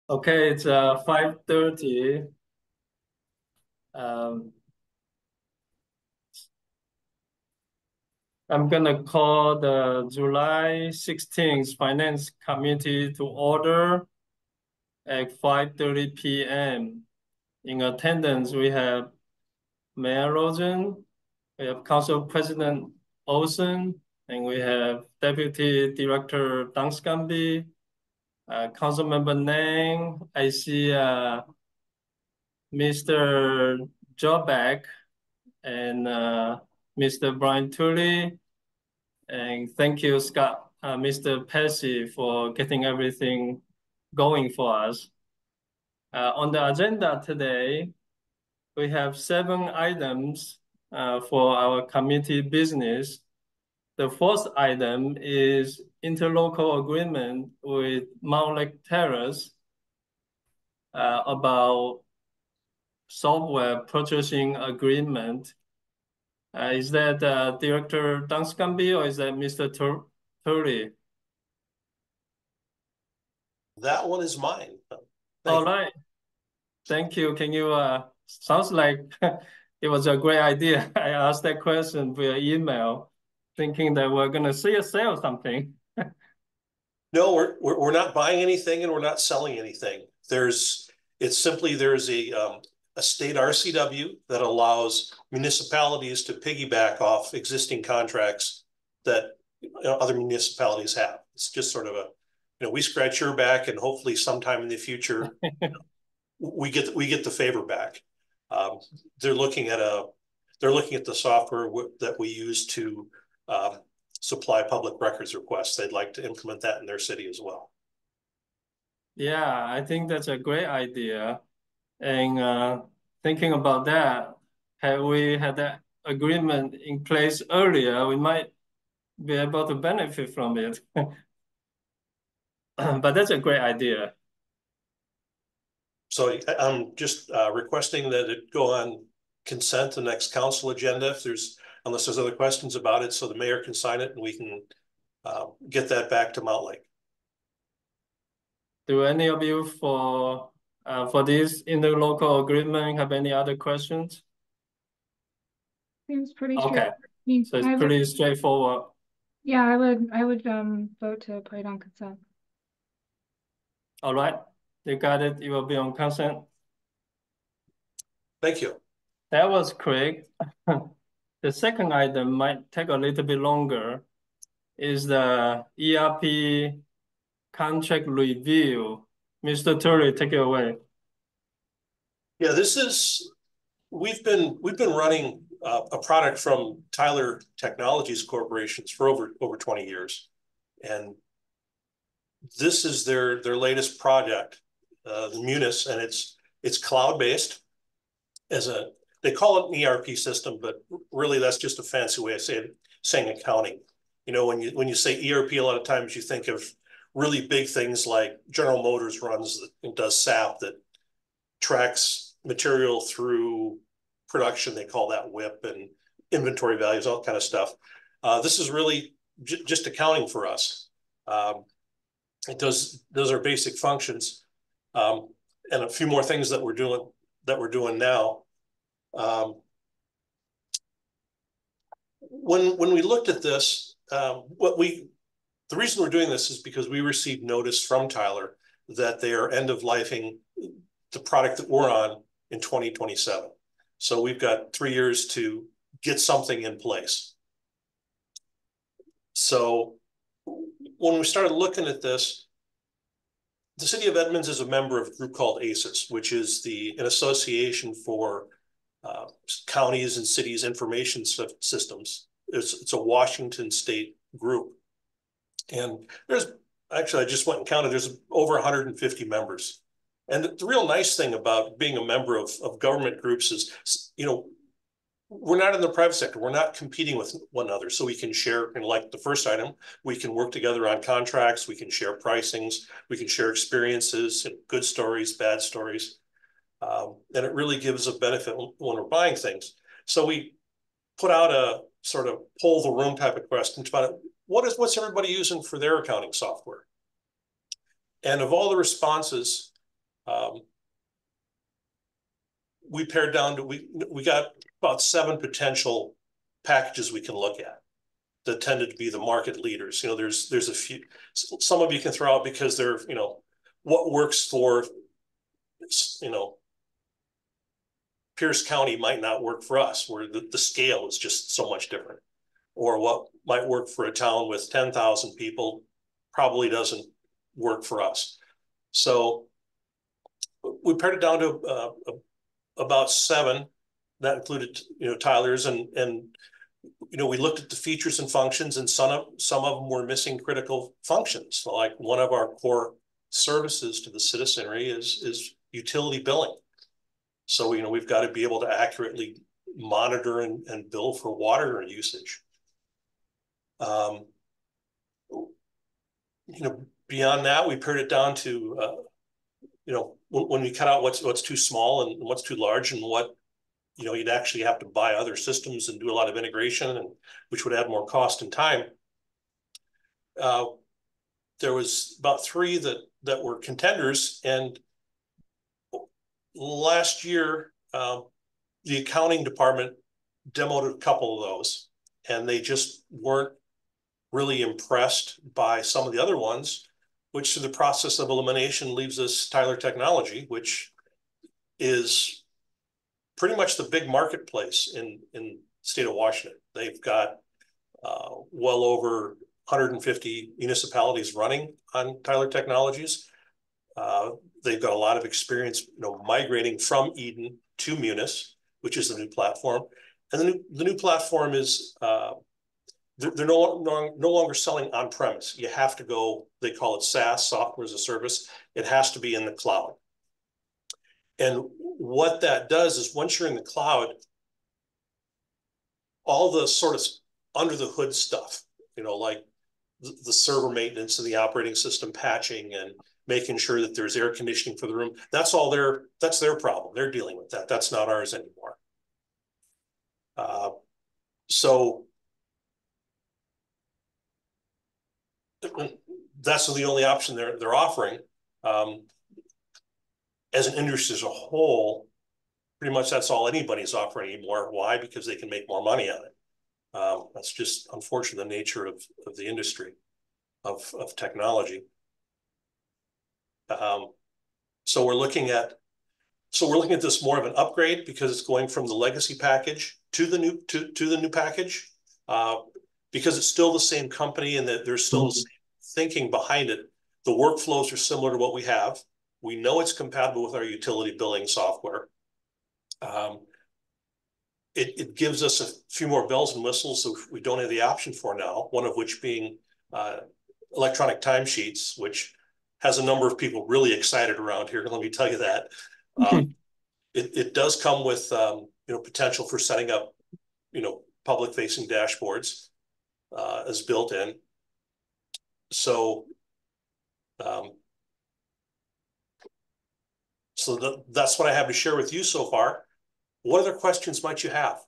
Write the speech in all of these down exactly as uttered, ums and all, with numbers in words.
Okay, it's uh five thirty. Um, I'm gonna call the July sixteenth Finance Committee to order at five thirty p m In attendance, we have Mayor Rosen, we have Council President Olson, and we have Deputy Director Danskambi, uh, Council Member Nang. I see uh, Mister Jobeck and uh, Mister Brian Tully. And thank you, Scott, uh, Mister Pesci, for getting everything going for us. Uh, on the agenda today, we have seven items uh, for our committee business. The first item is interlocal agreement with Mount Lake Terrace uh, about software purchasing agreement. Uh, is that uh, Director Danskambi or is that Mister Tur Turley? That one is mine. Thank All you. right. Thank you. Can you, uh, sounds like it was a great idea. I asked that question via email, thinking that we're going to see a sale something. No, we're, we're we're not buying anything and we're not selling anything. There's it's simply there's a um, a state R C W that allows municipalities to piggyback off existing contracts that you know, other municipalities have. It's just sort of a you know we scratch your back and hopefully sometime in the future we get we get the favor back. Um, they're looking at a they're looking at the software that we use to um, supply public records requests. They'd like to implement that in their city as well. Yeah, I think that's a great idea. And uh, thinking about that, had we had that agreement in place earlier, we might be able to benefit from it. But that's a great idea. So I'm just uh, requesting that it go on consent the next council agenda if there's unless there's other questions about it, so the mayor can sign it and we can uh, get that back to Mount Lake. Do any of you for uh, for this interlocal agreement have any other questions? Seems pretty Okay, straightforward. so it's pretty straightforward. Yeah, I would I would um vote to put it on consent. All right, you got it. You will be on consent. Thank you. That was quick. The second item might take a little bit longer. Is the E R P contract review. Mister Turley, take it away. Yeah, this is we've been we've been running uh, a product from Tyler Technologies Corporations for over over twenty years, and this is their their latest project, uh, the Munis, and it's it's cloud based. As a they call it an E R P system, but really that's just a fancy way of saying saying accounting. You know, when you when you say E R P, a lot of times you think of really big things like General Motors runs and does S A P that tracks material through production. They call that W I P and inventory values, all kind of stuff. Uh, this is really j just accounting for us. Um, it does those are basic functions, um, and a few more things that we're doing that we're doing now. Um, when when we looked at this, um, what we the reason we're doing this is because we received notice from Tyler that they are end of lifing the product that we're on in twenty twenty-seven. So we've got three years to get something in place. So when we started looking at this, the city of Edmonds is a member of a group called A C E S, which is the an association for uh, counties and cities information systems. It's, it's a Washington state group. And there's actually, I just went and counted, there's over one hundred fifty members. And the real nice thing about being a member of, of government groups is, you know, we're not in the private sector. We're not competing with one another. So we can share, and like the first item, we can work together on contracts. We can share pricings. We can share experiences, good stories, bad stories. Um, and it really gives a benefit when we're buying things. So we put out a sort of poll the room type of question about what is, what's everybody using for their accounting software? And of all the responses, Um, we pared down to, we, we got about seven potential packages we can look at that tended to be the market leaders. You know, there's, there's a few, some of you can throw out because they're, you know, what works for, you know, Pierce County might not work for us, where the, the scale is just so much different. Or what might work for a town with ten thousand people probably doesn't work for us. So we pared it down to uh, about seven. That included, you know, Tyler's, and and you know, we looked at the features and functions, and some of some of them were missing critical functions. So like one of our core services to the citizenry is is utility billing. So, you know, we've got to be able to accurately monitor and, and bill for water usage. Um, you know, beyond that, we pared it down to, uh, you know, when, when we cut out what's what's too small and what's too large, and what, you know, you'd actually have to buy other systems and do a lot of integration, and which would add more cost and time. Uh, there was about three that that were contenders, and last year, um, the accounting department demoed a couple of those, and they just weren't really impressed by some of the other ones, which through the process of elimination leaves us Tyler Technology, which is pretty much the big marketplace in, in the state of Washington. They've got uh, well over one hundred fifty municipalities running on Tyler Technologies. Uh, they've got a lot of experience, you know, migrating from Eden to Munis, which is the new platform. And the new, the new platform is, uh, they're, they're no, no, no longer selling on-premise. You have to go, they call it SaaS, software as a service. It has to be in the cloud. And what that does is once you're in the cloud, all the sort of under the hood stuff, you know, like the, the server maintenance and the operating system patching and making sure that there's air conditioning for the room, that's all their, that's their problem. They're dealing with that. That's not ours anymore. Uh, so that's the only option they're, they're offering. Um, as an industry as a whole, pretty much that's all anybody's offering anymore. Why? Because they can make more money on it. Um, that's just unfortunately the nature of, of the industry, of, of technology. Um, so we're looking at, so we're looking at this more of an upgrade because it's going from the legacy package to the new to, to the new package, uh, because it's still the same company and that there's still mm-hmm. the same thinking behind it. The workflows are similar to what we have. We know it's compatible with our utility billing software. Um, it, it gives us a few more bells and whistles that we don't have the option for now, one of which being uh, electronic timesheets, which has a number of people really excited around here. Let me tell you that. Um, it, it does come with um, you know, potential for setting up, you know, public-facing dashboards uh, as built in. So, um, so the, that's what I have to share with you so far. What other questions might you have?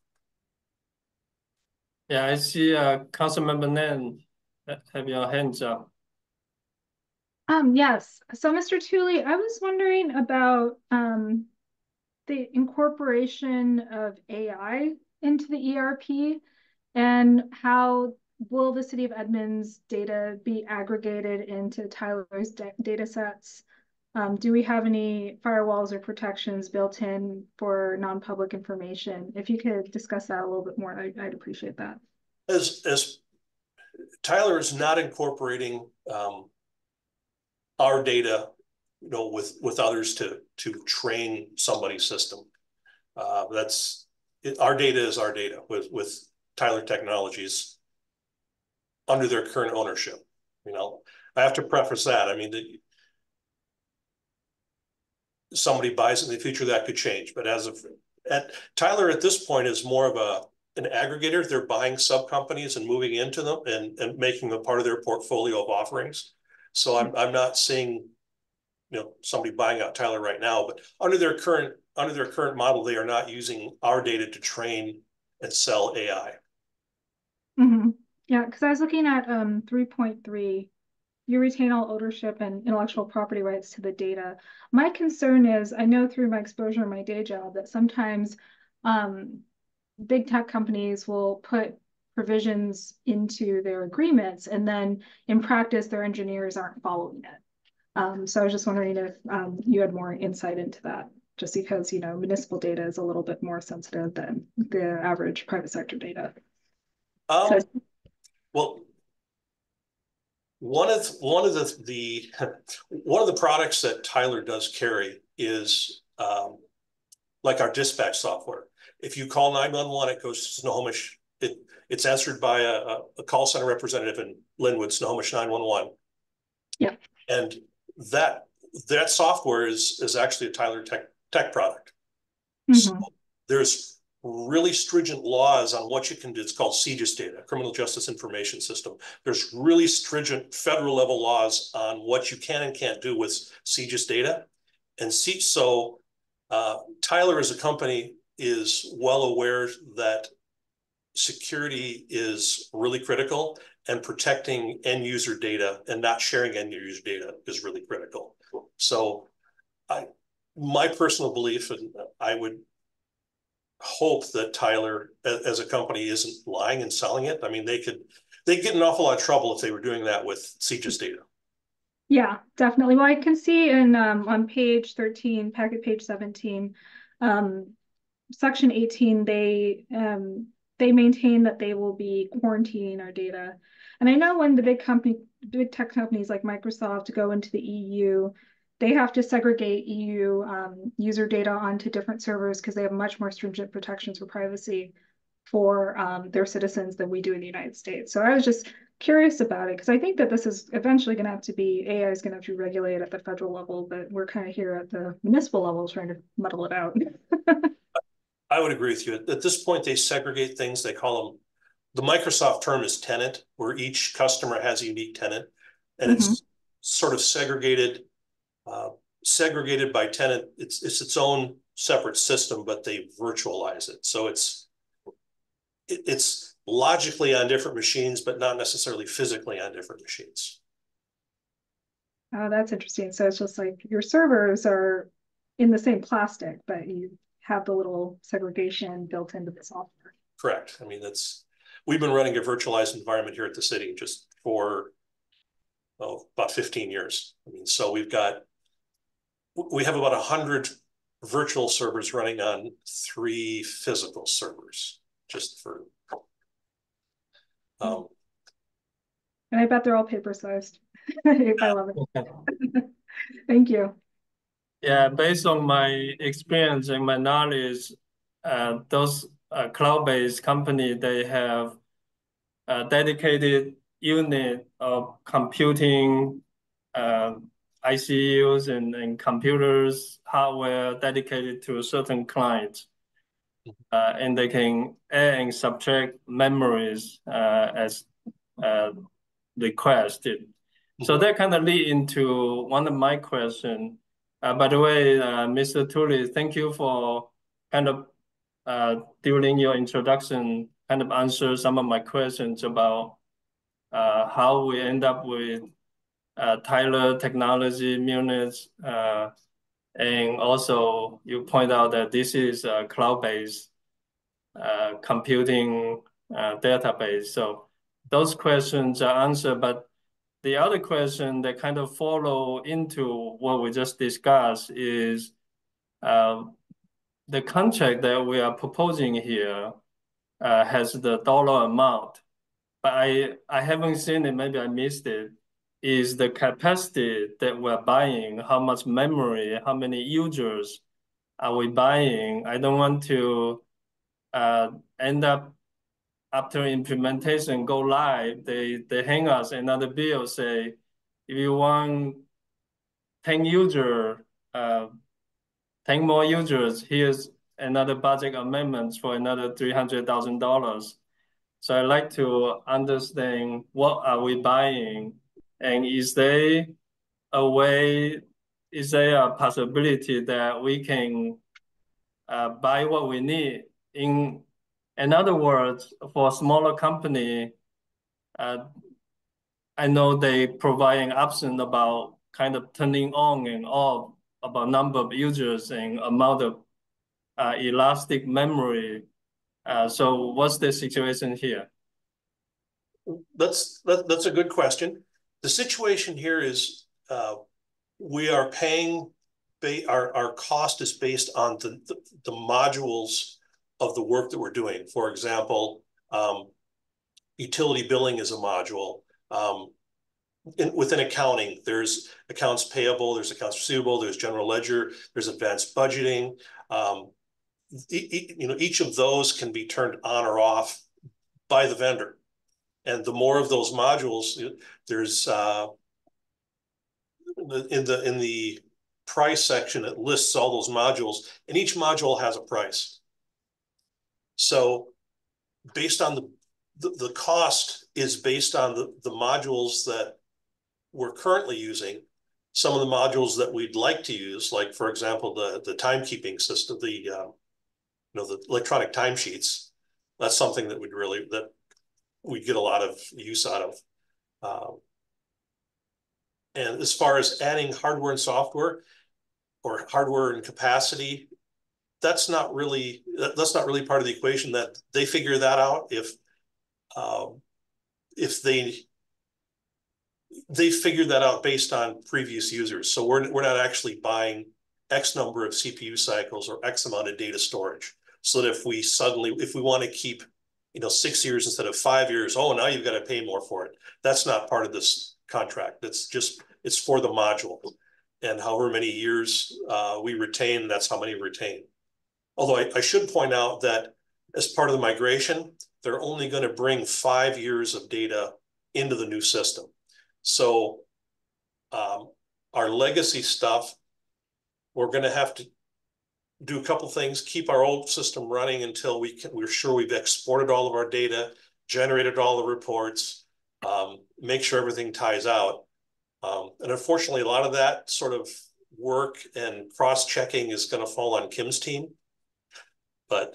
Yeah, I see uh, Councilmember Nan have your hands up. Um, yes. So, Mister Tooley, I was wondering about um, the incorporation of A I into the E R P, and how will the City of Edmonds data be aggregated into Tyler's data sets? Um, do we have any firewalls or protections built in for non-public information? If you could discuss that a little bit more, I, I'd appreciate that. As, as Tyler is not incorporating um, our data, you know, with, with others to, to train somebody's system. Uh, that's, it, our data is our data with, with Tyler Technologies under their current ownership. You know, I have to preface that. I mean, the, somebody buys it in the future, that could change. But as of at Tyler at this point is more of a an aggregator. They're buying sub companies and moving into them and, and making them part of their portfolio of offerings. So I'm I'm not seeing, you know, somebody buying out Tyler right now, but under their current under their current model, they are not using our data to train and sell A I. Mm-hmm. Yeah, because I was looking at um three point three you retain all ownership and intellectual property rights to the data. My concern is, I know through my exposure in my day job that sometimes um, big tech companies will put provisions into their agreements, and then in practice, their engineers aren't following it. Um, so I was just wondering if um, you had more insight into that, just because, you know, municipal data is a little bit more sensitive than the average private sector data. Um, so, well, one of one of the the one of the products that Tyler does carry is um, like our dispatch software. If you call nine one one, it goes to Snohomish. It it's answered by a, a call center representative in Linwood, Snohomish nine one one. Yeah. And that that software is is actually a Tyler Tech Tech product. Mm-hmm. So there's really stringent laws on what you can do. It's called C J I S data, Criminal Justice Information System. There's really stringent federal level laws on what you can and can't do with C J I S data. And C so uh, Tyler as a company is well aware that security is really critical, and protecting end user data and not sharing end user data is really critical. So I, my personal belief, and I would hope that Tyler as a company isn't lying and selling it. I mean, they could, they'd get in an awful lot of trouble if they were doing that with C J I S data. Yeah, definitely. Well, I can see in um, on page thirteen, packet page seventeen, um, section eighteen, they um, they maintain that they will be quarantining our data. And I know when the big company, big tech companies like Microsoft go into the E U, they have to segregate E U um, user data onto different servers because they have much more stringent protections for privacy for um, their citizens than we do in the United States. So I was just curious about it because I think that this is eventually going to have to be, A I is going to have to be regulated at the federal level, but we're kind of here at the municipal level trying to muddle it out. I would agree with you. At this point, they segregate things. They call them, the Microsoft term is tenant, where each customer has a unique tenant, and mm-hmm. it's sort of segregated, uh, segregated by tenant. It's it's its own separate system, but they virtualize it. So it's it, it's logically on different machines, but not necessarily physically on different machines. Oh, that's interesting. So it's just like your servers are in the same plastic, but you have the little segregation built into the software. Correct. I mean, that's, we've been running a virtualized environment here at the city just for, oh, about fifteen years. I mean, so we've got, we have about a hundred virtual servers running on three physical servers, just for, um, and I bet they're all paper sized. I love it. Thank you. Yeah, based on my experience and my knowledge, uh, those uh, cloud-based company, they have a dedicated unit of computing uh, I C Us and, and computers, hardware dedicated to a certain client. Uh, and they can add and subtract memories uh, as uh, requested. So that kind of lead into one of my questions. Uh, by the way, uh, Mister Tully, thank you for kind of uh, during your introduction, kind of answer some of my questions about uh, how we end up with uh, Tyler Technology units. Uh, and also you point out that this is a cloud-based uh, computing uh, database. So those questions are answered, but the other question that kind of follow into what we just discussed is uh, the contract that we are proposing here uh, has the dollar amount, but I, I haven't seen it, maybe I missed it, is the capacity that we're buying, how much memory, how many users are we buying? I don't want to uh, end up after implementation go live, they, they hang us another bill, say, if you want ten user, uh, ten more users, here's another budget amendments for another three hundred thousand dollars. So I'd like to understand what are we buying, and is there a way, is there a possibility that we can uh, buy what we need? In, in other words, for a smaller company, uh, I know they providing option about kind of turning on and off about number of users and amount of uh, elastic memory. Uh, so what's the situation here? That's that, that's a good question. The situation here is uh, we are paying our our cost is based on the, the the modules of the work that we're doing. For example, um, utility billing is a module. Um, in, within accounting, there's accounts payable, there's accounts receivable, there's general ledger, there's advanced budgeting. Um, e e you know, each of those can be turned on or off by the vendor. And the more of those modules, there's uh, in the in the price section, it lists all those modules, and each module has a price. So based on the the, the cost is based on the, the modules that we're currently using. Some of the modules that we'd like to use, like for example, the the timekeeping system, the uh, you know the electronic timesheets. That's something that we'd really that we'd get a lot of use out of. Um, and as far as adding hardware and software, or hardware and capacity, that's not really that's not really part of the equation. That they figure that out if um, if they they figured that out based on previous users. So we're we're not actually buying X number of C P U cycles or X amount of data storage. So that if we suddenly if we want to keep you know six years instead of five years, oh now you've got to pay more for it. That's not part of this contract. It's just it's for the module. And however many years uh, we retain, that's how many retain. Although I, I should point out that as part of the migration, they're only going to bring five years of data into the new system. So um, our legacy stuff, we're going to have to do a couple things, keep our old system running until we can, we're sure we've exported all of our data, generated all the reports, um, make sure everything ties out. Um, and unfortunately, a lot of that sort of work and cross-checking is going to fall on Kim's team. But,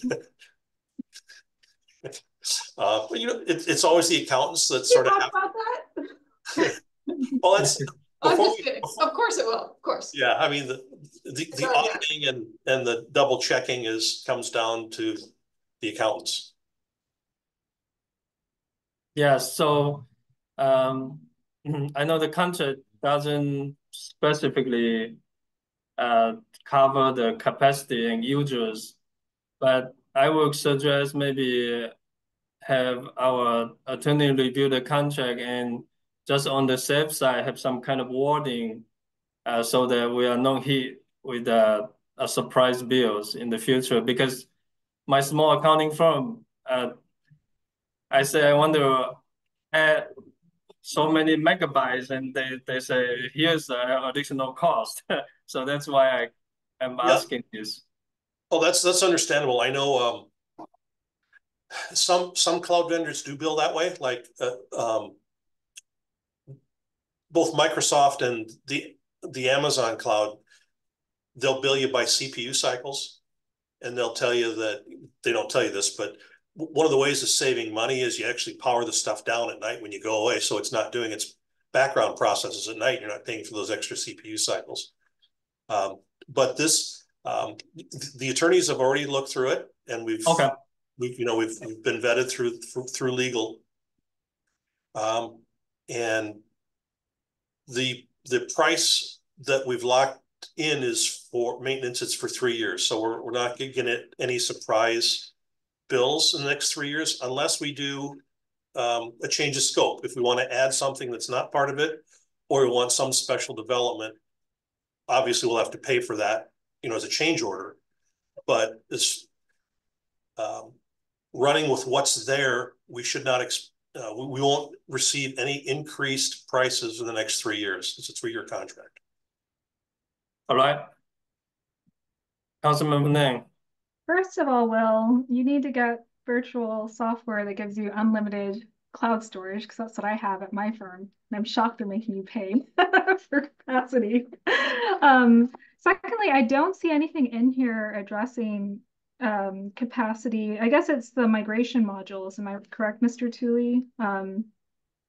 uh, but you know, it, it's always the accountants that sort of talk have... about that. Well, that's... I'm just kidding. Before, of course it will. Of course. Yeah, I mean, the the, the auditing and, and the double checking is comes down to the accountants. Yeah, so um, I know the contract doesn't specifically uh, cover the capacity and users, but I would suggest maybe have our attorney review the contract and just on the safe side have some kind of wording uh, so that we are not hit with uh, a surprise bills in the future. Because my small accounting firm, uh, I say I want to add so many megabytes, and they, they say, here's the additional cost. So that's why I am asking yeah. this. Oh, that's that's understandable. I know um, some some cloud vendors do bill that way, like uh, um, both Microsoft and the the Amazon cloud. They'll bill you by C P U cycles, and they'll tell you that they don't tell you this, but one of the ways of saving money is you actually power the stuff down at night when you go away, so it's not doing its background processes at night. You're not paying for those extra C P U cycles. Um, but this, um, the attorneys have already looked through it, and we've, okay. we've you know, we've, we've been vetted through through, through legal, um, and the the price that we've locked in is for maintenance. It's for three years, so we're we're not going to get any surprise bills in the next three years unless we do um, a change of scope. If we want to add something that's not part of it, or we want some special development, obviously we'll have to pay for that, you know, as a change order. But this um, running with what's there, we should not, uh, we, we won't receive any increased prices in the next three years. It's a three-year contract. All right. Councilmember Nang. First of all, Will, you need to get virtual software that gives you unlimited cloud storage, because that's what I have at my firm. And I'm shocked they're making you pay for capacity. Um, secondly, I don't see anything in here addressing um, capacity. I guess it's the migration modules. Am I correct, Mister Tooley? Um,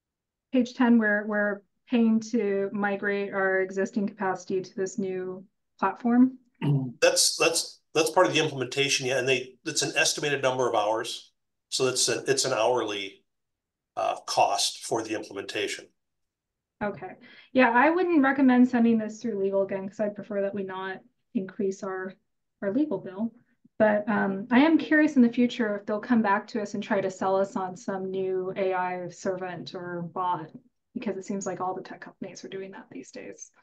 page ten, where we're paying to migrate our existing capacity to this new platform? That's that's that's part of the implementation, yeah, and they it's an estimated number of hours, so it's an it's an hourly uh, cost for the implementation. Okay, yeah, I wouldn't recommend sending this through legal again because I'd prefer that we not increase our our legal bill. But um, I am curious in the future if they'll come back to us and try to sell us on some new A I servant or bot, because it seems like all the tech companies are doing that these days.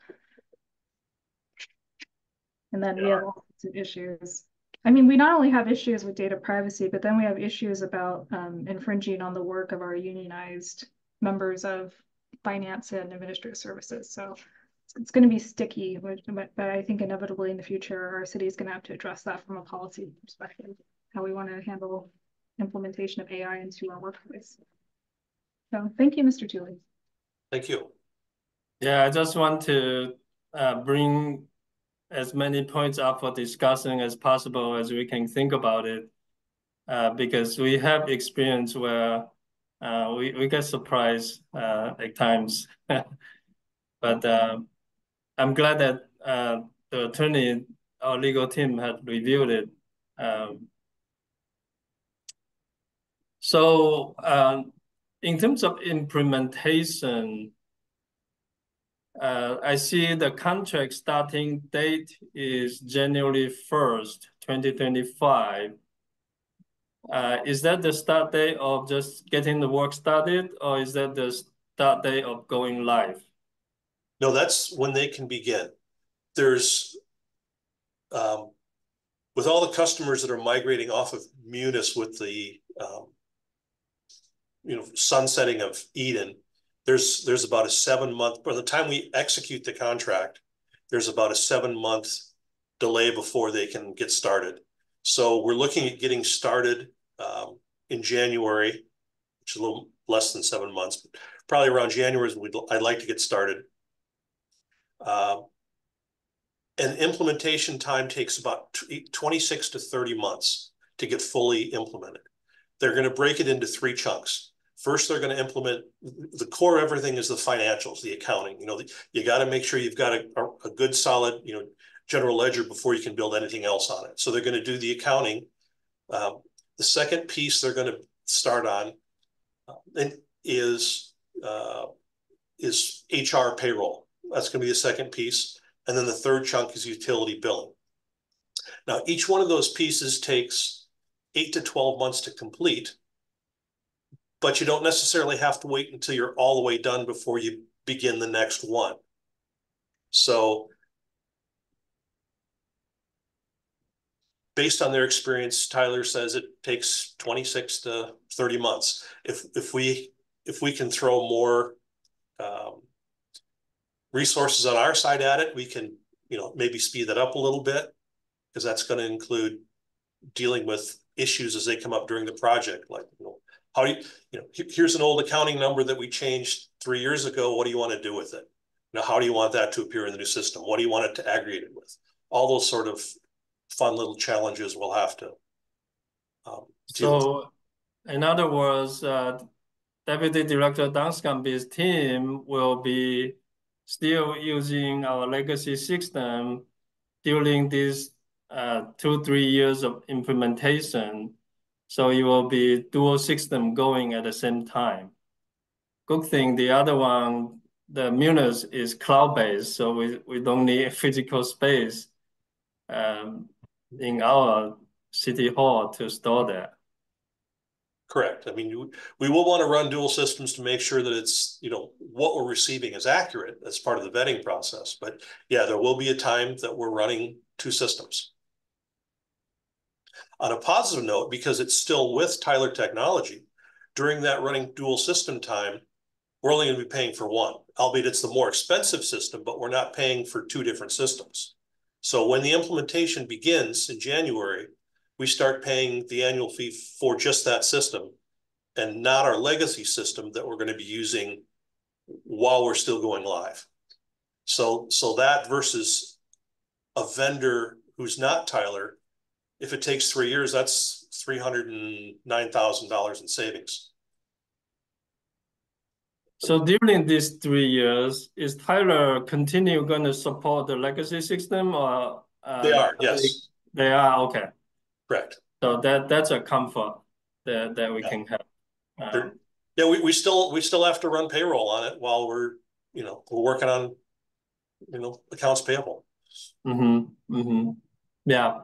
And then yeah. we have all sorts of issues. I mean, we not only have issues with data privacy, but then we have issues about um, infringing on the work of our unionized members of finance and administrative services. So it's going to be sticky, but, but I think inevitably in the future, our city is going to have to address that from a policy perspective, how we want to handle implementation of A I into our workplace. So thank you, Mister Tooley. Thank you. Yeah, I just want to uh, bring as many points up for discussion as possible as we can think about it, uh, because we have experience where uh, we, we get surprised uh, at times. But uh, I'm glad that uh, the attorney, our legal team had reviewed it. Um, so uh, in terms of implementation, Uh, I see the contract starting date is January first, twenty twenty-five. Uh, is that the start date of just getting the work started, or is that the start date of going live? No, that's when they can begin. There's, um, with all the customers that are migrating off of Munis with the, um, you know, sunsetting of Eden, There's there's about a seven month, by the time we execute the contract, there's about a seven month delay before they can get started. So we're looking at getting started um, in January, which is a little less than seven months, but probably around January is when we'd, I'd like to get started. Uh, and implementation time takes about twenty-six to thirty months to get fully implemented. They're going to break it into three chunks. First, they're going to implement the core of everything is the financials, the accounting. You know, you got to make sure you've got a, a good, solid, you know, general ledger before you can build anything else on it. So they're going to do the accounting. Um, the second piece they're going to start on uh, is uh, is H R payroll. That's going to be the second piece, and then the third chunk is utility billing. Now, each one of those pieces takes eight to twelve months to complete. But you don't necessarily have to wait until you're all the way done before you begin the next one. So based on their experience, Tyler says it takes twenty-six to thirty months. If, if, we, if we can throw more um, resources on our side at it, we can, you know, maybe speed that up a little bit, because that's going to include dealing with issues as they come up during the project, like, you know, How do you, you know, here's an old accounting number that we changed three years ago. What do you want to do with it? Now, how do you want that to appear in the new system? What do you want it to aggregate it with? All those sort of fun little challenges we'll have to um, deal with. So, in other words, uh, Deputy Director Dunscombe's team will be still using our legacy system during these uh, two, three years of implementation. So it will be dual system going at the same time. Good thing the other one, the Munis, is cloud-based, so we, we don't need physical space um, in our city hall to store that. Correct. I mean, we will want to run dual systems to make sure that it's, you know, what we're receiving is accurate as part of the vetting process. But yeah, there will be a time that we're running two systems. On a positive note, because it's still with Tyler Technology, during that running dual system time, we're only going to be paying for one, albeit it's the more expensive system, but we're not paying for two different systems. So when the implementation begins in January, we start paying the annual fee for just that system and not our legacy system that we're going to be using while we're still going live. So, so that versus a vendor who's not Tyler, if it takes three years, that's three hundred nine thousand dollars in savings. So during these three years, is Tyler continue going to support the legacy system or uh, They are, they, yes, they are okay. correct. So that that's a comfort that that we Yeah. can have. They're- Um, Yeah, we, we still, we still have to run payroll on it while we're, you know, we're working on, you know, accounts payable. mhm, mhm. Yeah.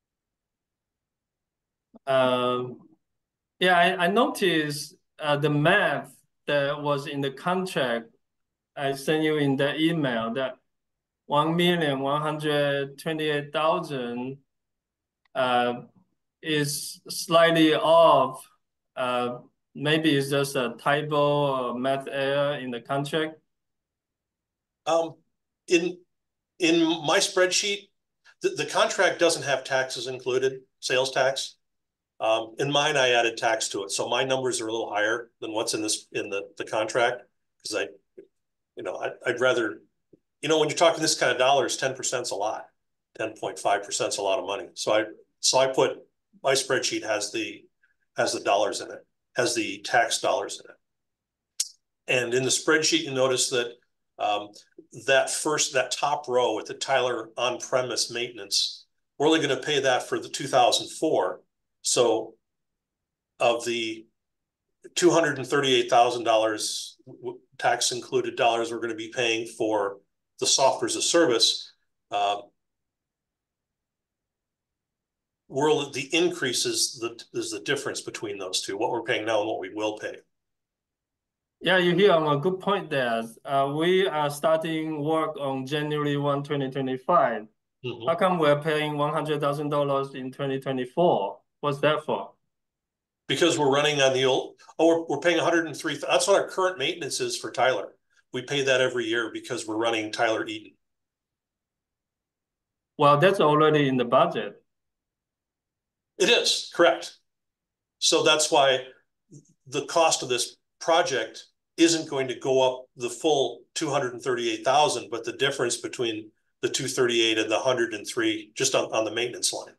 Um, yeah, I, I noticed uh, the math that was in the contract I sent you in the email that one million one hundred twenty-eight thousand uh, is slightly off. Uh, maybe it's just a typo or math error in the contract. Um, in, in my spreadsheet, the, the contract doesn't have taxes included, sales tax. Um, in mine, I added tax to it. So my numbers are a little higher than what's in this, in the, the contract. Cause I, you know, I, I'd rather, you know, when you're talking this kind of dollars, ten percent is a lot. ten point five percent is a lot of money. So I, so I put, my spreadsheet has the, has the dollars in it, has the tax dollars in it. And in the spreadsheet, you notice that um, that first, that top row with the Tyler on-premise maintenance, we're only going to pay that for the two thousand four. So of the two hundred thirty-eight thousand dollars tax included dollars we're going to be paying for the software as a service, uh, we're, the increase is the, is the difference between those two, what we're paying now and what we will pay. Yeah, you hit on a good point there. Uh, we are starting work on January first, twenty twenty-five. Mm-hmm. How come we're paying one hundred thousand dollars in twenty twenty-four? What's that for? Because we're running on the old, oh, we're, we're paying one hundred three. That's what our current maintenance is for Tyler. We pay that every year because we're running Tyler Eden. Well, that's already in the budget. It is, correct. So that's why the cost of this project isn't going to go up the full two hundred thirty-eight thousand, but the difference between the two thirty-eight and the one hundred three just on, on the maintenance line.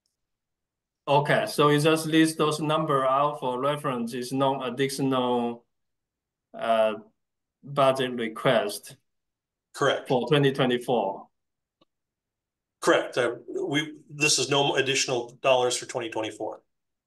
Okay, so you just list those numbers out for reference. It's no additional uh, budget request. Correct. For twenty twenty-four. Correct. Uh, we this is no additional dollars for twenty twenty-four.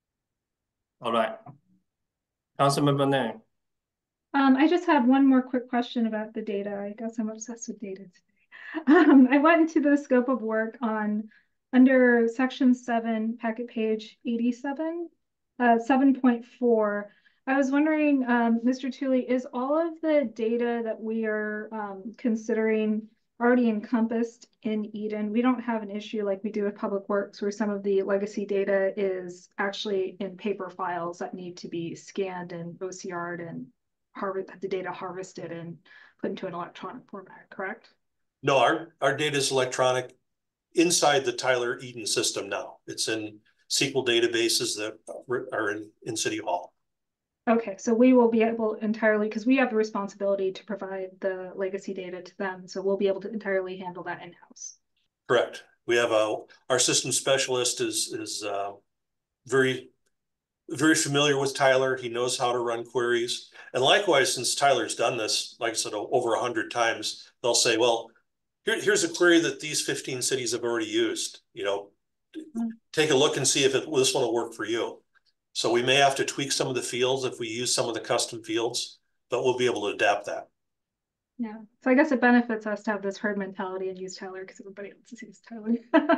All right. Councilmember Nang. Um, I just had one more quick question about the data. I guess I'm obsessed with data today. Um, I went into the scope of work on under section seven, packet page eighty-seven, uh, seven point four. I was wondering, um, Mister Tooley, is all of the data that we are um, considering already encompassed in Eden? We don't have an issue like we do with Public Works where some of the legacy data is actually in paper files that need to be scanned and O C R'd and harvest the data harvested and put into an electronic format, correct? No, our, our data is electronic inside the Tyler Eden system now. It's in S Q L databases that are in, in City Hall. Okay, so we will be able entirely, because we have the responsibility to provide the legacy data to them, so we'll be able to entirely handle that in-house. Correct. We have a, our system specialist is, is uh, very, very familiar with Tyler. He knows how to run queries. And likewise, since Tyler's done this, like I said, over a hundred times, they'll say, well, here, here's a query that these fifteen cities have already used. You know, mm-hmm. Take a look and see if it, well, this one will work for you. So we may have to tweak some of the fields if we use some of the custom fields, but we'll be able to adapt that. Yeah, so I guess it benefits us to have this herd mentality and use Tyler because everybody else uses Tyler.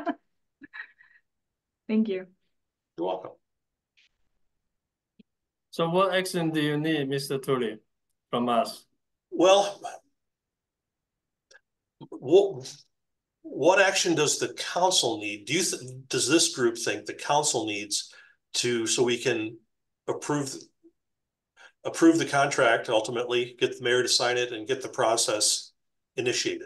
Thank you. You're welcome. So what action do you need, Mister Tooley, from us? Well, what, what action does the council need? Do you th does this group think the council needs to, so we can approve approve the contract, ultimately get the mayor to sign it and get the process initiated?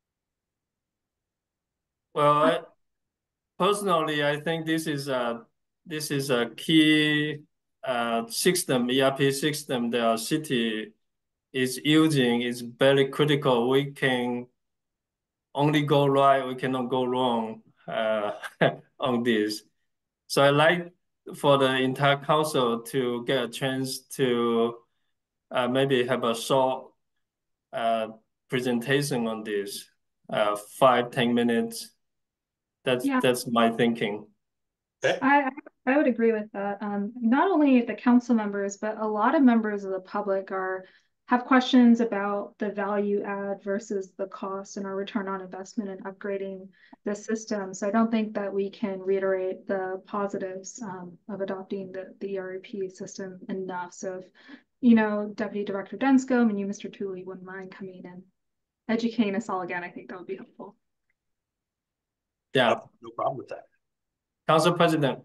Well, I, personally, I think this is a this is a key uh, system, E R P system that our city is using. Is very critical. We can only go right. We cannot go wrong uh, on this. So I like for the entire council to get a chance to uh, maybe have a short uh, presentation on this, uh, five, ten minutes. That's, Yeah. that's my thinking. Okay. I, I would agree with that. Um, not only the council members, but a lot of members of the public are have questions about the value add versus the cost and our return on investment in upgrading the system. So I don't think that we can reiterate the positives um, of adopting the, the E R P system enough. So if, you know, Deputy Director Dunscombe and you, Mister Tooley, wouldn't mind coming and educating us all again, I think that would be helpful. Yeah. No, no problem with that. Council President.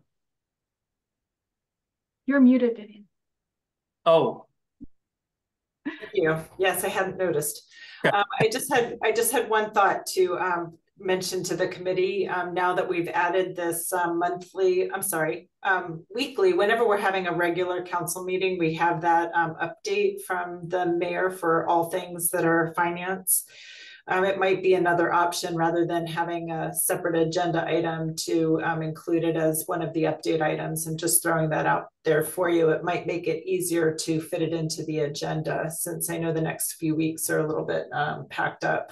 You're muted, Vivian. Oh. Thank you. Yes, I hadn't noticed. Um, I just had I just had one thought to um, mention to the committee. Um, now that we've added this um, monthly, I'm sorry, um, weekly. Whenever we're having a regular council meeting, we have that um, update from the mayor for all things that are finance. Um, it might be another option rather than having a separate agenda item to um, include it as one of the update items, and just throwing that out there for you. It might make it easier to fit it into the agenda, since I know the next few weeks are a little bit um, packed up.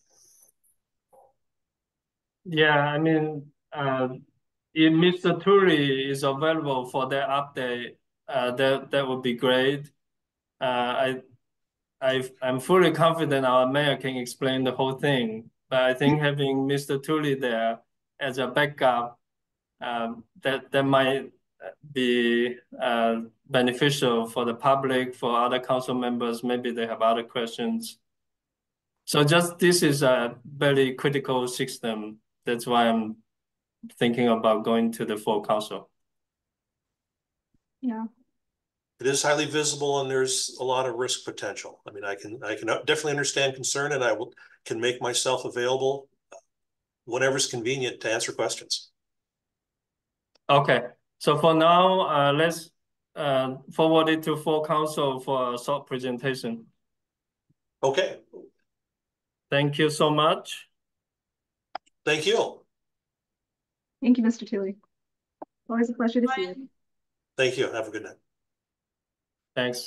Yeah, I mean, uh, if Mister Tooley is available for that update, uh, that, that would be great. Uh, I I've, I'm fully confident our mayor can explain the whole thing, but I think having Mister Tooley there as a backup, um, that that might be uh, beneficial for the public, for other council members. Maybe they have other questions. So just this is a very critical system. That's why I'm thinking about going to the full council. Yeah. It is highly visible, and there's a lot of risk potential. I mean, I can I can definitely understand concern, and I will can make myself available whenever's convenient to answer questions. Okay, so for now, uh, let's uh, forward it to full council for a short presentation. Okay. Thank you so much. Thank you. Thank you, Mister Tooley. Always a pleasure to see you. Thank you. Have a good night. Thanks.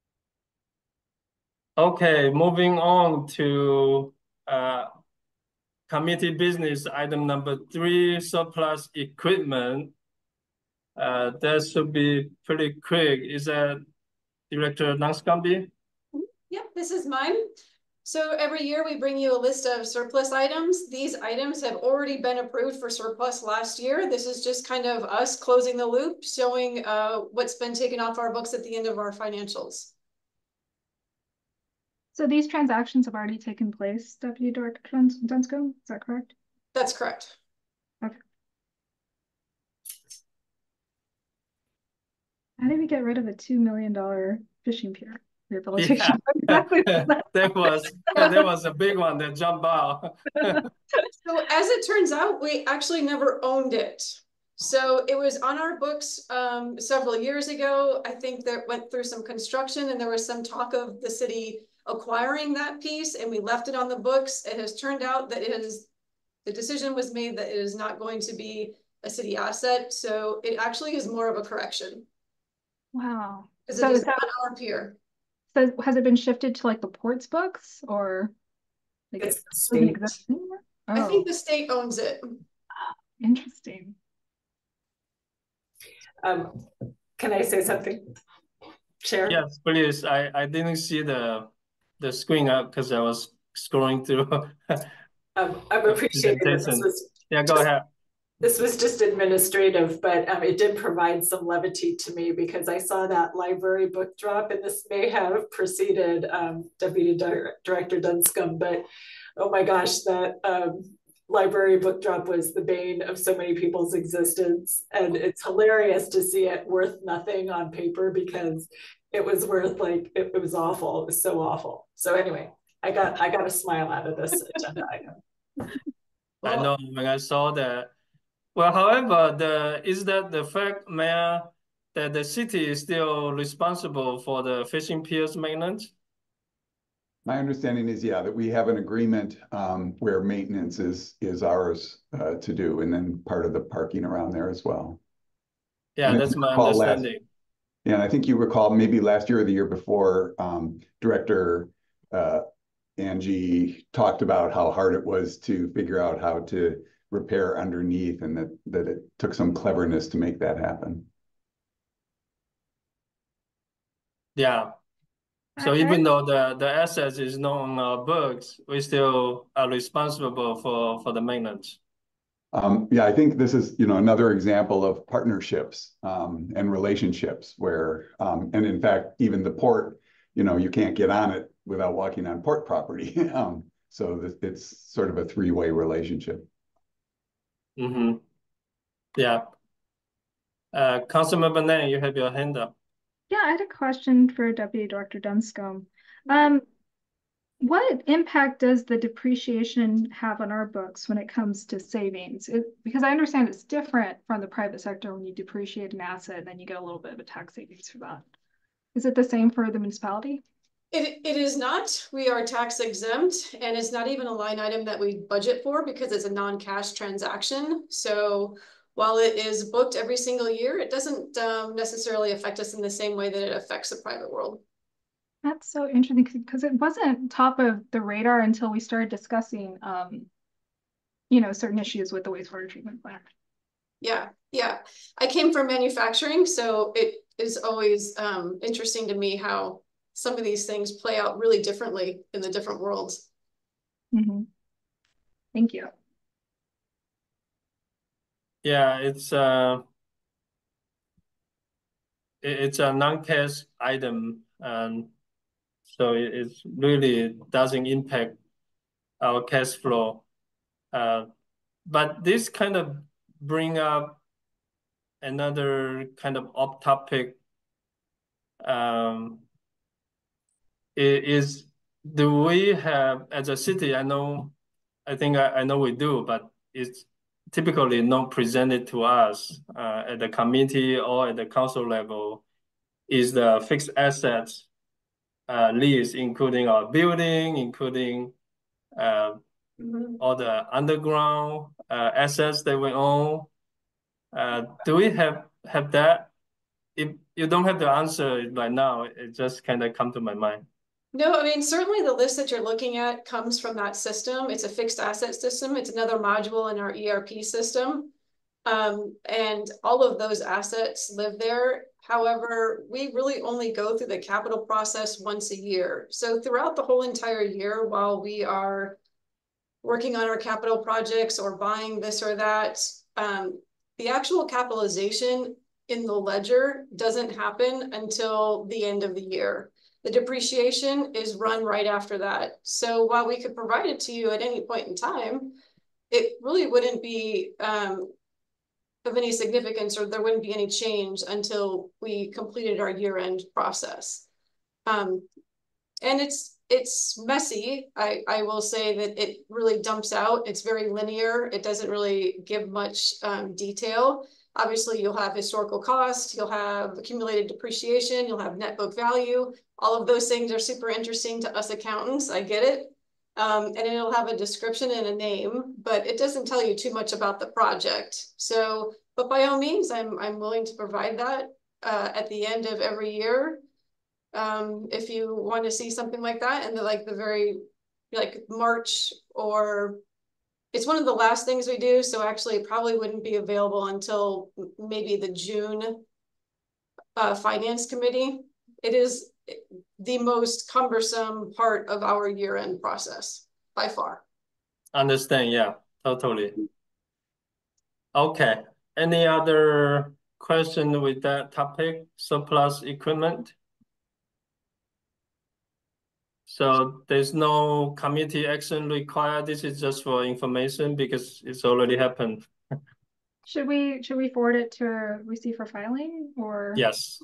Okay, moving on to uh, committee business item number three, surplus equipment. Uh, that should be pretty quick. Is that Director Dunscombe? Yep, this is mine. So every year we bring you a list of surplus items. These items have already been approved for surplus last year. This is just kind of us closing the loop, showing uh, what's been taken off our books at the end of our financials. So these transactions have already taken place, Deputy Director Dunscombe, is that correct? That's correct. Okay. How did we get rid of a two million dollar fishing pier rehabilitation? Yeah. That was that was a big one that jumped out. So as it turns out, we actually never owned it. So it was on our books um, several years ago. I think that went through some construction, and there was some talk of the city acquiring that piece, and we left it on the books. It has turned out that it is, the decision was made that it is not going to be a city asset. So it actually is more of a correction. Wow. Because So it is is that, not our pier. so has it been shifted to like the ports books, or like It's it the doesn't state. exist anymore? Oh, I think the state owns it. interesting. Um, can I say something? Chair? Yes, please. I, I didn't see the the screen up because I was scrolling through. Um, I'm appreciating that this was Yeah, go just, ahead. This was just administrative, but um, it did provide some levity to me, because I saw that library book drop, and this may have preceded um, Deputy Di- Director Dunscombe, but oh my gosh, that um, library book drop was the bane of so many people's existence. And it's hilarious to see it worth nothing on paper, because it was worth like, it, it was awful. It was so awful. So anyway, I got, I got a smile out of this agenda item. I know when I saw that. Well, however, the is that the fact, Mayor, that the city is still responsible for the fishing piers maintenance? My understanding is, yeah, that we have an agreement um, where maintenance is is ours uh, to do, and then part of the parking around there as well. Yeah, And that's if you my recall last- understanding. And I think you recall maybe last year or the year before, um, Director uh, Angie talked about how hard it was to figure out how to repair underneath, and that, that it took some cleverness to make that happen. Yeah. So even though the, the assets is not on our books, we still are responsible for, for the maintenance. Um, yeah, I think this is, you know, another example of partnerships um, and relationships where, um, and in fact, even the port, you know, you can't get on it without walking on port property. um, so this, it's sort of a three-way relationship. Mm-hmm. Yeah. Uh, Councilmember Nang, you have your hand up. Yeah, I had a question for Deputy Director Dunscombe. Um, what impact does the depreciation have on our books when it comes to savings? It, because I understand it's different from the private sector when you depreciate an asset and then you get a little bit of a tax savings for that. Is it the same for the municipality? It, it is not. We are tax exempt, and it's not even a line item that we budget for because it's a non-cash transaction. So while it is booked every single year, it doesn't um, necessarily affect us in the same way that it affects the private world. That's so interesting because it wasn't top of the radar until we started discussing, um, you know, certain issues with the wastewater treatment plant. Yeah, yeah. I came from manufacturing, so it is always um, interesting to me how some of these things play out really differently in the different worlds. Mm-hmm. Thank you. Yeah, it's uh, it, it's a non-cash item, and so it, it really doesn't impact our cash flow. Uh, but this kind of bring up another kind of off-topic. Um, is do we have, as a city, I know, I think I, I know we do, but it's typically not presented to us uh, at the committee or at the council level, is the fixed assets uh, list, including our building, including uh, mm-hmm. all the underground uh, assets that we own. Uh, do we have, have that? If you don't have the answer right now, it just kind of come to my mind. No, I mean, certainly the list that you're looking at comes from that system. It's a fixed asset system. It's another module in our E R P system. Um, and all of those assets live there. However, we really only go through the capital process once a year. So throughout the whole entire year, while we are working on our capital projects or buying this or that, um, the actual capitalization in the ledger doesn't happen until the end of the year. The depreciation is run right after that. So while we could provide it to you at any point in time, it really wouldn't be um, of any significance, or there wouldn't be any change until we completed our year-end process. Um, and it's it's messy. I, I will say that it really dumps out. It's very linear. It doesn't really give much um, detail. Obviously, you'll have historical cost, you'll have accumulated depreciation, you'll have net book value. All of those things are super interesting to us accountants. I get it. Um, and it'll have a description and a name, but it doesn't tell you too much about the project. So, but by all means, I'm, I'm willing to provide that uh, at the end of every year. Um, if you want to see something like that, and the, like the very, like March, or it's one of the last things we do. So actually it probably wouldn't be available until maybe the June uh, Finance Committee. It is the most cumbersome part of our year-end process by far. Understand, yeah, totally. Okay, any other question with that topic, surplus equipment? So there's no committee action required. This is just for information because it's already happened. Should we should we forward it to receive for filing, or? Yes.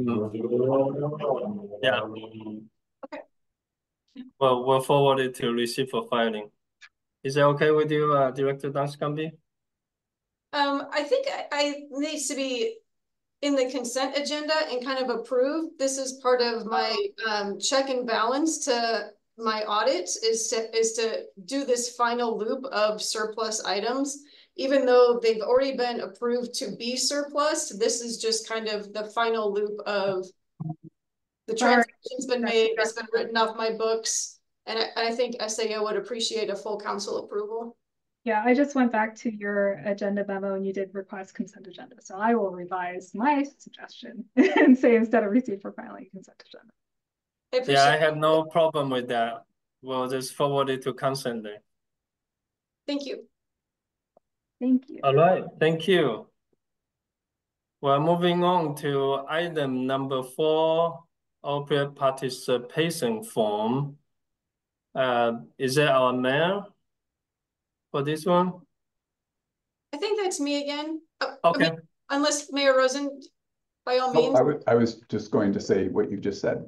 Yeah. Okay. Well, we'll forward it to receive for filing. Is that okay with you, uh, Director Dunscombe? Um, I think I, I needs to be in the consent agenda and kind of approved. This is part of my um, check and balance to my audit, is to is to do this final loop of surplus items. even though they've already been approved to be surplus, this is just kind of the final loop of the transaction's been made, it's been written off my books, and I, I think S A O would appreciate a full council approval. Yeah, I just went back to your agenda memo and you did request consent agenda. So I will revise my suggestion and say instead of receive for filing consent agenda. I Yeah, I have no problem with that. We'll just forward it to consent then. Thank you. Thank you. All right, thank you. We're moving on to item number four, opioid participation form. Uh, is that our mayor for this one? I think that's me again. Uh, Okay. I mean, unless Mayor Rosen, by all Oh, means. I was, I was just going to say what you just said.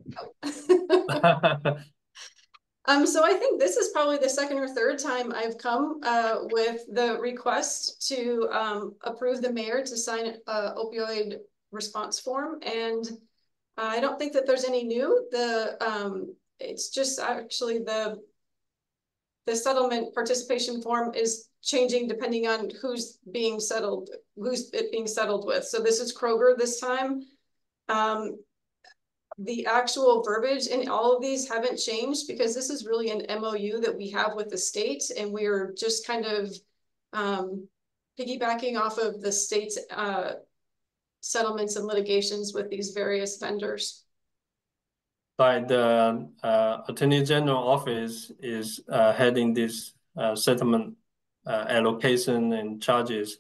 Um, so I think this is probably the second or third time I've come uh, with the request to um, approve the mayor to sign a opioid response form. And uh, I don't think that there's any new. The um, it's just actually the the settlement participation form is changing depending on who's being settled, who's it being settled with. So this is Kroger this time. Um, The actual verbiage in all of these haven't changed because this is really an M O U that we have with the state, and we're just kind of um, piggybacking off of the state's uh, settlements and litigations with these various vendors. But the uh, Attorney General office is uh, heading this uh, settlement uh, allocation and charges.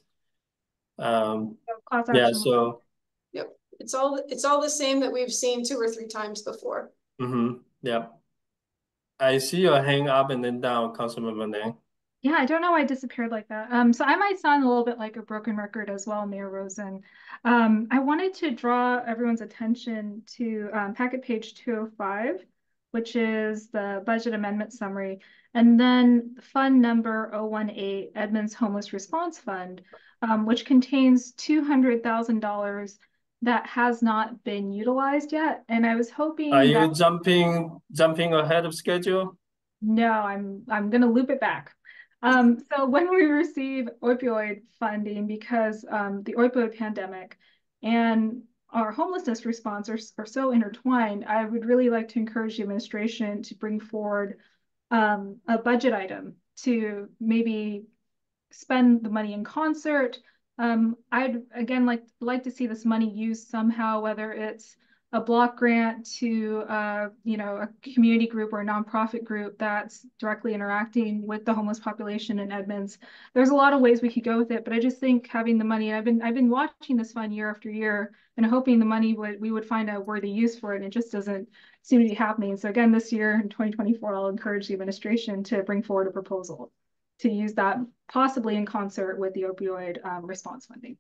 Um, Class yeah, action. so. Yep, it's all it's all the same that we've seen two or three times before. Mm-hmm. Yep. I see your hand up and then down, Councilmember Nang. Yeah, I don't know why I disappeared like that. Um, so I might sound a little bit like a broken record as well, Mayor Rosen. Um, I wanted to draw everyone's attention to um, packet page two oh five, which is the budget amendment summary, and then fund number oh one eight, Edmonds Homeless Response Fund, um, which contains two hundred thousand dollars that has not been utilized yet. And I was hoping Are you that... jumping jumping ahead of schedule? No, I'm I'm gonna loop it back. Um, so when we receive opioid funding, because um, the opioid pandemic and our homelessness response are, are so intertwined, I would really like to encourage the administration to bring forward um, a budget item to maybe spend the money in concert. Um, I'd again like like to see this money used somehow, whether it's a block grant to uh, you know, a community group or a nonprofit group that's directly interacting with the homeless population in Edmonds. There's a lot of ways we could go with it, but I just think having the money, and I've been I've been watching this fund year after year and hoping the money would we would find a worthy use for it, and it just doesn't seem to be happening. So again, this year in twenty twenty-four, I'll encourage the administration to bring forward a proposal to use that possibly in concert with the opioid um, response funding.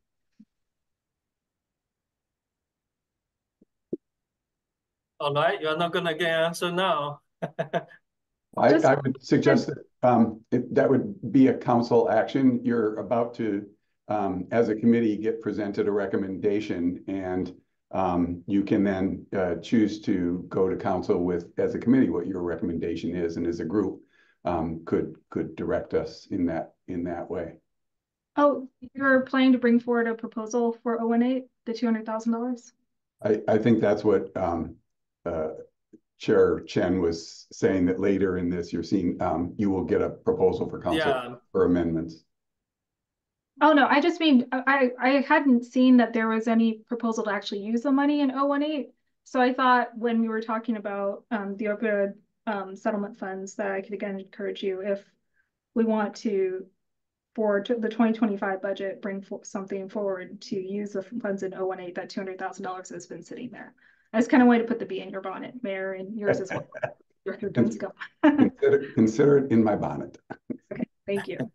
All right, you're not gonna get an answer now. I, Just- I would suggest that um, it, that would be a council action. You're about to, um, as a committee, get presented a recommendation, and um, you can then uh, choose to go to council with, as a committee, what your recommendation is, and as a group um, could could direct us in that in that way. Oh, you're planning to bring forward a proposal for oh one eight, the two hundred thousand dollars? I, I think that's what um, uh, Chair Chen was saying, that later in this, you're seeing, um, you will get a proposal for council Yeah. for amendments. Oh, no, I just mean, I, I hadn't seen that there was any proposal to actually use the money in oh one eight. So I thought when we were talking about um, the opioid um, settlement funds, that I could again encourage you, if we want to, for the twenty twenty-five budget, bring for something forward to use the funds in oh one eight, that two hundred thousand dollars has been sitting there. I just kind of wanted to put the bee in your bonnet, Mayor, and yours as well. Your third turn to go. consider, consider it in my bonnet. Okay, thank you.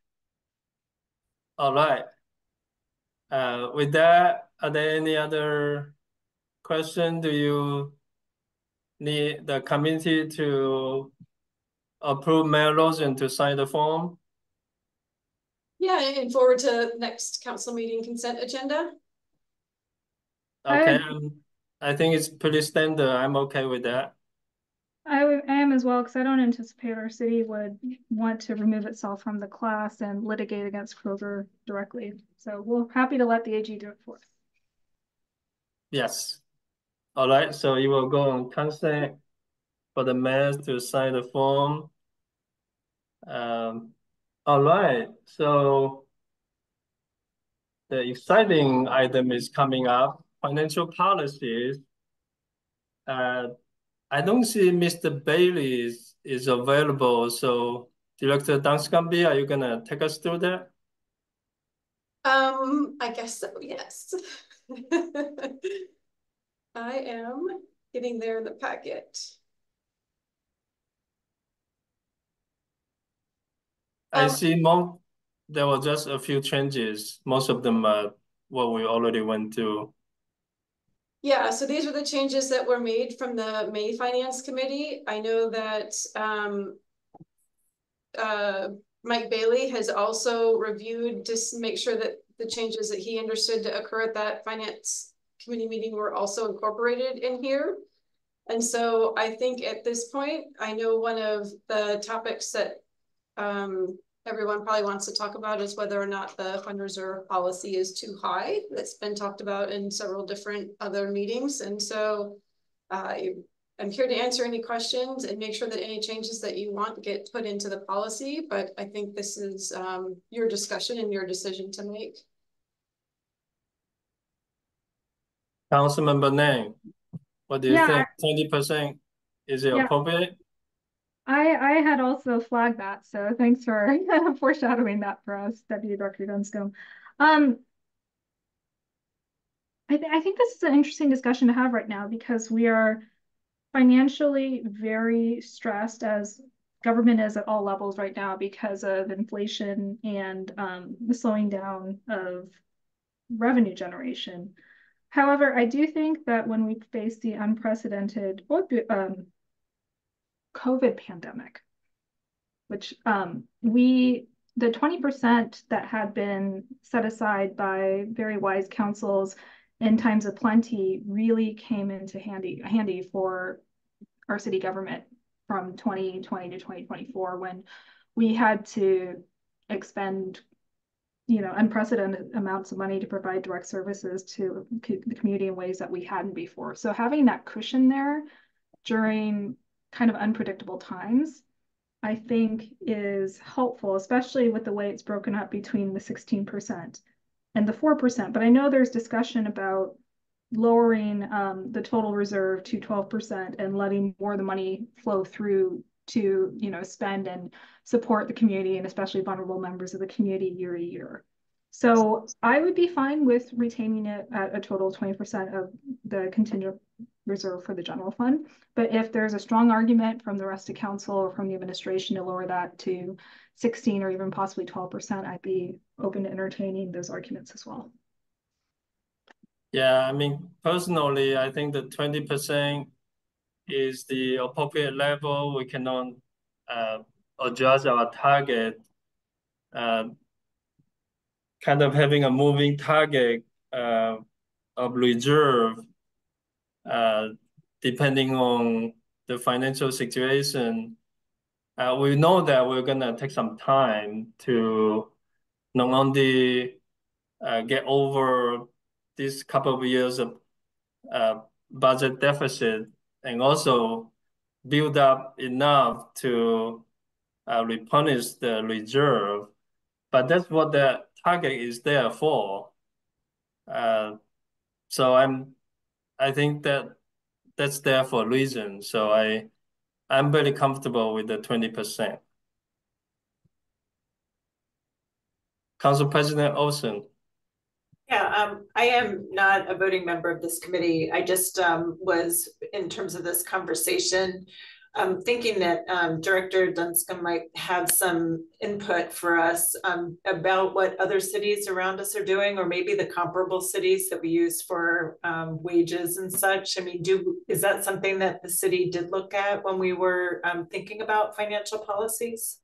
All right. Uh, with that, are there any other question? Do you need the committee to approve Mayor Rosen to sign the form? Yeah, and forward to next council meeting consent agenda. Okay, I- um, I think it's pretty standard. I'm okay with that. I, I am as well, because I don't anticipate our city would want to remove itself from the class and litigate against Kroger directly. So we're happy to let the A G do it for us. Yes. All right, so you will go on consent for the mayor to sign the form. Um, all right, so the exciting item is coming up, financial policies. Uh, I don't see Mister Bailey is, is available, so Director Dunscombe, are you gonna take us through that? Um, I guess so, yes. I am getting there in the packet. I Um, see more, there were just a few changes. Most of them are what we already went through. Yeah, so these are the changes that were made from the May Finance Committee. I know that um, uh, Mike Bailey has also reviewed just to make sure that the changes that he understood to occur at that Finance Committee meeting were also incorporated in here. And so I think at this point, I know one of the topics that um, everyone probably wants to talk about is whether or not the fund reserve policy is too high. That's been talked about in several different other meetings. And so uh, I'm here to answer any questions and make sure that any changes that you want get put into the policy. But I think this is um, your discussion and your decision to make. Councilmember Nang, what do you Yeah, think? twenty percent, is it yeah. appropriate? I, I had also flagged that, so thanks for foreshadowing that for us, Deputy Director Dunscombe. Um, I, th I think this is an interesting discussion to have right now because we are financially very stressed as government is at all levels right now because of inflation and um, the slowing down of revenue generation. However, I do think that when we face the unprecedented um, COVID pandemic, which um, we, the twenty percent that had been set aside by very wise councils in times of plenty really came into handy, handy for our city government from twenty twenty to twenty twenty-four when we had to expend you know, unprecedented amounts of money to provide direct services to the community in ways that we hadn't before. So having that cushion there during kind of unpredictable times, I think is helpful, especially with the way it's broken up between the sixteen percent and the four percent. But I know there's discussion about lowering um, the total reserve to twelve percent and letting more of the money flow through to, you know, spend and support the community and especially vulnerable members of the community year to year. So I would be fine with retaining it at a total of twenty percent of the contingent reserve for the general fund. But if there's a strong argument from the rest of council or from the administration to lower that to sixteen or even possibly twelve percent, I'd be open to entertaining those arguments as well. Yeah, I mean, personally, I think the twenty percent is the appropriate level. We cannot uh, adjust our target. Uh, kind of having a moving target uh, of reserve, uh, depending on the financial situation. Uh, we know that we're gonna take some time to not only uh, get over this couple of years of uh, budget deficit and also build up enough to uh, replenish the reserve. But that's what the target is there for. Uh, so I'm, I think that that's there for a reason. So I, I'm very comfortable with the twenty percent. Council President Olson. Yeah, um, I am not a voting member of this committee. I just um, was, in terms of this conversation, um, thinking that um, Director Dunscombe might have some input for us um, about what other cities around us are doing, or maybe the comparable cities that we use for um, wages and such. I mean, do is that something that the city did look at when we were um, thinking about financial policies?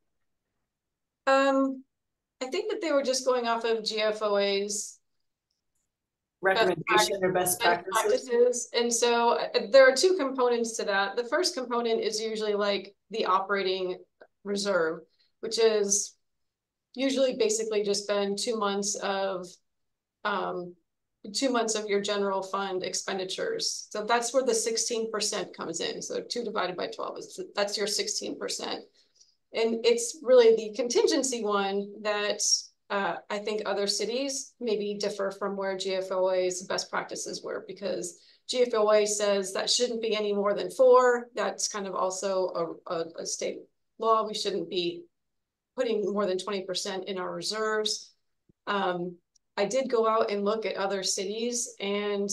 Um, I think that they were just going off of G F O A's recommendation or best practices? practices. And so uh, there are two components to that. The first component is usually like the operating reserve, which is usually basically just been two months of um, two months of your general fund expenditures. So that's where the sixteen percent comes in. So two divided by twelve is that's your sixteen percent. And it's really the contingency one that uh, I think other cities maybe differ from where G F O A's best practices were, because G F O A says that shouldn't be any more than four. That's kind of also a, a, a state law. We shouldn't be putting more than twenty percent in our reserves. Um, I did go out and look at other cities, and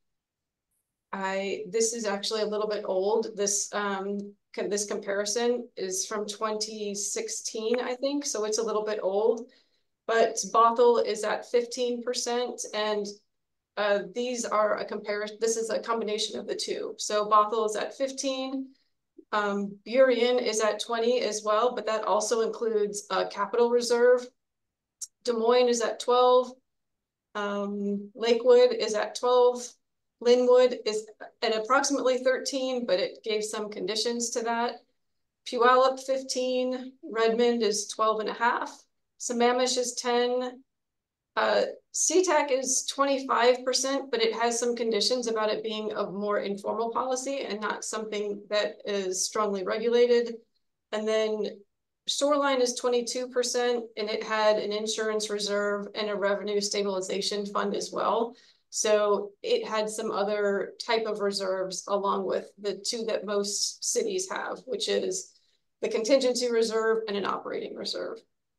I this is actually a little bit old. This um, this comparison is from twenty sixteen, I think, so it's a little bit old. But Bothell is at fifteen percent, and uh, these are a comparison. This is a combination of the two. So Bothell is at fifteen. Um, Burien is at twenty as well, but that also includes a capital reserve. Des Moines is at twelve. Um, Lakewood is at twelve. Linwood is at approximately thirteen, but it gave some conditions to that. Puyallup fifteen. Redmond is twelve and a half. Sammamish is ten. Uh, SeaTac is twenty-five percent, but it has some conditions about it being a more informal policy and not something that is strongly regulated. And then Shoreline is twenty-two percent, and it had an insurance reserve and a revenue stabilization fund as well. So it had some other type of reserves along with the two that most cities have, which is the contingency reserve and an operating reserve.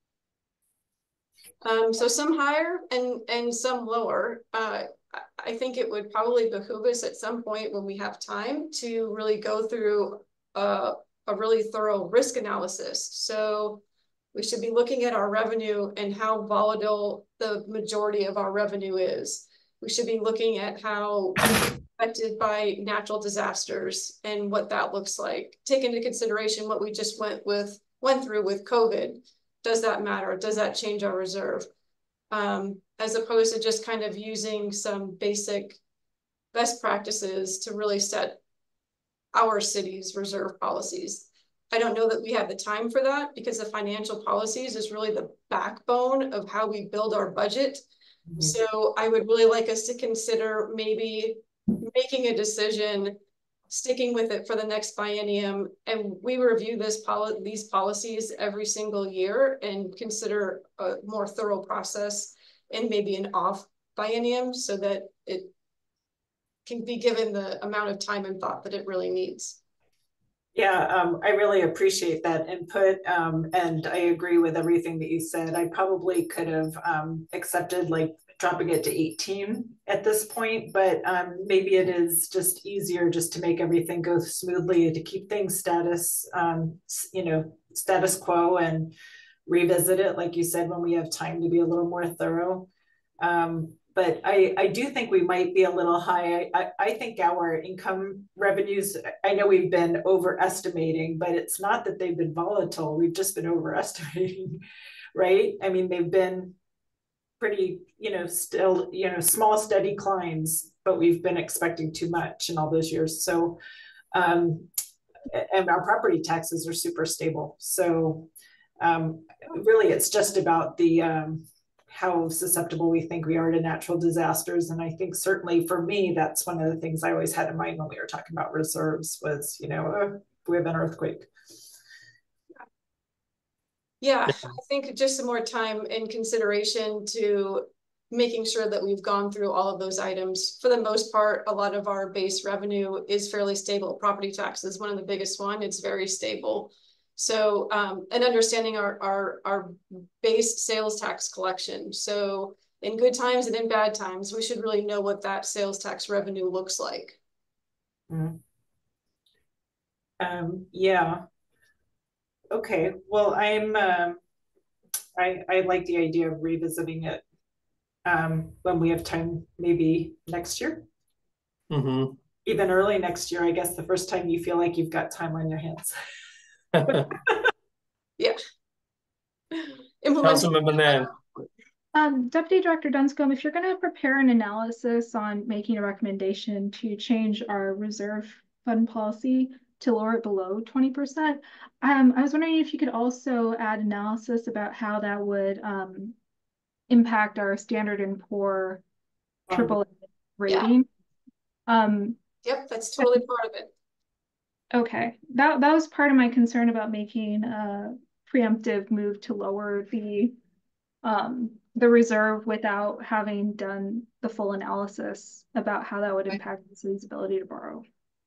Um, so some higher and, and some lower. Uh, I think it would probably behoove us at some point when we have time to really go through uh, a really thorough risk analysis. So we should be looking at our revenue and how volatile the majority of our revenue is. We should be looking at how affected by natural disasters and what that looks like. Take into consideration what we just went with went through with COVID. Does that matter? Does that change our reserve? Um, as opposed to just kind of using some basic best practices to really set our city's reserve policies. I don't know that we have the time for that, because the financial policies is really the backbone of how we build our budget. Mm-hmm. So I would really like us to consider maybe making a decision, sticking with it for the next biennium, and we review this poli these policies every single year and consider a more thorough process and maybe an off biennium so that it can be given the amount of time and thought that it really needs. Yeah, um, I really appreciate that input, um, and I agree with everything that you said. I probably could have um, accepted like dropping it to eighteen at this point, but um, maybe it is just easier just to make everything go smoothly, to keep things status, um, you know, status quo, and revisit it, like you said, when we have time to be a little more thorough. Um, But I, I do think we might be a little high. I, I think our income revenues, I know we've been overestimating, but it's not that they've been volatile. We've just been overestimating, right? I mean, they've been pretty, you know, still, you know, small, steady climbs, but we've been expecting too much in all those years. So, um, and our property taxes are super stable. So um, really, it's just about the, um, how susceptible we think we are to natural disasters. And I think certainly for me, that's one of the things I always had in mind when we were talking about reserves was, you know, uh, we have an earthquake. Yeah, I think just some more time and consideration to making sure that we've gone through all of those items. For the most part, a lot of our base revenue is fairly stable. Property tax is one of the biggest one. It's very stable. So, um, and understanding our, our, our base sales tax collection. So in good times and in bad times, we should really know what that sales tax revenue looks like. Mm. Um, yeah. Okay. Well, I'm, um, I, I like the idea of revisiting it um, when we have time, maybe next year. Mm-hmm. Even early next year, I guess, the first time you feel like you've got time on your hands. Yeah. Councilmember Nan. Um, Deputy Director Dunscombe, if you're going to prepare an analysis on making a recommendation to change our reserve fund policy to lower it below twenty percent, um, I was wondering if you could also add analysis about how that would um, impact our Standard and Poor triple Um, rating. Yeah. Um, Yep, that's totally part of it. Okay, that that was part of my concern about making a preemptive move to lower the um the reserve without having done the full analysis about how that would impact the city's ability to borrow.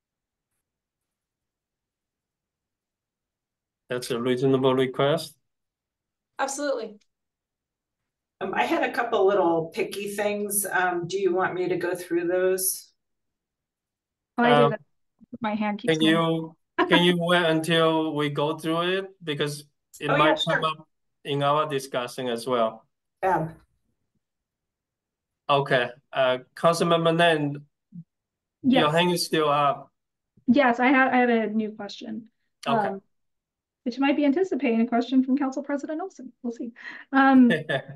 That's a reasonable request. Absolutely. Um, I had a couple little picky things. Um, do you want me to go through those? Oh, I Um, do that. My hand keeps Can you can you wait until we go through it, because it Oh, might yeah, come sure. up in our discussion as well. Um, Okay, uh, Councilmember Nan, your Yes, hand is still up. yes, I had I had a new question. Okay. Um, which might be anticipating a question from Council President Olson. We'll see. Um,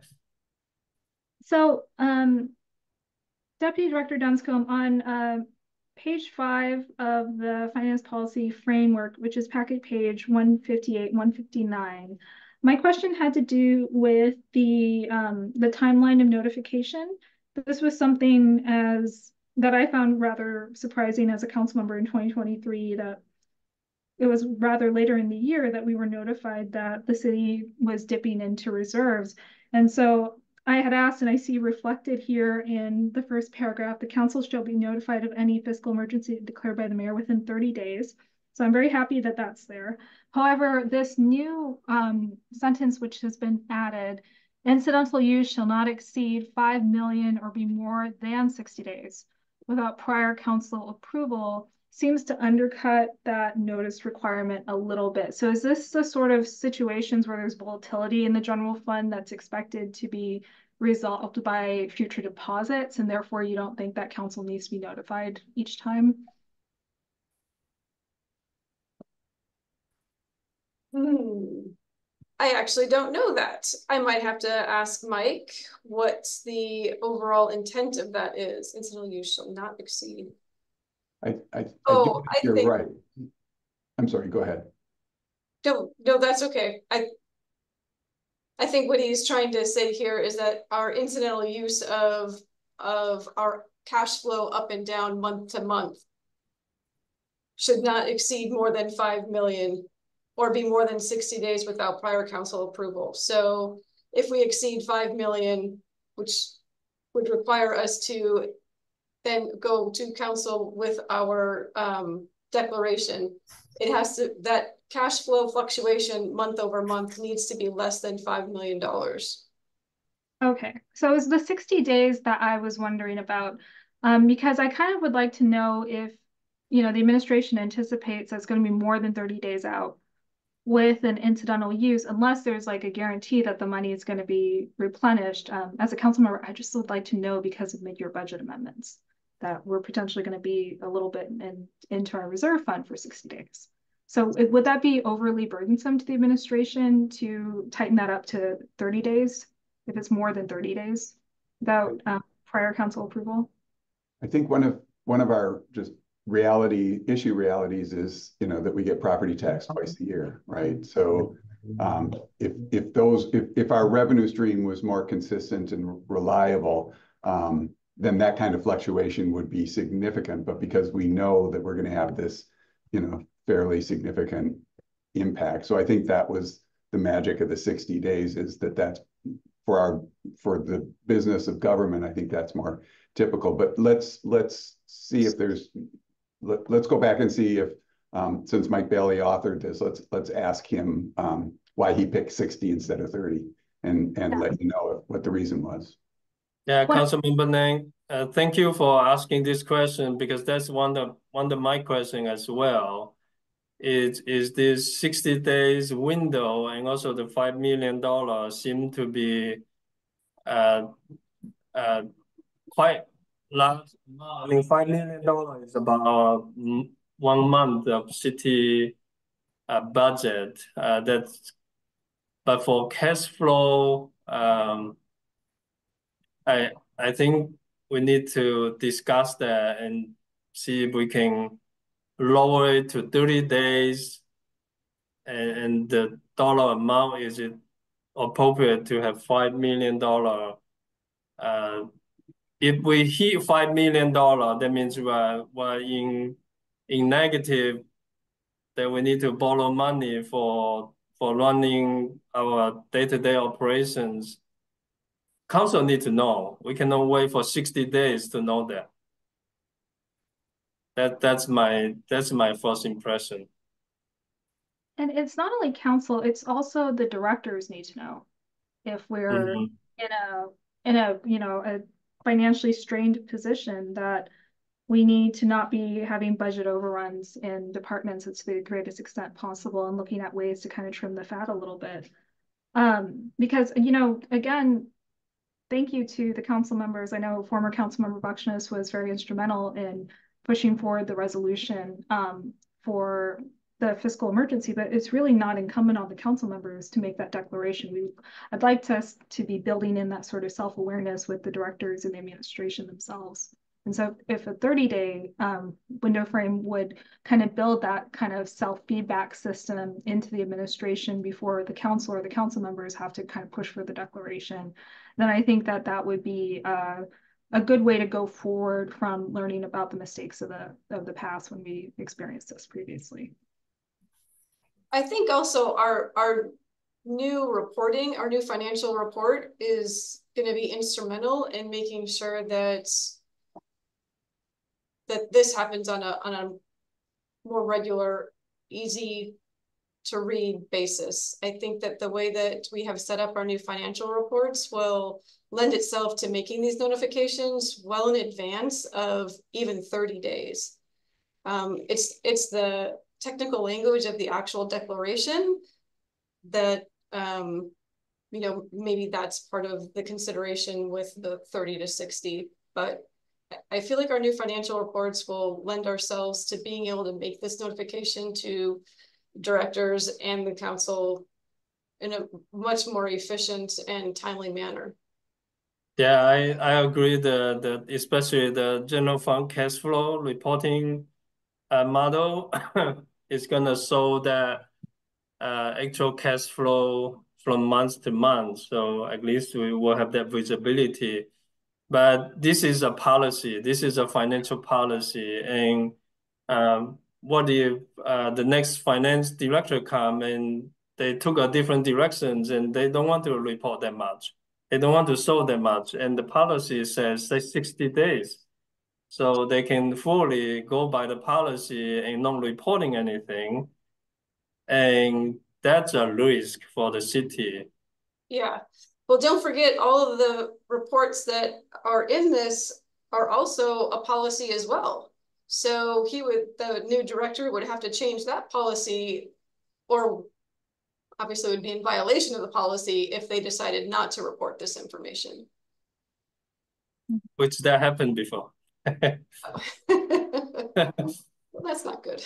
so, um, Deputy Director Dunscombe, on uh, page five of the Finance Policy Framework, which is packet page one fifty-eight, one fifty-nine, my question had to do with the um, the timeline of notification. This was something as that I found rather surprising as a council member in twenty twenty-three, that it was rather later in the year that we were notified that the city was dipping into reserves. And so I had asked, and I see reflected here in the first paragraph, the council shall be notified of any fiscal emergency declared by the mayor within thirty days. So I'm very happy that that's there. However, this new um, sentence, which has been added, incidental use shall not exceed five million or be more than sixty days without prior council approval, seems to undercut that notice requirement a little bit. So is this the sort of situations where there's volatility in the general fund that's expected to be resolved by future deposits, and therefore you don't think that council needs to be notified each time? Hmm. I actually don't know that. I might have to ask Mike what the overall intent of that is. Incidental use shall not exceed. I, I, I Oh, do think I you're think- right. I'm sorry, go ahead. No, no, that's okay. I I think what he's trying to say here is that our incidental use of of our cash flow up and down month to month should not exceed more than five million or be more than sixty days without prior council approval. So if we exceed five million, which would require us to then go to council with our um, declaration, it has to, that cash flow fluctuation month over month needs to be less than five million dollars. Okay, so it was the sixty days that I was wondering about, um, because I kind of would like to know if, you know, the administration anticipates that it's going to be more than thirty days out with an incidental use, unless there's like a guarantee that the money is going to be replenished. Um, as a council member, I just would like to know, because of mid-year budget amendments, that we're potentially going to be a little bit in, into our reserve fund for sixty days. So it, would that be overly burdensome to the administration to tighten that up to thirty days if it's more than thirty days without um, prior council approval? I think one of one of our just reality issue realities is, you know, that we get property tax twice a year, right? So um, if if those if if our revenue stream was more consistent and reliable, um, then that kind of fluctuation would be significant. But because we know that we're going to have this, you know, fairly significant impact, so I think that was the magic of the sixty days, is that that's for our for the business of government. I think that's more typical. But let's let's see if there's let, let's go back and see if um, since Mike Bailey authored this, let's let's ask him um, why he picked sixty instead of thirty, and and yeah. let you know if, what the reason was. Yeah, Councilmember Nang, uh, thank you for asking this question, because that's one of one of my questions as well. Is is this sixty days window and also the five million dollars seem to be uh uh quite large. I mean, five million dollars is about one month of city uh, budget. Uh, that's but for cash flow um I I think we need to discuss that and see if we can lower it to thirty days, and, and the dollar amount, is it appropriate to have five million dollar? Uh, if we hit five million dollar, that means we're we're in in negative. That we need to borrow money for for running our day-to-day operations. Council need to know. We cannot wait for sixty days to know that. That that's my that's my first impression. And it's not only council, it's also the directors need to know if we're Mhm. in a in a you know a financially strained position, that we need to not be having budget overruns in departments to the greatest extent possible, and looking at ways to kind of trim the fat a little bit. Um, because, you know, again, thank you to the council members. I know former council member Buckness was very instrumental in pushing forward the resolution um, for the fiscal emergency, but it's really not incumbent on the council members to make that declaration. We, I'd like us to, to be building in that sort of self-awareness with the directors and the administration themselves. And so if a thirty day um, window frame would kind of build that kind of self-feedback system into the administration before the council or the council members have to kind of push for the declaration, then I think that that would be uh, a good way to go forward from learning about the mistakes of the of the past when we experienced this previously. I think also our our new reporting, our new financial report is going to be instrumental in making sure that that this happens on a on a more regular, easy to read basis. I think that the way that we have set up our new financial reports will lend itself to making these notifications well in advance of even thirty days. Um, it's it's the technical language of the actual declaration that um, you know, maybe that's part of the consideration with the thirty to sixty, but I feel like our new financial reports will lend ourselves to being able to make this notification to directors and the council in a much more efficient and timely manner. Yeah, I, I agree. The, the especially the general fund cash flow reporting uh, model is gonna show that uh, actual cash flow from month to month. So at least we will have that visibility. But this is a policy. This is a financial policy, and um, what if uh, the next finance director come and they took a different directions and they don't want to report that much. They don't want to show that much, and the policy says say sixty days, so they can fully go by the policy and not reporting anything, and that's a risk for the city. Yeah. Well, don't forget all of the reports that are in this are also a policy as well. So he would, the new director would have to change that policy, or obviously would be in violation of the policy if they decided not to report this information. Which that happened before. Well, that's not good.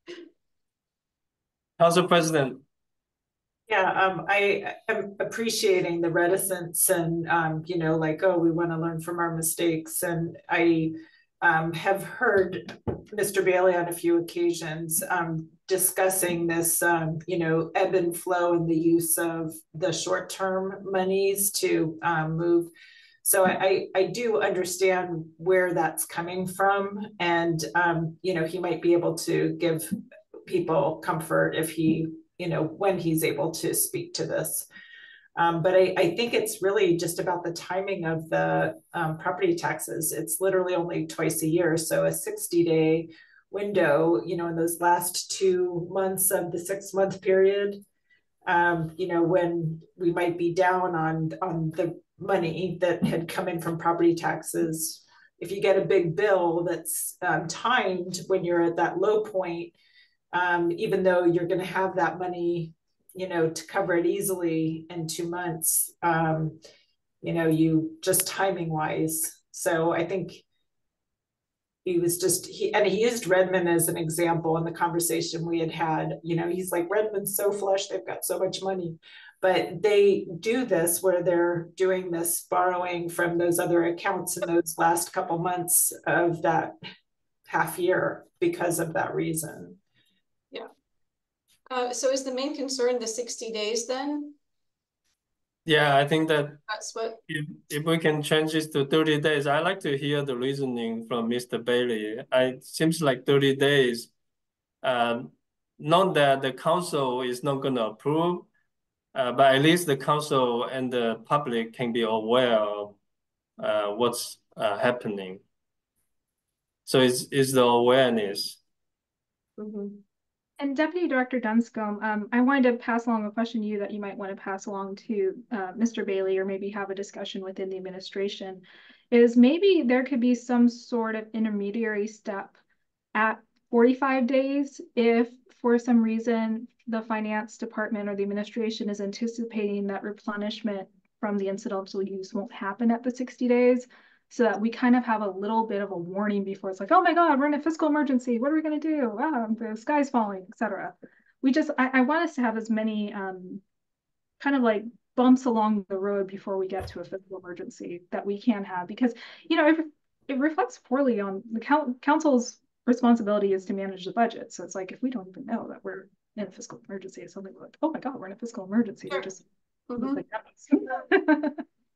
Council President. Yeah, um, I am appreciating the reticence and, um, you know, like, oh, we want to learn from our mistakes. And I um, have heard Mister Bailey on a few occasions um, discussing this, um, you know, ebb and flow in the use of the short-term monies to um, move. So I, I do understand where that's coming from. And, um, you know, he might be able to give people comfort if he you know, when he's able to speak to this. Um, but I, I think it's really just about the timing of the um, property taxes. It's literally only twice a year. So a sixty day window, you know, in those last two months of the six month period, um, you know, when we might be down on, on the money that had come in from property taxes. If you get a big bill that's um, timed when you're at that low point, Um, even though you're going to have that money, you know, to cover it easily in two months, um, you know, you just timing wise. So I think he was just, he, and he used Redmond as an example in the conversation we had had, you know, he's like, Redmond's so flush, they've got so much money. But they do this where they're doing this borrowing from those other accounts in those last couple months of that half year because of that reason. Yeah. Uh, so is the main concern the sixty days then? Yeah, I think that That's what. if, if we can change this to thirty days, I like to hear the reasoning from Mister Bailey. I, it seems like thirty days, um, not that the council is not going to approve, uh, but at least the council and the public can be aware of uh, what's uh, happening. So it's, it's the awareness. Mm-hmm. And Deputy Director Dunscombe, um, I wanted to pass along a question to you that you might want to pass along to uh, Mister Bailey, or maybe have a discussion within the administration, is maybe there could be some sort of intermediary step at forty-five days if for some reason the finance department or the administration is anticipating that replenishment from the incidental use won't happen at the sixty days. So that we kind of have a little bit of a warning before it's like, oh my God, we're in a fiscal emergency. What are we going to do? Ah, the sky's falling, et cetera. We just, I, I want us to have as many um, kind of like bumps along the road before we get to a fiscal emergency that we can have, because, you know, it, it reflects poorly on the council's responsibility is to manage the budget. So it's like, if we don't even know that we're in a fiscal emergency, it's something like, oh my God, we're in a fiscal emergency. Sure. It just Mm-hmm. like that.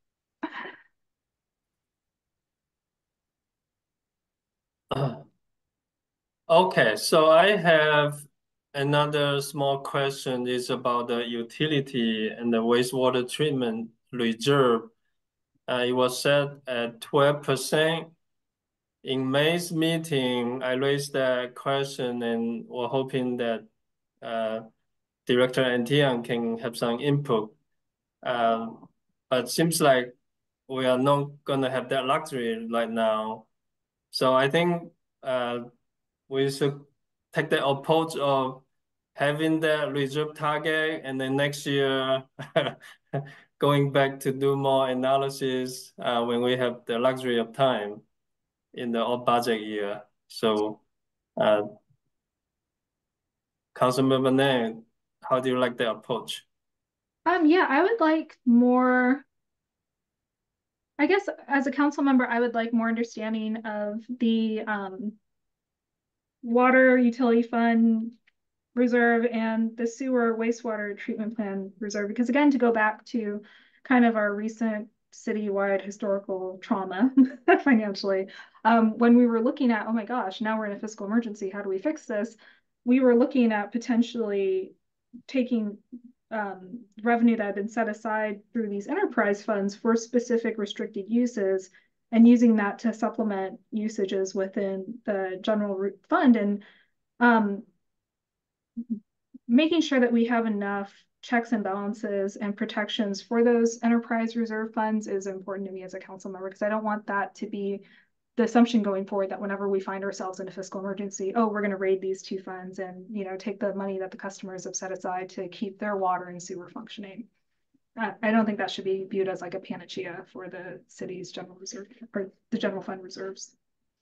Uh, okay, so I have another small question is about the utility and the wastewater treatment reserve. Uh, it was set at twelve percent. In May's meeting, I raised that question and we're hoping that uh, Director Antian can have some input. Uh, but it seems like we are not gonna have that luxury right now. So I think uh, we should take the approach of having that reserve target, and then next year going back to do more analysis uh, when we have the luxury of time in the off budget year. So, uh, Councilmember Nang, how do you like the approach? Um, yeah, I would like more. I guess as a council member, I would like more understanding of the um, water utility fund reserve and the sewer wastewater treatment plan reserve, because again, to go back to kind of our recent citywide historical trauma financially, um, when we were looking at, oh my gosh, now we're in a fiscal emergency, how do we fix this? We were looking at potentially taking um, revenue that had been set aside through these enterprise funds for specific restricted uses and using that to supplement usages within the general fund, and um, making sure that we have enough checks and balances and protections for those enterprise reserve funds is important to me as a council member, because I don't want that to be the assumption going forward that whenever we find ourselves in a fiscal emergency, oh, we're going to raid these two funds and, you know, take the money that the customers have set aside to keep their water and sewer functioning. I, I don't think that should be viewed as like a panacea for the city's general reserve or the general fund reserves.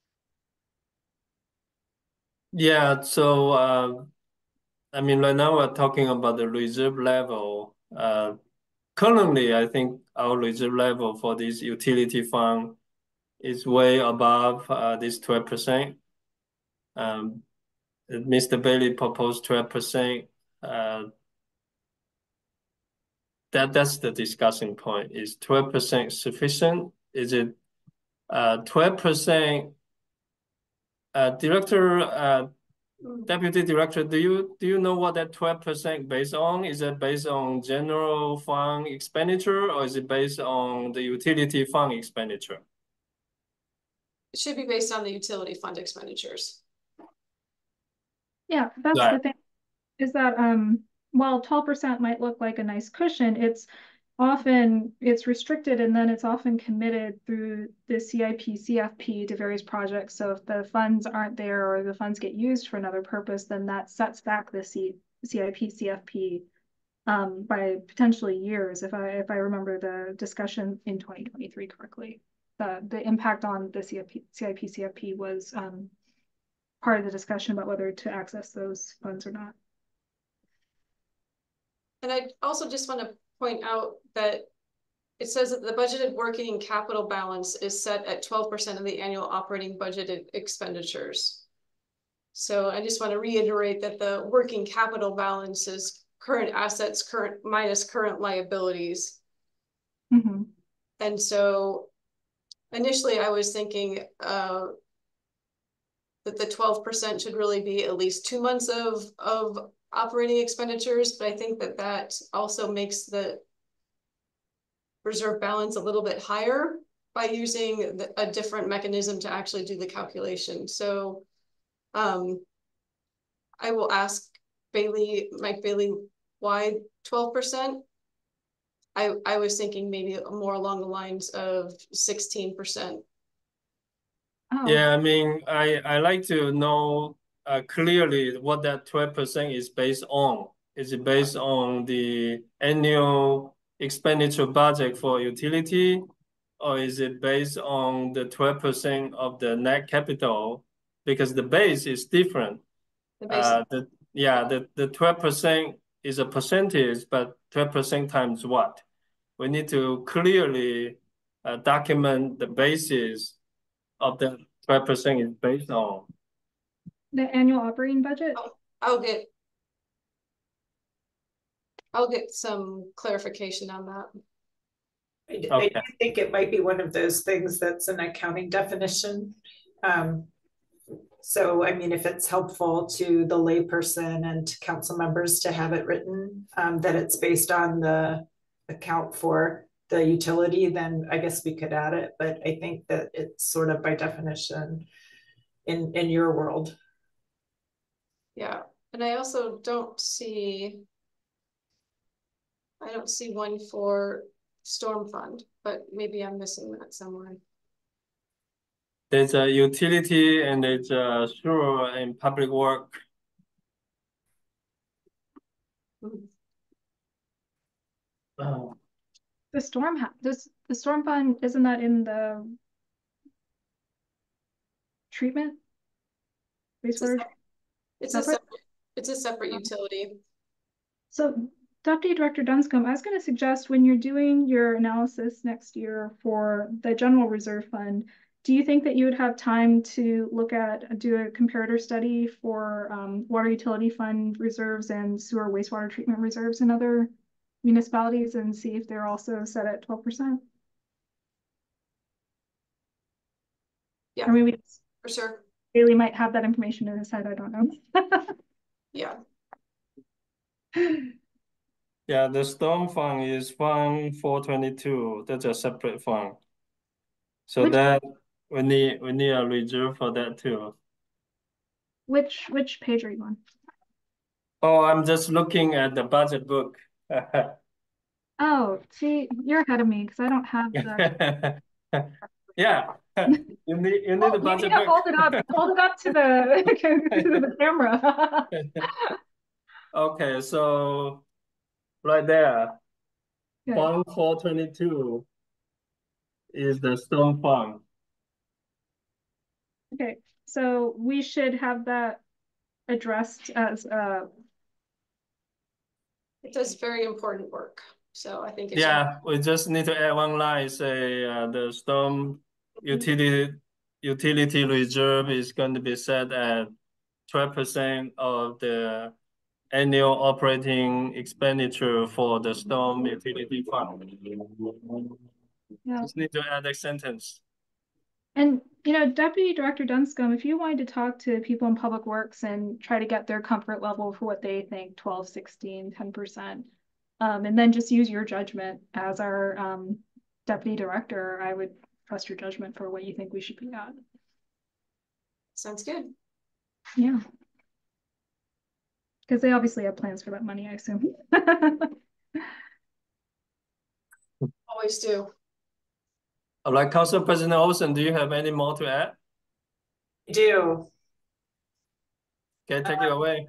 Yeah, so uh, I mean, right now we're talking about the reserve level. Uh, currently, I think our reserve level for this utility fund is way above uh, this twelve percent. Um, Mister Bailey proposed twelve percent. Uh, that, that's the discussion point. Is twelve percent sufficient? Is it uh, twelve percent? Uh, Director, uh, Deputy Director, do you do you know what that twelve percent based on? Is it based on general fund expenditure, or is it based on the utility fund expenditure? It should be based on the utility fund expenditures. Yeah, that's Right. the thing, is that um, while twelve percent might look like a nice cushion, it's often, it's restricted and then it's often committed through the C I P, C F P to various projects. So if the funds aren't there or the funds get used for another purpose, then that sets back the C I P, C F P um, by potentially years, if I if I remember the discussion in twenty twenty-three correctly. The, the impact on the C I P, C I P, C F P was um, part of the discussion about whether to access those funds or not. And I also just want to point out that it says that the budgeted working capital balance is set at twelve percent of the annual operating budgeted expenditures. So I just want to reiterate that the working capital balance is current assets, current minus current liabilities. Mm-hmm. And so initially I was thinking uh, that the twelve percent should really be at least two months of, of operating expenditures, but I think that that also makes the reserve balance a little bit higher by using the, a different mechanism to actually do the calculation. So um, I will ask Bailey, Mike Bailey, why twelve percent? I, I was thinking maybe more along the lines of sixteen percent. Oh. Yeah, I mean, I, I like to know uh, clearly what that twelve percent is based on. Is it based on the annual expenditure budget for utility, or is it based on the twelve percent of the net capital? Because the base is different. The base. Uh, the, yeah, the, the twelve percent is a percentage, but twelve percent times what? We need to clearly uh, document the basis of the twelve percent is based on. The annual operating budget? I'll, I'll get I'll get some clarification on that. I, Okay. I do think it might be one of those things that's an accounting definition. Um, so, I mean, if it's helpful to the layperson and to council members to have it written, um, that it's based on the account for the utility, then I guess we could add it. But I think that it's sort of by definition in, in your world. Yeah, and I also don't see, I don't see one for storm fund, but maybe I'm missing that somewhere. There's a utility and there's a sewer and public work. Mm-hmm. Oh. The storm, ha this, the storm fund, isn't that in the treatment? Wastewater? It's a Separate? separate, it's a separate utility. So Deputy Director Dunscombe, I was going to suggest when you're doing your analysis next year for the general reserve fund, do you think that you would have time to look at, do a comparator study for um, water utility fund reserves and sewer wastewater treatment reserves in other municipalities and see if they're also set at twelve percent? Yeah, I mean, we, for sure. Bailey might have that information in his head, I don't know. Yeah. Yeah, the storm fund is fund four twenty-two. That's a separate fund. So Which, that we need we need a reserve for that too. which which page are you on? Oh, I'm just looking at the budget book. Oh, see, you're ahead of me because I don't have the. Yeah, you need you need Oh, the you budget need to book. hold it up, hold it up to the to the camera. Okay, so right there, Good. fund four twenty-two is the storm fund. Okay, so we should have that addressed as uh. It does very important work. So I think it's Yeah, we just need to add one line, say uh, the storm utility utility reserve is going to be set at twelve percent of the annual operating expenditure for the storm utility fund. Yeah. Just need to add a sentence. And, you know, Deputy Director Dunscombe, if you wanted to talk to people in Public Works and try to get their comfort level for what they think, twelve, sixteen, ten percent, um, and then just use your judgment as our um, Deputy Director, I would trust your judgment for what you think we should be at. sounds good. Yeah. Because they obviously have plans for that money, I assume. Always do. All right, Council President Olsen, do you have any more to add? I do. Okay, take it away.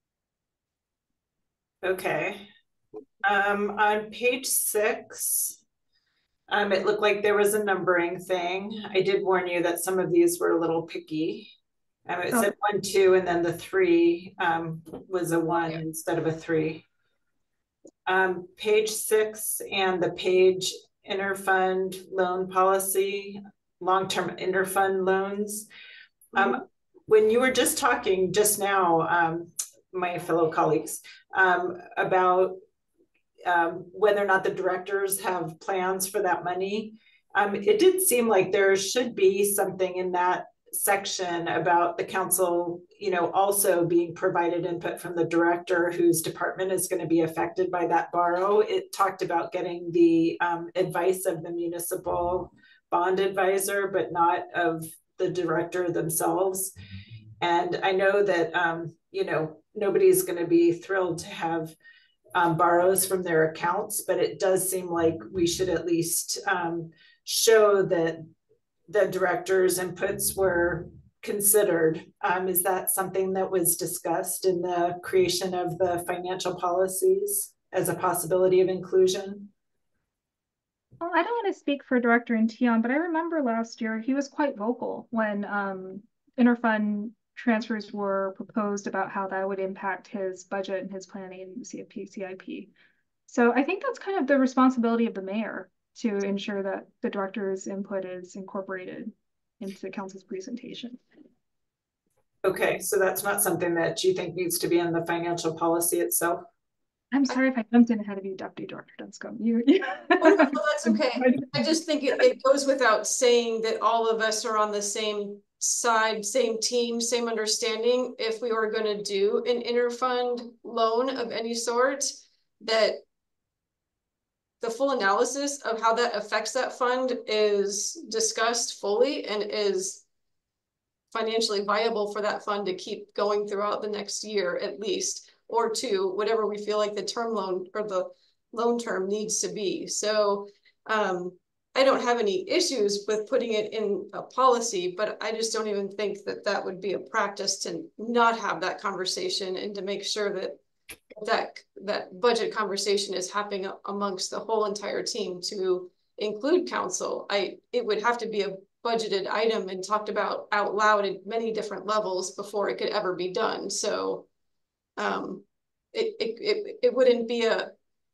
Okay. Um, on page six, um, it looked like there was a numbering thing. I did warn you that some of these were a little picky. Um, it Oh. said one, two, and then the three um, was a one Yeah. instead of a three. Um, page six and the page interfund loan policy, long-term interfund loans. Um, mm-hmm. When you were just talking just now, um, my fellow colleagues, um, about um, whether or not the directors have plans for that money, um, it did seem like there should be something in that section about the council, you know, also being provided input from the director whose department is going to be affected by that borrow. It talked about getting the um, advice of the municipal bond advisor, but not of the director themselves. And I know that, um, you know, nobody's going to be thrilled to have um, borrows from their accounts, but it does seem like we should at least um, show that the director's inputs were considered. Um, is that something that was discussed in the creation of the financial policies as a possibility of inclusion? Well, I don't want to speak for Director Intion, but I remember last year he was quite vocal when um, interfund transfers were proposed about how that would impact his budget and his planning and C F P, C I P. So I think that's kind of the responsibility of the mayor to ensure that the director's input is incorporated into the council's presentation. Okay, so that's not something that you think needs to be in the financial policy itself? I'm sorry if I jumped in ahead of you, Deputy Director Dunscombe. You, you... Oh, no, that's okay. I just think it, it goes without saying that all of us are on the same side, same team, same understanding. If we were going to do an interfund loan of any sort, that the full analysis of how that affects that fund is discussed fully and is financially viable for that fund to keep going throughout the next year at least, or two, whatever we feel like the term loan or the loan term needs to be. So um, I don't have any issues with putting it in a policy, but I just don't even think that that would be a practice to not have that conversation and to make sure that that that budget conversation is happening amongst the whole entire team to include council. I it would have to be a budgeted item and talked about out loud at many different levels before it could ever be done. So um, it, it, it, it wouldn't be a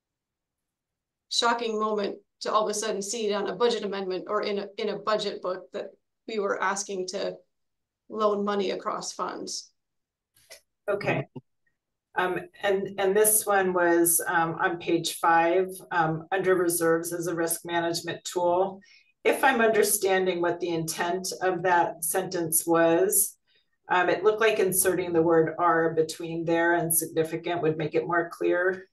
shocking moment to all of a sudden see it on a budget amendment or in a, in a budget book that we were asking to loan money across funds. Okay. Um, and, and this one was um, on page five, um, under reserves as a risk management tool. If I'm understanding what the intent of that sentence was, um, it looked like inserting the word "are" between there and significant would make it more clear.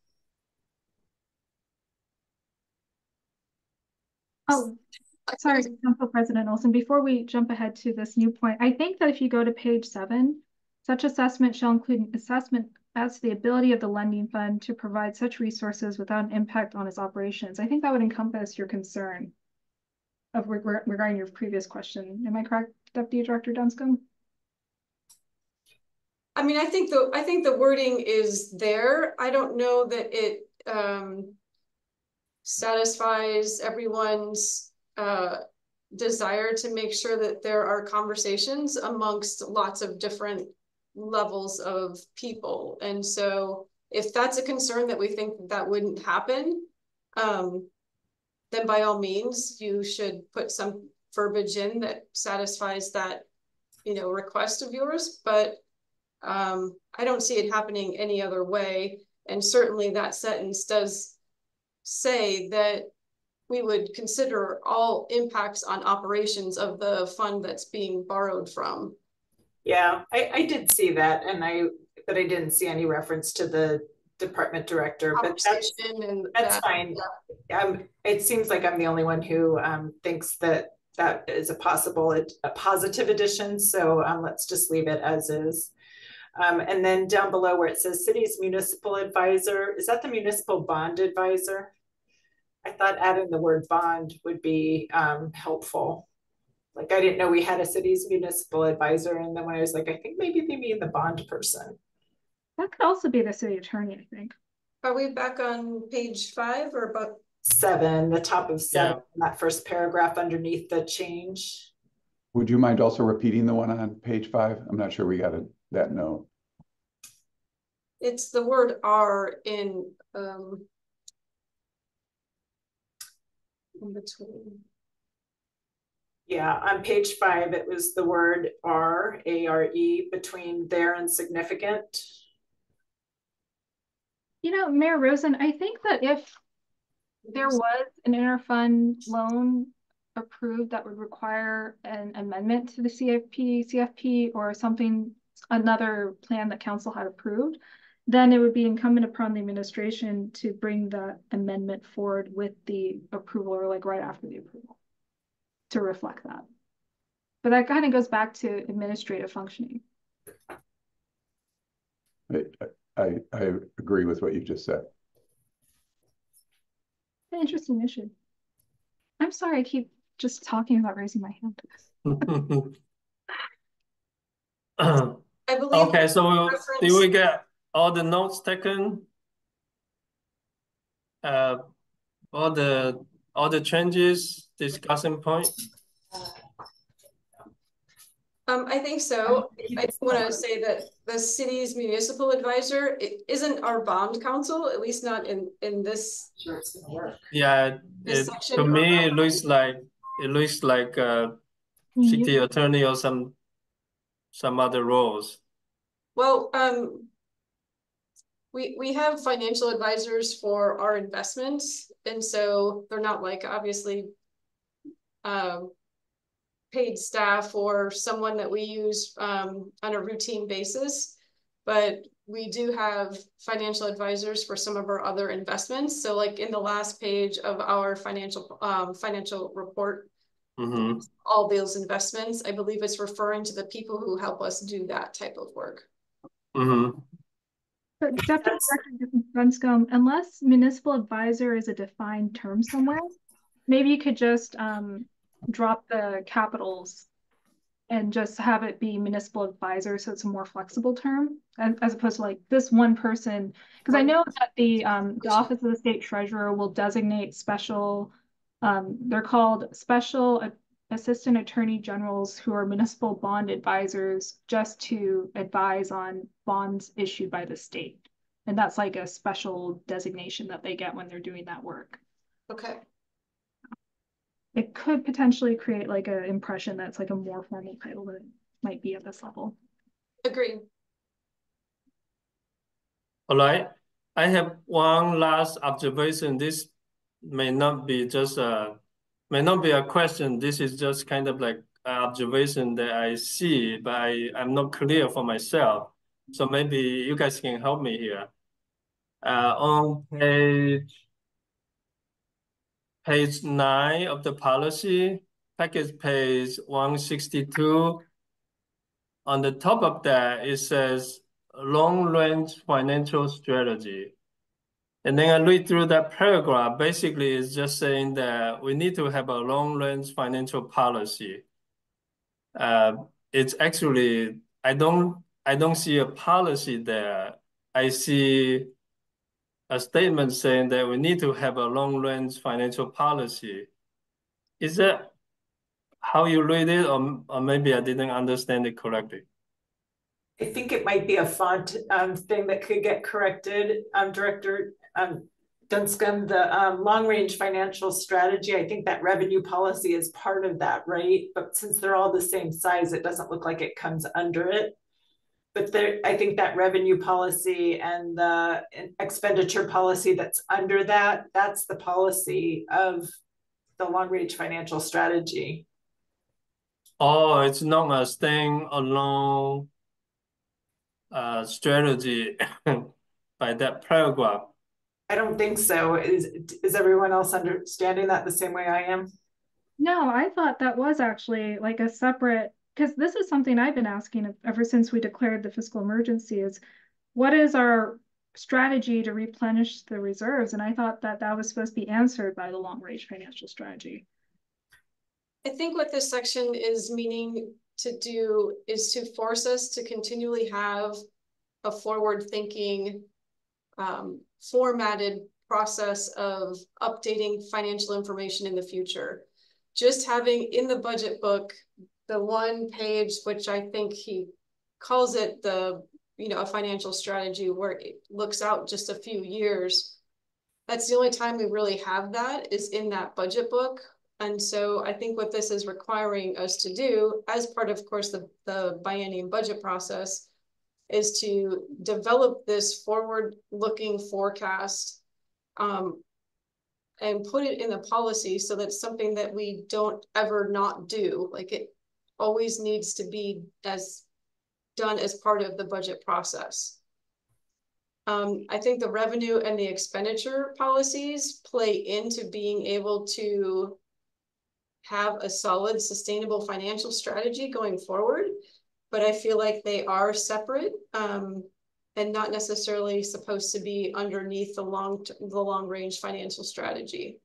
Oh, sorry, Council President Olson, before we jump ahead to this new point, I think that if you go to page seven, such assessment shall include an assessment as to the ability of the lending fund to provide such resources without an impact on its operations. I think that would encompass your concern of reg regarding your previous question. Am I correct, Deputy Director Dunscombe? I mean, I think the I think the wording is there. I don't know that it um, satisfies everyone's uh, desire to make sure that there are conversations amongst lots of different levels of people. And so if that's a concern that we think that, that wouldn't happen, um, then by all means, you should put some verbiage in that satisfies that, you know, request of yours. But um, I don't see it happening any other way. And certainly that sentence does say that we would consider all impacts on operations of the fund that's being borrowed from. Yeah, I, I did see that, and I but I didn't see any reference to the department director. But that's and that's that, fine. Yeah. Um, it seems like I'm the only one who um, thinks that that is a possible a positive addition. So um, let's just leave it as is. Um, and then down below where it says city's municipal advisor, is that the municipal bond advisor? I thought adding the word bond would be um, helpful. Like, I didn't know we had a city's municipal advisor. And then when I was like, I think maybe they mean the bond person. That could also be the city attorney, I think. Are we back on page five or about seven, the top of seven, Yeah. that first paragraph underneath the change? Would you mind also repeating the one on page five? I'm not sure we got it, that note. it's the word "are" in um in between. Yeah, on page five, it was the word R, A R E, between there and significant. You know, Mayor Rosen, I think that if there was an interfund loan approved that would require an amendment to the C F P, C F P, or something, another plan that council had approved, then it would be incumbent upon the administration to bring the amendment forward with the approval, or like right after the approval, to reflect that. But that kind of goes back to administrative functioning. I, I, I agree with what you just said. An interesting issue. I'm sorry, I keep just talking about raising my hand. I believe. Okay, so reference... did we get all the notes taken? Uh, all the all the changes, discussion point? Um, I think so. I want to say that the city's municipal advisor, it isn't our bond counsel, at least not in in this. Sure, it's gonna work. Yeah, it, to me it looks like it looks like a city attorney or some some other roles. Well, um, we we have financial advisors for our investments, and so they're not like obviously um, paid staff or someone that we use um, on a routine basis, but we do have financial advisors for some of our other investments. So like in the last page of our financial um, financial report, mm-hmm. all those investments, I believe it's referring to the people who help us do that type of work. Mm-hmm. But Deputy Director Dunscombe, unless municipal advisor is a defined term somewhere, maybe you could just um, drop the capitals and just have it be municipal advisor, so it's a more flexible term, as, as opposed to like this one person. Because I know that the um, the Office of the State Treasurer will designate special, um, they're called special assistant attorney generals, who are municipal bond advisors, just to advise on bonds issued by the state. And that's like a special designation that they get when they're doing that work. Okay. It could potentially create like an impression that's like a more formal title than it might be at this level. Agreed. All right. I have one last observation. This may not be just a may not be a question. This is just kind of like an observation that I see, but I, I'm not clear for myself. So maybe you guys can help me here. Uh, on page page nine of the policy, package page one sixty-two, on the top of that, it says long-range financial strategy. And then I read through that paragraph. Basically, it's just saying that we need to have a long-range financial policy. Uh, it's actually, I don't, I don't see a policy there. I see a statement saying that we need to have a long-range financial policy. Is that how you read it, or, or maybe I didn't understand it correctly? I think it might be a font um, thing that could get corrected, um, Director um, Dunscombe. The um, long-range financial strategy, I think that revenue policy is part of that, right? But since they're all the same size, it doesn't look like it comes under it. But there, I think that revenue policy and the expenditure policy that's under that, that's the policy of the long-range financial strategy. Oh, it's not a standalone uh, strategy by that paragraph. I don't think so. Is, is everyone else understanding that the same way I am? No, I thought that was actually like a separate, because this is something I've been asking ever since we declared the fiscal emergency, is what is our strategy to replenish the reserves? And I thought that that was supposed to be answered by the long-range financial strategy. I think what this section is meaning to do is to force us to continually have a forward-thinking, um, formatted process of updating financial information in the future. Just having in the budget book, the one page, which I think he calls it the, you know, a financial strategy, where it looks out just a few years. that's the only time we really have that is in that budget book. And so I think what this is requiring us to do as part of, of course, the, the biennium budget process is to develop this forward-looking forecast um, and put it in the policy so that's something that we don't ever not do. Like it always needs to be as done as part of the budget process. Um, I think the revenue and the expenditure policies play into being able to have a solid, sustainable financial strategy going forward, but I feel like they are separate um, and not necessarily supposed to be underneath the long, the long range financial strategy.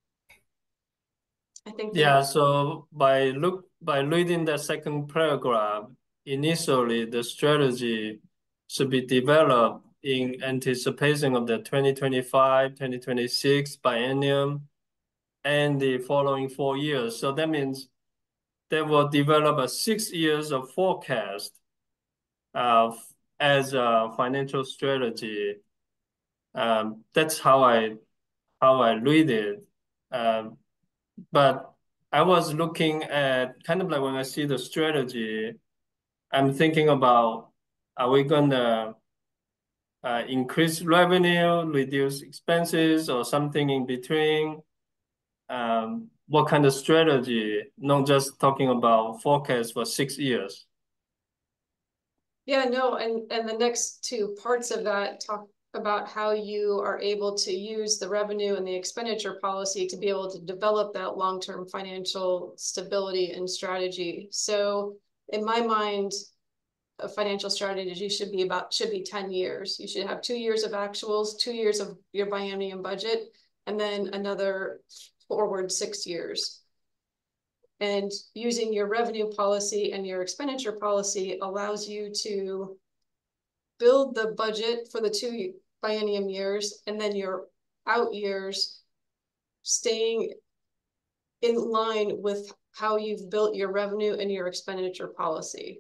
I think. Yeah, so by look by reading the second paragraph, initially the strategy should be developed in anticipation of the twenty twenty-five, twenty twenty-six biennium and the following four years. So that means they will develop a six years of forecast uh, as a financial strategy. Um, that's how I how I read it. Um, but I was looking at kind of like when I see the strategy, I'm thinking about, are we gonna uh, increase revenue, reduce expenses, or something in between? Um, what kind of strategy? Not just talking about forecast for six years. Yeah, no, and, and the next two parts of that talk about how you are able to use the revenue and the expenditure policy to be able to develop that long-term financial stability and strategy. So in my mind, a financial strategy should be about, should be ten years. You should have two years of actuals, two years of your biennium budget, and then another forward six years. And using your revenue policy and your expenditure policy allows you to build the budget for the two biennium years, and then your out years staying in line with how you've built your revenue and your expenditure policy.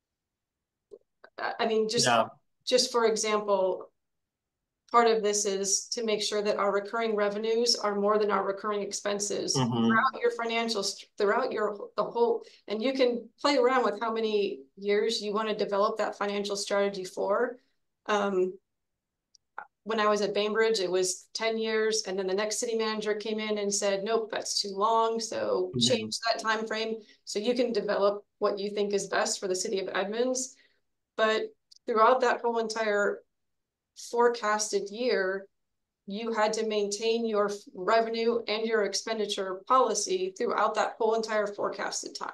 I mean, just, yeah. just for example, part of this is to make sure that our recurring revenues are more than our recurring expenses mm-hmm. throughout your financials, throughout your the whole, and you can play around with how many years you want to develop that financial strategy for. Um, when I was at Bainbridge, it was ten years, and then the next city manager came in and said, nope, that's too long, so mm-hmm. change that time frame so you can develop what you think is best for the city of Edmonds. But throughout that whole entire forecasted year, you had to maintain your revenue and your expenditure policy throughout that whole entire forecasted time.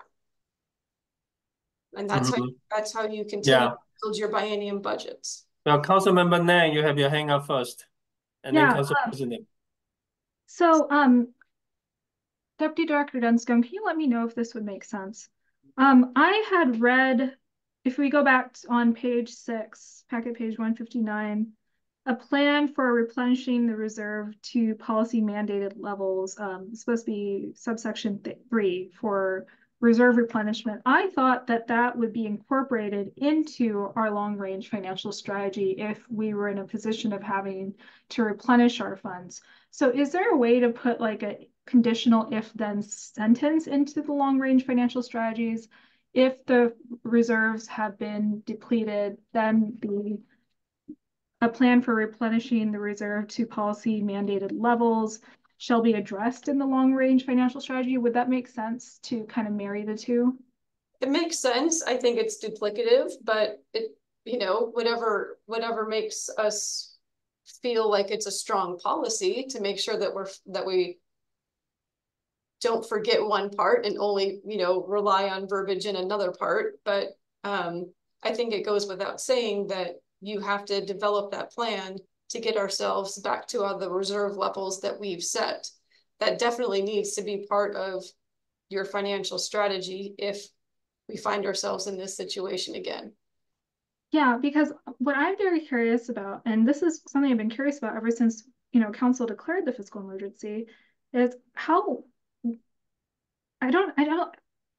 And that's mm-hmm. how that's how you continue yeah. to build your biennium budgets. Well, Councilmember Nang, you have your hand up first, and yeah, then Council um, President. So, um, Deputy Director Dunscombe, can you let me know if this would make sense? Um, I had read, if we go back on page six, packet page one fifty-nine, a plan for replenishing the reserve to policy mandated levels, um, it's supposed to be subsection th three for reserve replenishment. I thought that that would be incorporated into our long range financial strategy if we were in a position of having to replenish our funds. So is there a way to put like a conditional if then sentence into the long range financial strategies? If the reserves have been depleted, then the a plan for replenishing the reserve to policy mandated levels shall be addressed in the long range financial strategy. Would that make sense to kind of marry the two? It makes sense. I think it's duplicative, but it, you know, whatever, whatever makes us feel like it's a strong policy to make sure that we're, that we don't forget one part and only, you know, rely on verbiage in another part. But um, I think it goes without saying that you have to develop that plan to get ourselves back to uh, the reserve levels that we've set. That definitely needs to be part of your financial strategy if we find ourselves in this situation again. Yeah, because what I'm very curious about, and this is something I've been curious about ever since, you know, council declared the fiscal emergency, is how I don't, I don't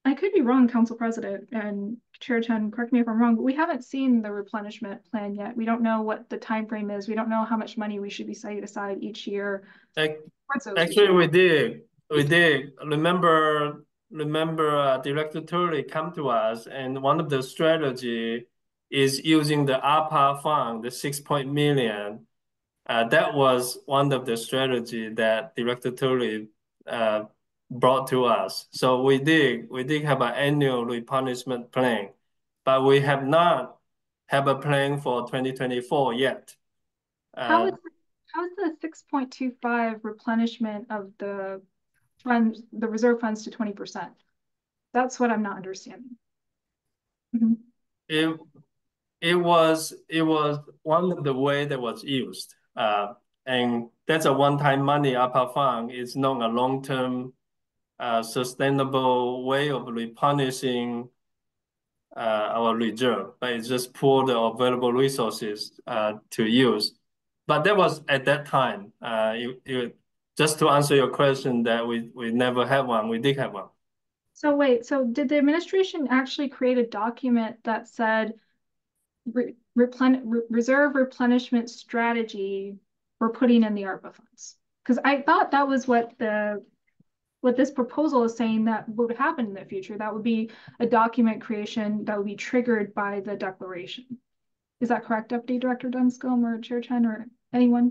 I could be wrong, Council President and Chair Chen, correct me if I'm wrong, but we haven't seen the replenishment plan yet. We don't know what the time frame is. We don't know how much money we should be setting aside each year. Actually, we did. We did. Remember, remember, uh, Director Turley come to us, and one of the strategy is using the ARPA fund, the six point million. Uh, that was one of the strategy that Director Turley uh, brought to us. So we did, we did have an annual replenishment plan, but we have not have a plan for twenty twenty-four yet. Uh, how is how is the six point two five replenishment of the funds, the reserve funds to twenty percent? That's what I'm not understanding. Mm-hmm. It it was it was one of the way that was used. Uh, and that's a one-time money ARPA fund. It's not a long-term uh, sustainable way of replenishing uh, our reserve, but it's just pull the available resources uh, to use. But that was at that time. Uh, it, it, just to answer your question, that we, we never had one, we did have one. So wait, so did the administration actually create a document that said re replen re reserve replenishment strategy we're putting in the ARPA funds? Because I thought that was what the what this proposal is saying that would happen in the future. That would be a document creation that would be triggered by the declaration. Is that correct, Deputy Director Dunscombe or Chair Chen or anyone?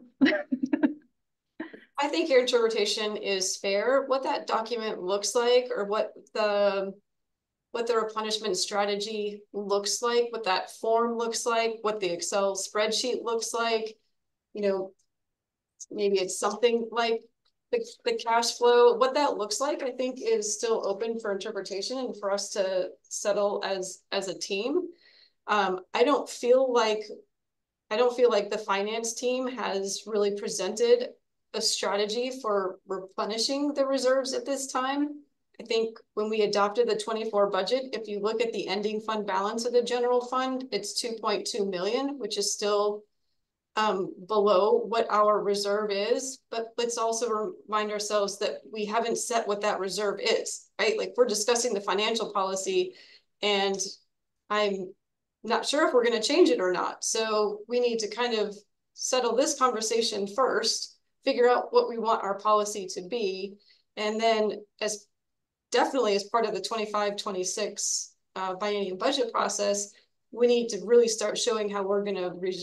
I think your interpretation is fair. What that document looks like, or what the what the replenishment strategy looks like, what that form looks like, what the Excel spreadsheet looks like, you know, maybe it's something like the, the cash flow. What that looks like, I think, is still open for interpretation and for us to settle as as a team. Um, I don't feel like I don't feel like the finance team has really presented a strategy for replenishing the reserves at this time. I think when we adopted the twenty-four budget, if you look at the ending fund balance of the general fund, it's two point two million, which is still um, below what our reserve is. But let's also remind ourselves that we haven't set what that reserve is, right? Like, we're discussing the financial policy, and I'm not sure if we're going to change it or not. So we need to kind of settle this conversation first, figure out what we want our policy to be, and then as definitely as part of the twenty-five twenty-six uh, biennium budget process, we need to really start showing how we're going to re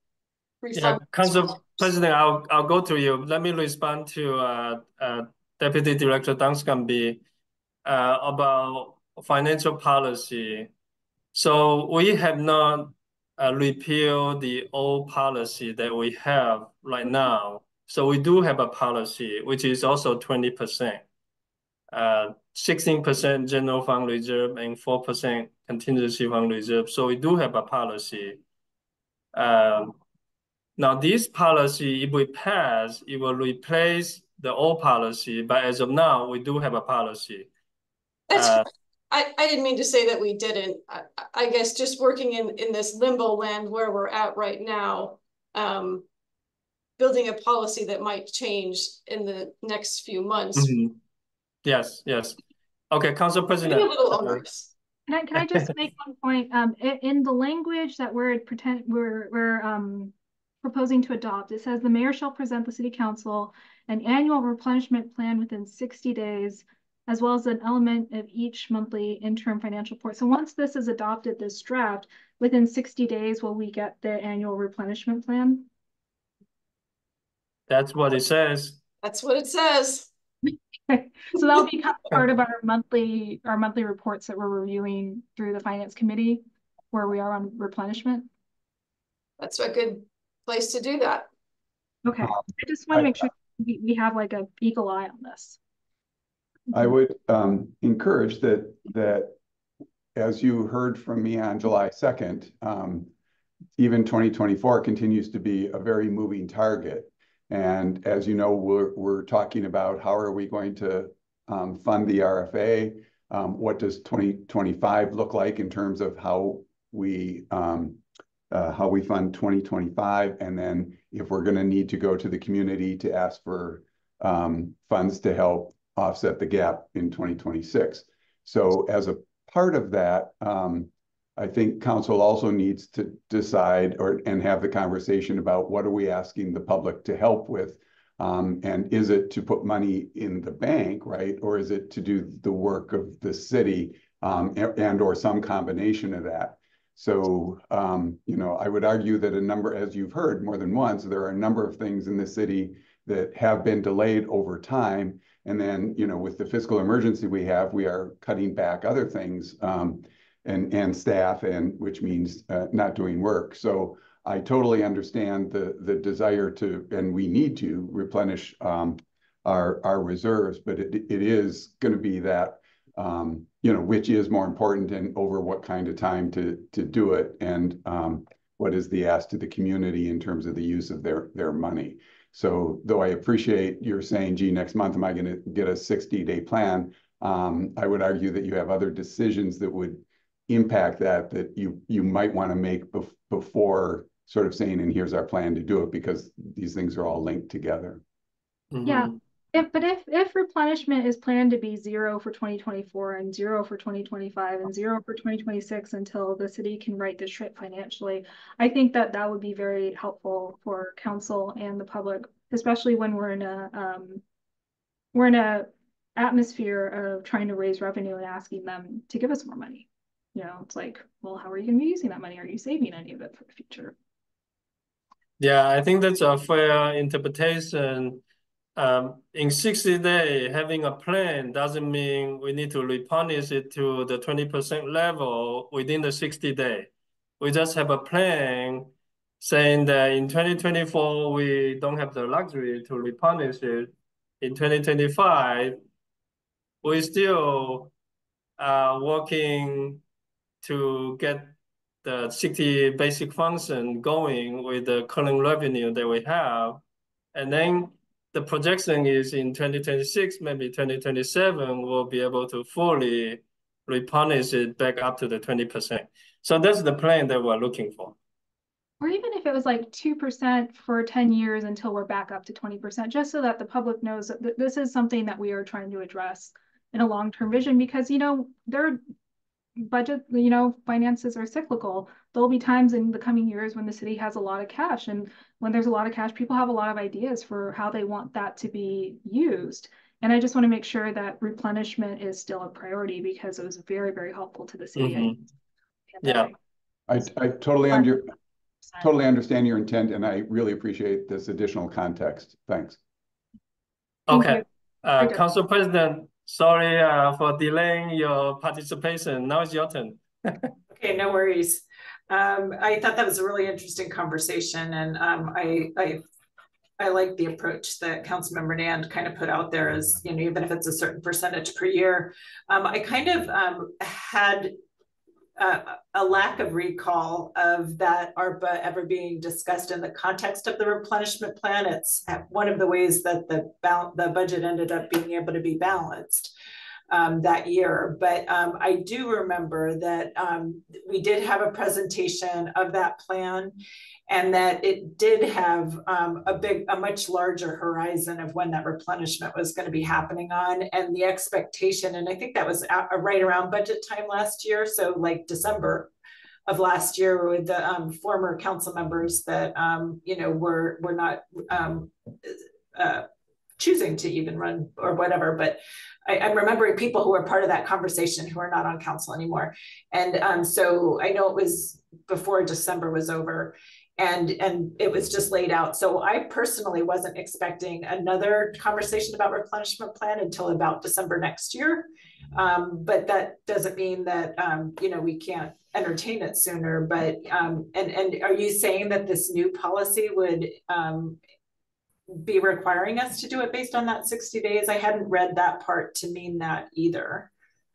yeah, Council President, I'll I'll go to you. Let me respond to uh, uh, Deputy Director Dunscombe uh, about financial policy. So we have not uh, repealed the old policy that we have right now. So we do have a policy, which is also twenty percent. Uh, sixteen percent general fund reserve and four percent contingency fund reserve. So we do have a policy. Um, now this policy, if we pass, it will replace the old policy. But as of now, we do have a policy. That's, uh, I, I didn't mean to say that we didn't. I, I guess just working in, in this limbo land where we're at right now, um, building a policy that might change in the next few months. Mm-hmm. Yes, yes. Okay, Council President. A little onerous. Can I, can I just make one point? Um, in, in the language that we're pretend we're we're um proposing to adopt, it says the mayor shall present the city council an annual replenishment plan within sixty days, as well as an element of each monthly interim financial report. So once this is adopted, this draft, within sixty days, will we get the annual replenishment plan? That's what it says. That's what it says. So that'll become part of our monthly our monthly reports that we're reviewing through the finance committee, where we are on replenishment. That's a good place to do that. Okay, I just want to make sure we, we have like a eagle eye on this. I would um, encourage that that as you heard from me on July second, um, even twenty twenty-four continues to be a very moving target. And as you know, we're, we're talking about how are we going to um, fund the R F A? Um, what does twenty twenty-five look like in terms of how we um, uh, how we fund twenty twenty-five? And then if we're going to need to go to the community to ask for um, funds to help offset the gap in twenty twenty-six. So as a part of that, um, I think council also needs to decide or and have the conversation about what are we asking the public to help with? Um, and is it to put money in the bank, right? Or is it to do the work of the city um, and, and or some combination of that? So, um, you know, I would argue that a number, as you've heard more than once, there are a number of things in the city that have been delayed over time. And then, you know, with the fiscal emergency we have, we are cutting back other things um, and, and staff, and which means uh, not doing work. So I totally understand the, the desire to, and we need to replenish um, our, our reserves, but it, it is going to be that Um, you know, which is more important and over what kind of time to to do it, and um, what is the ask to the community in terms of the use of their their money. So though I appreciate you're saying, gee, next month, am I going to get a sixty day plan? Um, I would argue that you have other decisions that would impact that, that you, you might want to make bef before sort of saying, and here's our plan to do it, because these things are all linked together. Mm-hmm. Yeah. If, but if, if replenishment is planned to be zero for twenty twenty-four and zero for twenty twenty-five and zero for twenty twenty-six until the city can right the ship financially, I think that that would be very helpful for council and the public, especially when we're in a um, we're in a atmosphere of trying to raise revenue and asking them to give us more money. You know, it's like, well, how are you going to be using that money? Are you saving any of it for the future? Yeah, I think that's a fair interpretation. Um, in sixty days, having a plan doesn't mean we need to replenish it to the twenty percent level within the sixty days. We just have a plan saying that in twenty twenty-four, we don't have the luxury to replenish it. In twenty twenty-five, we still are working to get the sixty basic function going with the current revenue that we have. And then the projection is in twenty twenty-six, maybe twenty twenty-seven, we'll be able to fully replenish it back up to the twenty percent. So that's the plan that we're looking for. Or even if it was like two percent for ten years until we're back up to twenty percent, just so that the public knows that th this is something that we are trying to address in a long-term vision, because, you know, their budget, you know, finances are cyclical. There'll be times in the coming years when the city has a lot of cash, and when there's a lot of cash, people have a lot of ideas for how they want that to be used. And I just want to make sure that replenishment is still a priority, because it was very, very helpful to the city. Mm-hmm. Yeah. I, I totally under, totally understand your intent, and I really appreciate this additional context. Thanks. Okay. Uh, Council President, sorry uh, for delaying your participation. Now it's your turn. Okay, no worries. Um, I thought that was a really interesting conversation, and um, I, I I like the approach that Councilmember Nand kind of put out there, as, you know, even if it's a certain percentage per year. Um, I kind of um, had a, a lack of recall of that ARPA ever being discussed in the context of the replenishment plan. It's one of the ways that the, the budget ended up being able to be balanced um, that year. But um, I do remember that um, we did have a presentation of that plan, and that it did have um, a big, a much larger horizon of when that replenishment was going to be happening on, and the expectation, and I think that was at, right around budget time last year, so like December of last year, with the um, former council members that um, you know were were not um, uh, choosing to even run or whatever, but I, I'm remembering people who were part of that conversation who are not on council anymore, and um, so I know it was before December was over. And, and it was just laid out. So I personally wasn't expecting another conversation about replenishment plan until about December next year. Um, but that doesn't mean that, um, you know, we can't entertain it sooner. But, um, and, and are you saying that this new policy would um, be requiring us to do it based on that sixty days? I hadn't read that part to mean that either.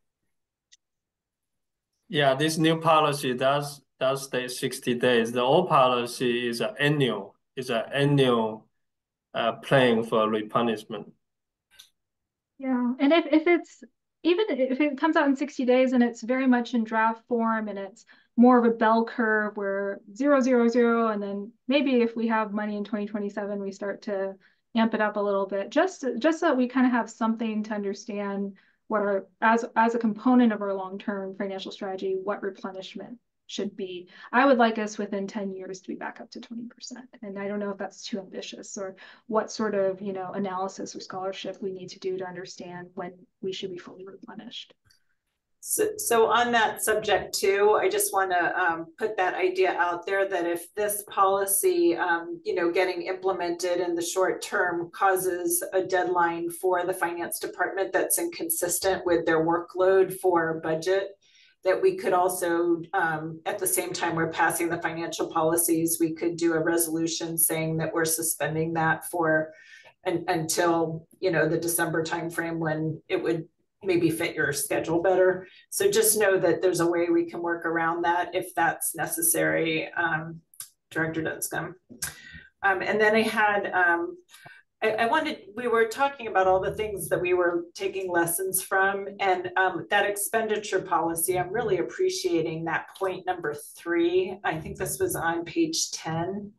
Yeah, this new policy does does stay sixty days. The old policy is an annual, is an annual uh, plan for replenishment. Yeah, and if, if it's, even if it comes out in sixty days and it's very much in draft form, and it's more of a bell curve where zero, zero, zero, and then maybe if we have money in twenty twenty-seven, we start to amp it up a little bit, just, just so that we kind of have something to understand what are, as, as a component of our long-term financial strategy, what replenishment should be. I would like us within ten years to be back up to twenty percent. And I don't know if that's too ambitious, or what sort of, you know, analysis or scholarship we need to do to understand when we should be fully replenished. So, so on that subject too, I just want to um, put that idea out there that if this policy, um, you know, getting implemented in the short term causes a deadline for the finance department that's inconsistent with their workload for budget, that we could also, um, at the same time we're passing the financial policies, we could do a resolution saying that we're suspending that for an, until, you know, the December timeframe when it would maybe fit your schedule better. So just know that there's a way we can work around that if that's necessary, um, Director Dunscombe. Um, and then I had, um, I, I wanted, we were talking about all the things that we were taking lessons from, and um, that expenditure policy, I'm really appreciating that point number three. I think this was on page ten.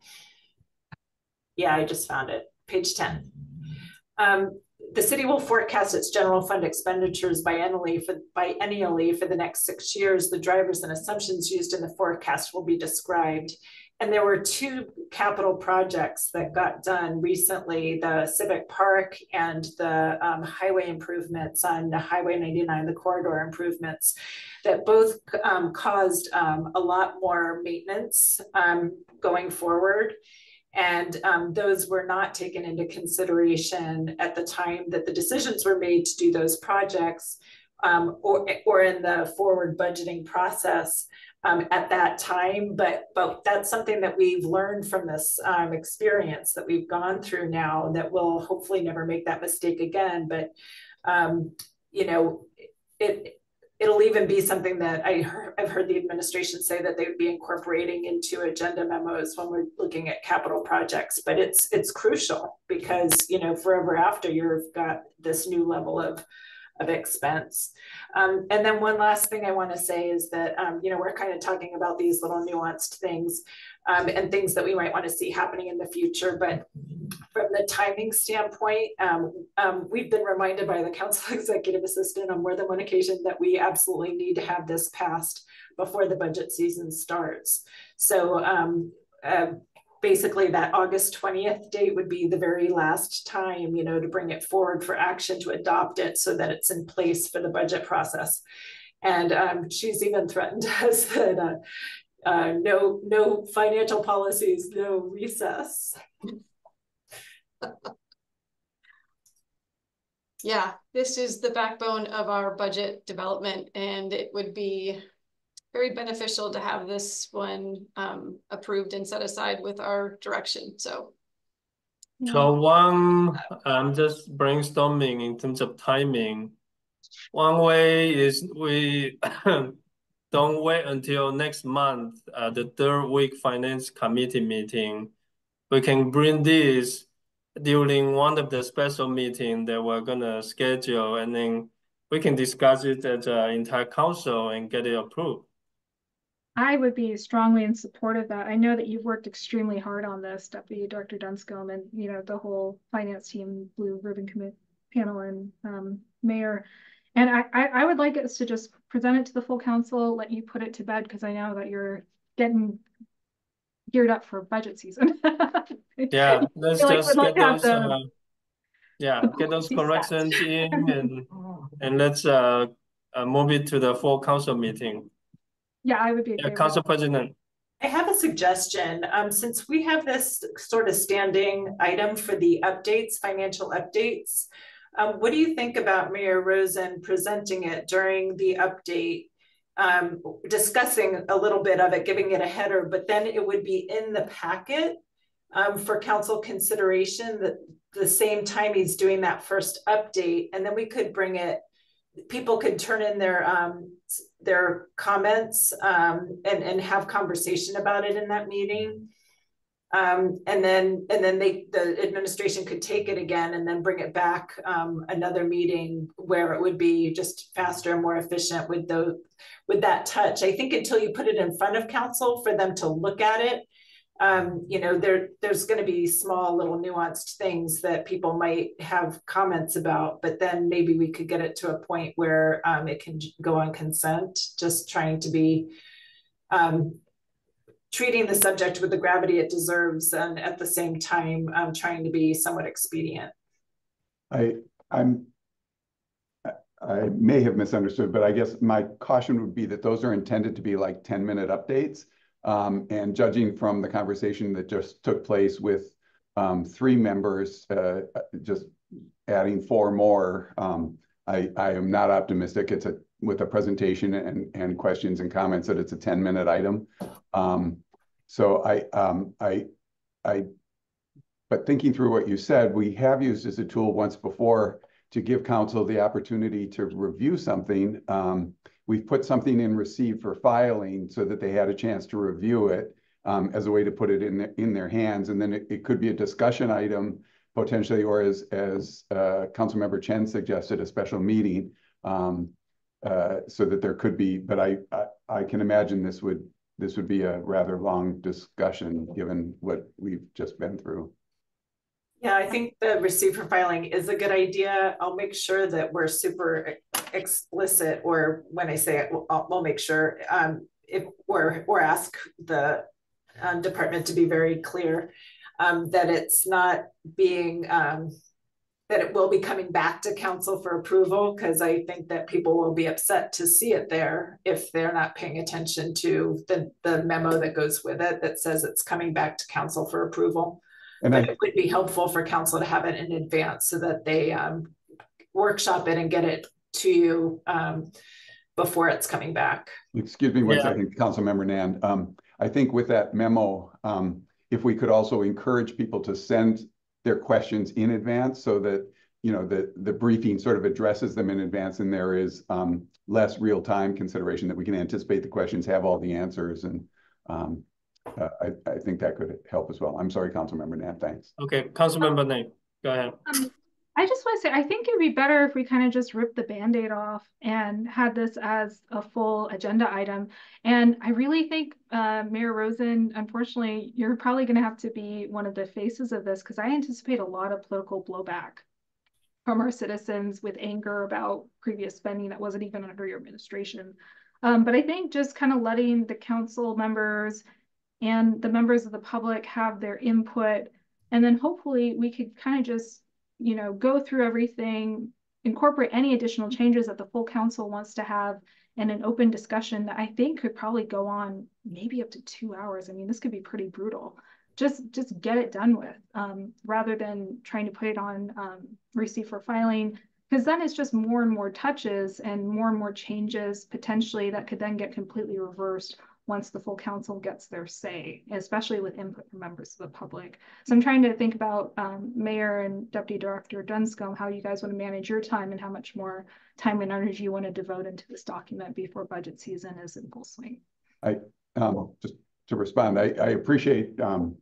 Yeah, I just found it, page ten. Um, The city will forecast its general fund expenditures biennially for, biennially for the next six years. The drivers and assumptions used in the forecast will be described. And there were two capital projects that got done recently, the Civic Park and the um, highway improvements on the Highway ninety-nine, the corridor improvements, that both um, caused um, a lot more maintenance um, going forward. And um, those were not taken into consideration at the time that the decisions were made to do those projects, um, or, or in the forward budgeting process um, at that time. But, but that's something that we've learned from this um, experience that we've gone through now, that we'll hopefully never make that mistake again. But, um, you know, it, it'll even be something that I heard, I've heard the administration say that they would be incorporating into agenda memos when we're looking at capital projects. But it's it's crucial because, you know, forever after you've got this new level of, of expense. Um, and then one last thing I want to say is that, um, you know, we're kind of talking about these little nuanced things um, and things that we might want to see happening in the future. But from the timing standpoint, um, um, we've been reminded by the council executive assistant on more than one occasion that we absolutely need to have this passed before the budget season starts. So um, uh, basically that August twentieth date would be the very last time, you know, to bring it forward for action, to adopt it so that it's in place for the budget process. And um, she's even threatened us that uh, uh, no, no financial policies, no recess. Yeah, this is the backbone of our budget development, and it would be very beneficial to have this one um, approved and set aside with our direction. So, so one, I'm just brainstorming in terms of timing. One way is we don't wait until next month, uh, the third week finance committee meeting. We can bring this during one of the special meetings that we're gonna schedule, and then we can discuss it at the entire council and get it approved. I would be strongly in support of that. I know that you've worked extremely hard on this, Deputy Director Dunscombe, and you know the whole finance team, Blue Ribbon Committee panel, and um, Mayor. And I, I, I would like us to just present it to the full council, let you put it to bed, because I know that you're getting geared up for budget season. Yeah, let's like just like get those. the, Uh, yeah, get those corrections in, and and let's uh, uh move it to the full council meeting. Yeah, I would be. Yeah, Council President. I have a suggestion. Um, since we have this sort of standing item for the updates, financial updates, um, what do you think about Mayor Rosen presenting it during the update, um, discussing a little bit of it, giving it a header, but then it would be in the packet um, for council consideration that the same time he's doing that first update, and then we could bring it, people could turn in their um, their comments um, and, and have conversation about it in that meeting. Um, and then and then they the administration could take it again and then bring it back um, another meeting where it would be just faster and more efficient with those with that touch. I think until you put it in front of council for them to look at it, um, you know, there, there's going to be small little nuanced things that people might have comments about, but then maybe we could get it to a point where um, it can go on consent, just trying to be um, treating the subject with the gravity it deserves, and at the same time um, trying to be somewhat expedient. I, I'm, I may have misunderstood, but I guess my caution would be that those are intended to be like ten minute updates. Um, and judging from the conversation that just took place with um, three members, uh, just adding four more, um, I, I am not optimistic. It's a, with a presentation and, and questions and comments, that it's a ten minute item. Um, so I, um, I, I, but thinking through what you said, we have used as a tool once before to give council the opportunity to review something. Um, we've put something in receive for filing so that they had a chance to review it um, as a way to put it in, the, in their hands. And then it, it could be a discussion item potentially, or as, as uh, Councilmember Chen suggested, a special meeting um, uh, so that there could be, but I, I, I can imagine this would, this would be a rather long discussion given what we've just been through. Yeah, I think the receive for filing is a good idea. I'll make sure that we're super explicit, or when I say it, I'll, we'll make sure um, if we're, or ask the um, department to be very clear um, that it's not being, um, that it will be coming back to council for approval, because I think that people will be upset to see it there if they're not paying attention to the, the memo that goes with it that says it's coming back to council for approval. And but I, it would be helpful for council to have it in advance so that they um, workshop it and get it to you um, before it's coming back. Excuse me one yeah. second, Councilmember Nand. Um, I think with that memo, um, if we could also encourage people to send their questions in advance so that, you know, the, the briefing sort of addresses them in advance, and there is um, less real-time consideration, that we can anticipate the questions, have all the answers, and um, Uh, I, I think that could help as well. I'm sorry, Councilmember Nand, thanks. Okay, Councilmember Nand, go ahead. Um, I just want to say, I think it'd be better if we kind of just ripped the Band-Aid off and had this as a full agenda item. And I really think, uh, Mayor Rosen, unfortunately, you're probably going to have to be one of the faces of this, because I anticipate a lot of political blowback from our citizens with anger about previous spending that wasn't even under your administration. Um, but I think just kind of letting the council members and the members of the public have their input, and then hopefully we could kind of just, you know, go through everything, incorporate any additional changes that the full council wants to have, and an open discussion that I think could probably go on maybe up to two hours. I mean, this could be pretty brutal. Just, just get it done with, um, rather than trying to put it on um, receive for filing, because then it's just more and more touches and more and more changes potentially that could then get completely reversed once the full council gets their say, especially with input from members of the public. So I'm trying to think about um, Mayor and Deputy Director Dunscombe, how you guys want to manage your time and how much more time and energy you want to devote into this document before budget season is in full swing. I um, just to respond, I, I appreciate um,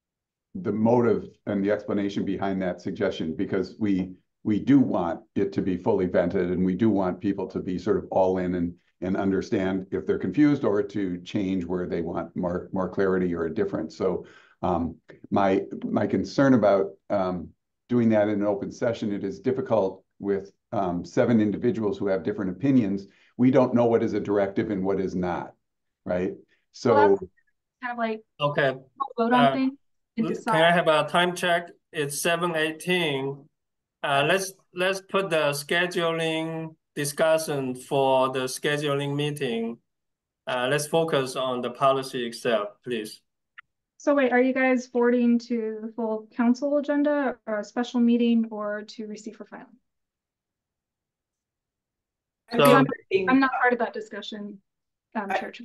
the motive and the explanation behind that suggestion, because we we do want it to be fully vented, and we do want people to be sort of all in and and understand if they're confused, or to change where they want more, more clarity or a difference. So um, my, my concern about um, doing that in an open session, it is difficult with um, seven individuals who have different opinions. We don't know what is a directive and what is not, right? So well, kind of like okay. vote on uh, things and Can decide. I have a time check? It's seven eighteen. Uh, let's, let's put the scheduling discussion for the scheduling meeting. Uh, let's focus on the policy itself, please. So wait, are you guys forwarding to the full council agenda, or a special meeting, or to receive for filing? So, I'm, I'm not part of that discussion, um, I, Chair.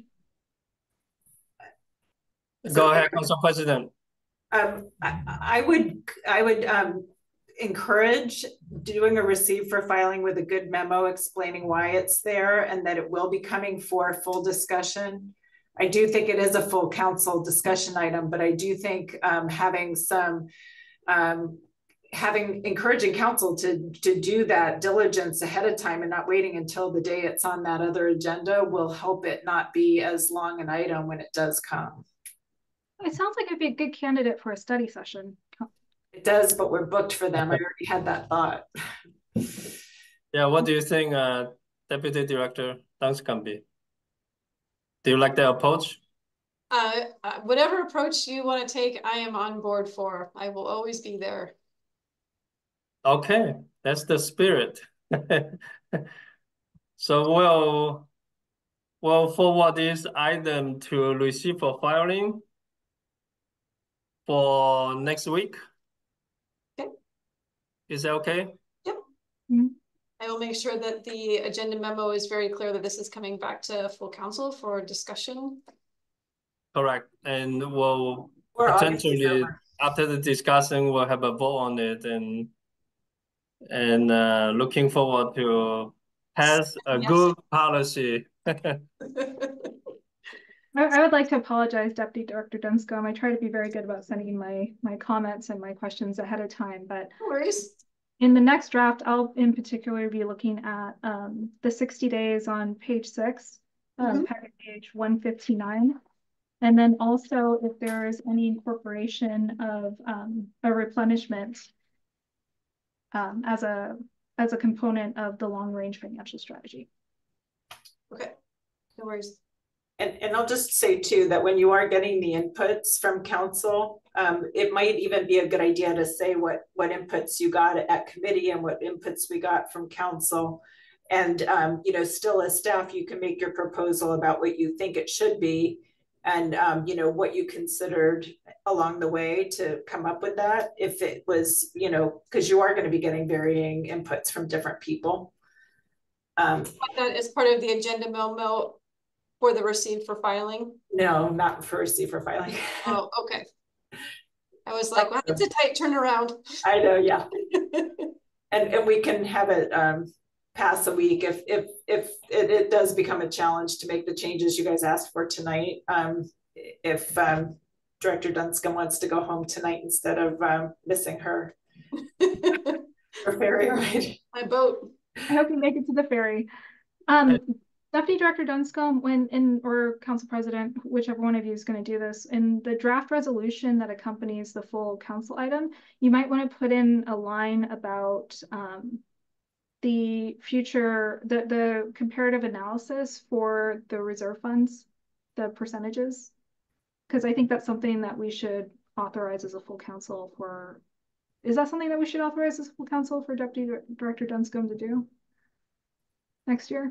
Go so, ahead, Council President. Um, I, I would, I would um, encourage doing a receive for filing with a good memo explaining why it's there and that it will be coming for full discussion. I do think it is a full council discussion item, but I do think um, having some, um, having encouraging council to, to do that diligence ahead of time and not waiting until the day it's on that other agenda will help it not be as long an item when it does come. It sounds like it'd be a good candidate for a study session. It does, but we're booked for them. I already had that thought. Yeah, what do you think, uh, Deputy Director Dunscombe? Do you like the approach? Uh, uh, whatever approach you want to take, I am on board for. I will always be there. Okay, that's the spirit. So we'll, we'll forward this item to receive for filing for next week. Okay. Is that okay? Yep. Mm-hmm. I will make sure that the agenda memo is very clear that this is coming back to full council for discussion. Correct. And we'll Or potentially, after the discussion, we'll have a vote on it, and and uh, looking forward to pass a Yes. good policy. I, I would like to apologize, Deputy Director Dunscombe. I try to be very good about sending my my comments and my questions ahead of time, but No worries. in the next draft, I'll in particular be looking at um, the sixty days on page six, um, Mm-hmm. packet page one fifty-nine. And then also if there is any incorporation of um, a replenishment um, as a as a component of the long range financial strategy. Okay, no worries. And, and I'll just say too, that when you are getting the inputs from council, um, it might even be a good idea to say what, what inputs you got at committee and what inputs we got from council. And, um, you know, still as staff, you can make your proposal about what you think it should be and, um, you know, what you considered along the way to come up with that. If it was, you know, because you are going to be getting varying inputs from different people. Um, That is part of the agenda memo for the receipt for filing? No, not for receipt for filing. Oh, okay. I was like, well, it's a tight turnaround. I know, yeah. and and we can have it um, pass a week if if if it, it does become a challenge to make the changes you guys asked for tonight. Um, if um, Director Dunscombe wants to go home tonight instead of um, missing her, her ferry ride. My boat. I hope you make it to the ferry. Um, Deputy Director Dunscombe, when in or Council President, whichever one of you is going to do this, in the draft resolution that accompanies the full council item, you might want to put in a line about um, the future, the, the comparative analysis for the reserve funds, the percentages, because I think that's something that we should authorize as a full council for. Is that something that we should authorize as a full council for Deputy Director Dunscombe to do next year?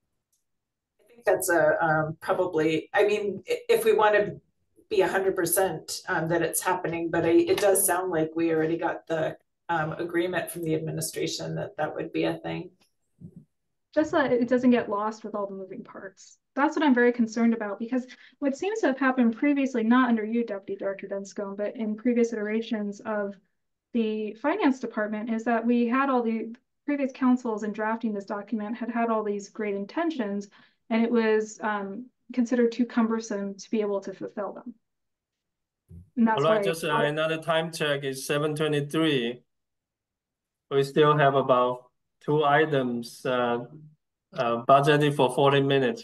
I think that's a um, probably, I mean, if we want to be one hundred percent um, that it's happening, but I, it does sound like we already got the um, agreement from the administration that that would be a thing. Just so that it doesn't get lost with all the moving parts. That's what I'm very concerned about, because what seems to have happened previously, not under you, Deputy Director Dunscombe, but in previous iterations of the finance department, is that we had all the previous councils in drafting this document had had all these great intentions, and it was um, considered too cumbersome to be able to fulfill them. And that's All right, why just uh, another time check is seven twenty-three. We still have about two items uh, uh, budgeted for forty minutes.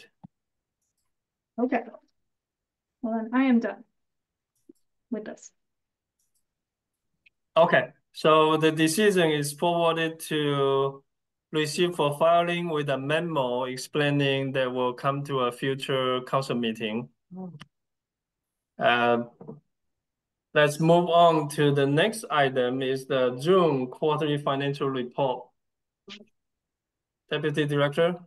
Okay. Well, then I am done with this. Okay, so the decision is forwarded to receive for filing with a memo explaining that will come to a future council meeting. Uh, let's move on to the next item is the June quarterly financial report. Deputy Director.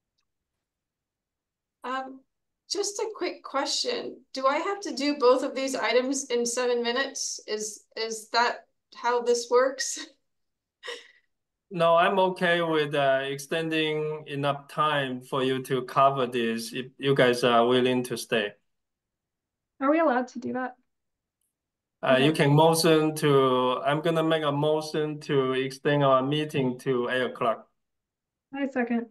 Um, just a quick question. Do I have to do both of these items in seven minutes? Is, is that how this works? No, I'm okay with uh, extending enough time for you to cover this if you guys are willing to stay. Are we allowed to do that? Uh, Okay. You can motion to, I'm gonna make a motion to extend our meeting to eight o'clock. I second.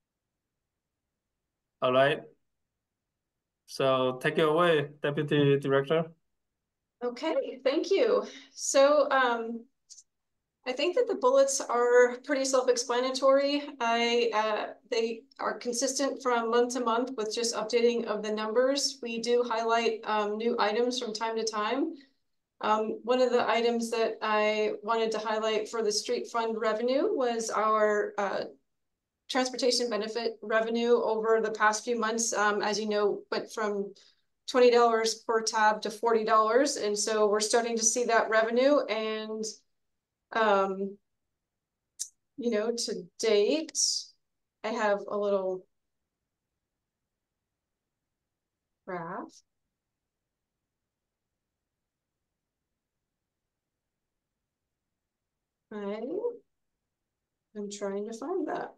All right. So take it away, Deputy Director. Okay, thank you. So um, I think that the bullets are pretty self-explanatory. I uh, they are consistent from month to month with just updating of the numbers. We do highlight um, new items from time to time. Um, one of the items that I wanted to highlight for the street fund revenue was our uh, transportation benefit revenue over the past few months. Um, as you know, went from twenty dollars per tab to forty dollars. And so we're starting to see that revenue. And, um, you know, to date, I have a little graph. I am trying to find that.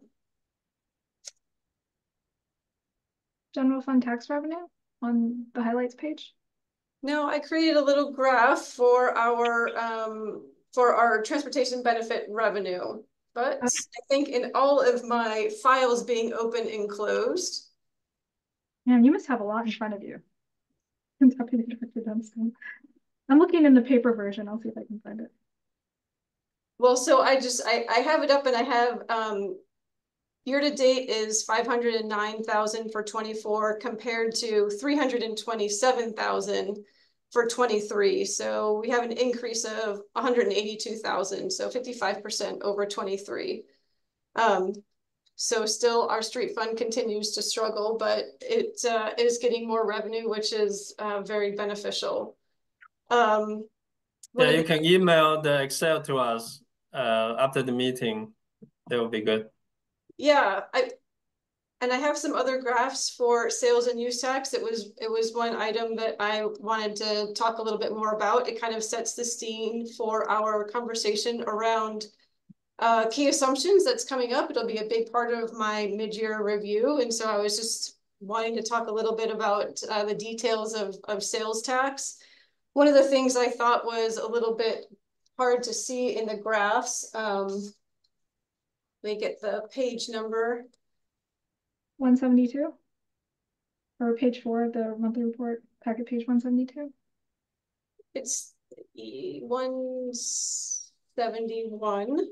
General fund tax revenue on the highlights page? No, I created a little graph for our um for our transportation benefit revenue, but Okay. I think in all of my files being open and closed. Man, you must have a lot in front of you. Deputy Director Dunstan. I'm looking in the paper version. I'll see if I can find it. Well, so I just I I have it up, and I have um year to date is five hundred nine thousand for twenty-four compared to three hundred twenty-seven thousand for twenty-three. So we have an increase of one hundred eighty-two thousand, so fifty-five percent over twenty-three. Um, so still our street fund continues to struggle, but it uh, is getting more revenue, which is uh, very beneficial. Um, Yeah, you can email the Excel to us uh, after the meeting. That would be good. Yeah, I and I have some other graphs for sales and use tax. It was it was one item that I wanted to talk a little bit more about. It kind of sets the scene for our conversation around uh, key assumptions that's coming up. It'll be a big part of my mid-year review. And so I was just wanting to talk a little bit about uh, the details of, of sales tax. One of the things I thought was a little bit hard to see in the graphs, um, let me get the page number. one seventy-two? Or page four of the monthly report, packet page one seventy-two? It's one seventy-one.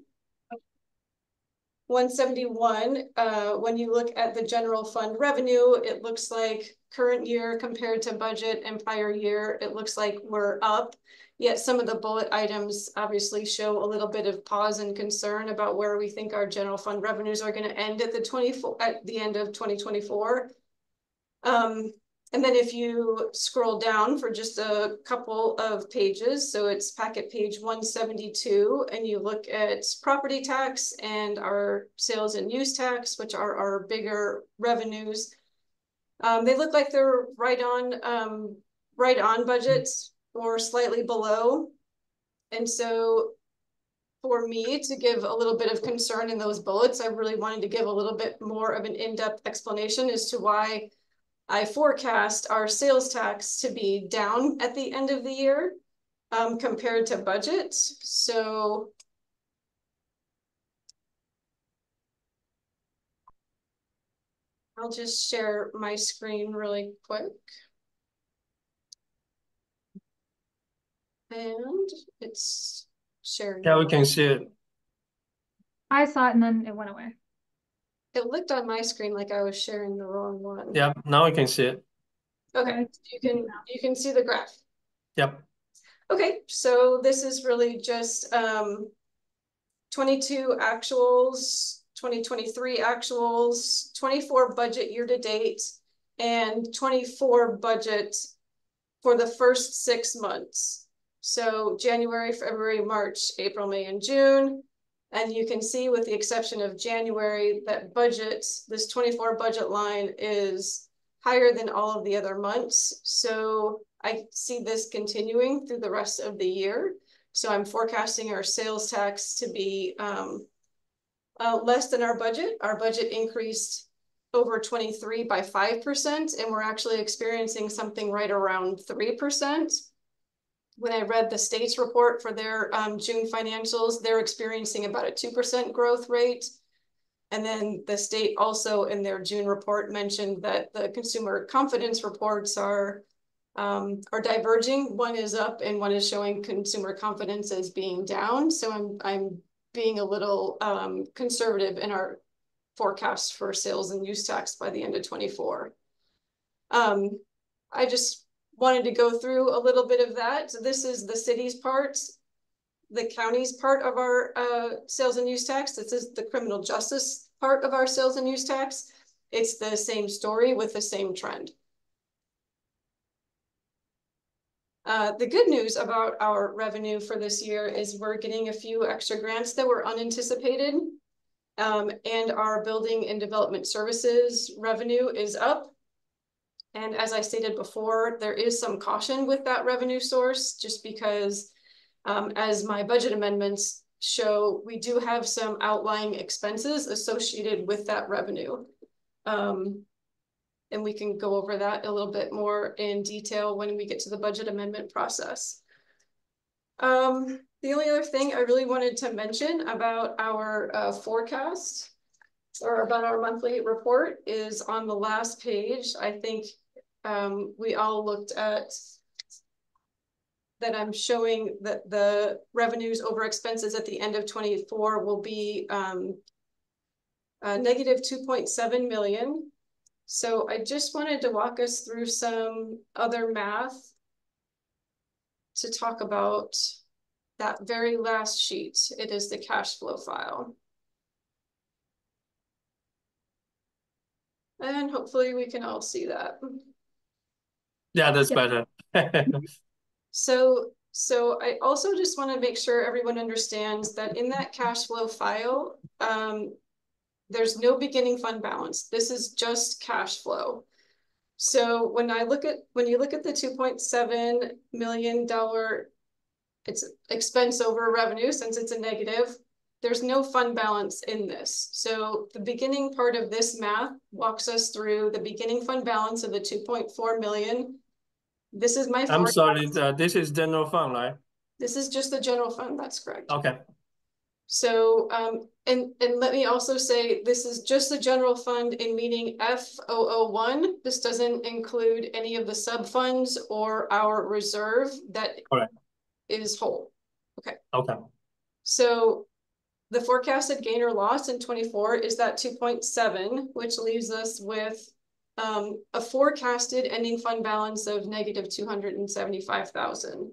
one seventy-one, uh, when you look at the general fund revenue, it looks like current year compared to budget and prior year, it looks like we're up. Yet some of the bullet items obviously show a little bit of pause and concern about where we think our general fund revenues are going to end at the twenty-four at the end of twenty twenty-four. Um, and then if you scroll down for just a couple of pages, so it's packet page one seventy-two, and you look at property tax and our sales and use tax, which are our bigger revenues. Um, they look like they're right on, um, right on budget or slightly below. And so for me to give a little bit of concern in those bullets, I really wanted to give a little bit more of an in-depth explanation as to why I forecast our sales tax to be down at the end of the year um, compared to budget. So I'll just share my screen really quick. And it's sharing. Yeah, we can see it. I saw it and then it went away. It looked on my screen like I was sharing the wrong one. Yeah, now we can see it. Okay, you can you can see the graph. Yep. Okay, so this is really just um, twenty-two actuals, twenty twenty-three actuals, twenty-four budget year to date, and twenty-four budget for the first six months. So January, February, March, April, May, and June. And you can see with the exception of January that budget, this twenty-four budget line is higher than all of the other months. So I see this continuing through the rest of the year. So I'm forecasting our sales tax to be um, uh, less than our budget. Our budget increased over twenty-three by five percent, and we're actually experiencing something right around three percent. When I read the state's report for their um, June financials, they're experiencing about a two percent growth rate. And then the state also in their June report mentioned that the consumer confidence reports are um, are diverging. One is up and one is showing consumer confidence as being down. So I'm, I'm being a little um, conservative in our forecast for sales and use tax by the end of twenty-four. Um, I just wanted to go through a little bit of that. So this is the city's part, the county's part of our uh, sales and use tax. This is the criminal justice part of our sales and use tax. It's the same story with the same trend. Uh, the good news about our revenue for this year is we're getting a few extra grants that were unanticipated. Um, and our building and development services revenue is up. And as I stated before, there is some caution with that revenue source, just because um, as my budget amendments show, we do have some outlying expenses associated with that revenue. Um, and we can go over that a little bit more in detail when we get to the budget amendment process. Um, the only other thing I really wanted to mention about our uh, forecast or about our monthly report is on the last page. I think um, we all looked at that. I'm showing that the revenues over expenses at the end of twenty-four will be um, uh, negative two point seven million. So I just wanted to walk us through some other math to talk about that very last sheet. It is the cash flow file. And hopefully we can all see that. Yeah, that's Yeah. better. So, so I also just want to make sure everyone understands that in that cash flow file, um, there's no beginning fund balance. This is just cash flow. So when I look at, when you look at the two point seven million dollars, it's expense over revenue, since it's a negative, there's no fund balance in this. So the beginning part of this math walks us through the beginning fund balance of the two point four million. This is my I'm forecast. sorry, uh, this is general fund, right? This is just the general fund, that's correct. Okay. So, um, and, and let me also say, this is just the general fund in meeting F zero zero one. This doesn't include any of the sub funds or our reserve that Correct. is whole. Okay. Okay. So the forecasted gain or loss in twenty-four is that two point seven, which leaves us with um, a forecasted ending fund balance of negative two hundred seventy-five thousand.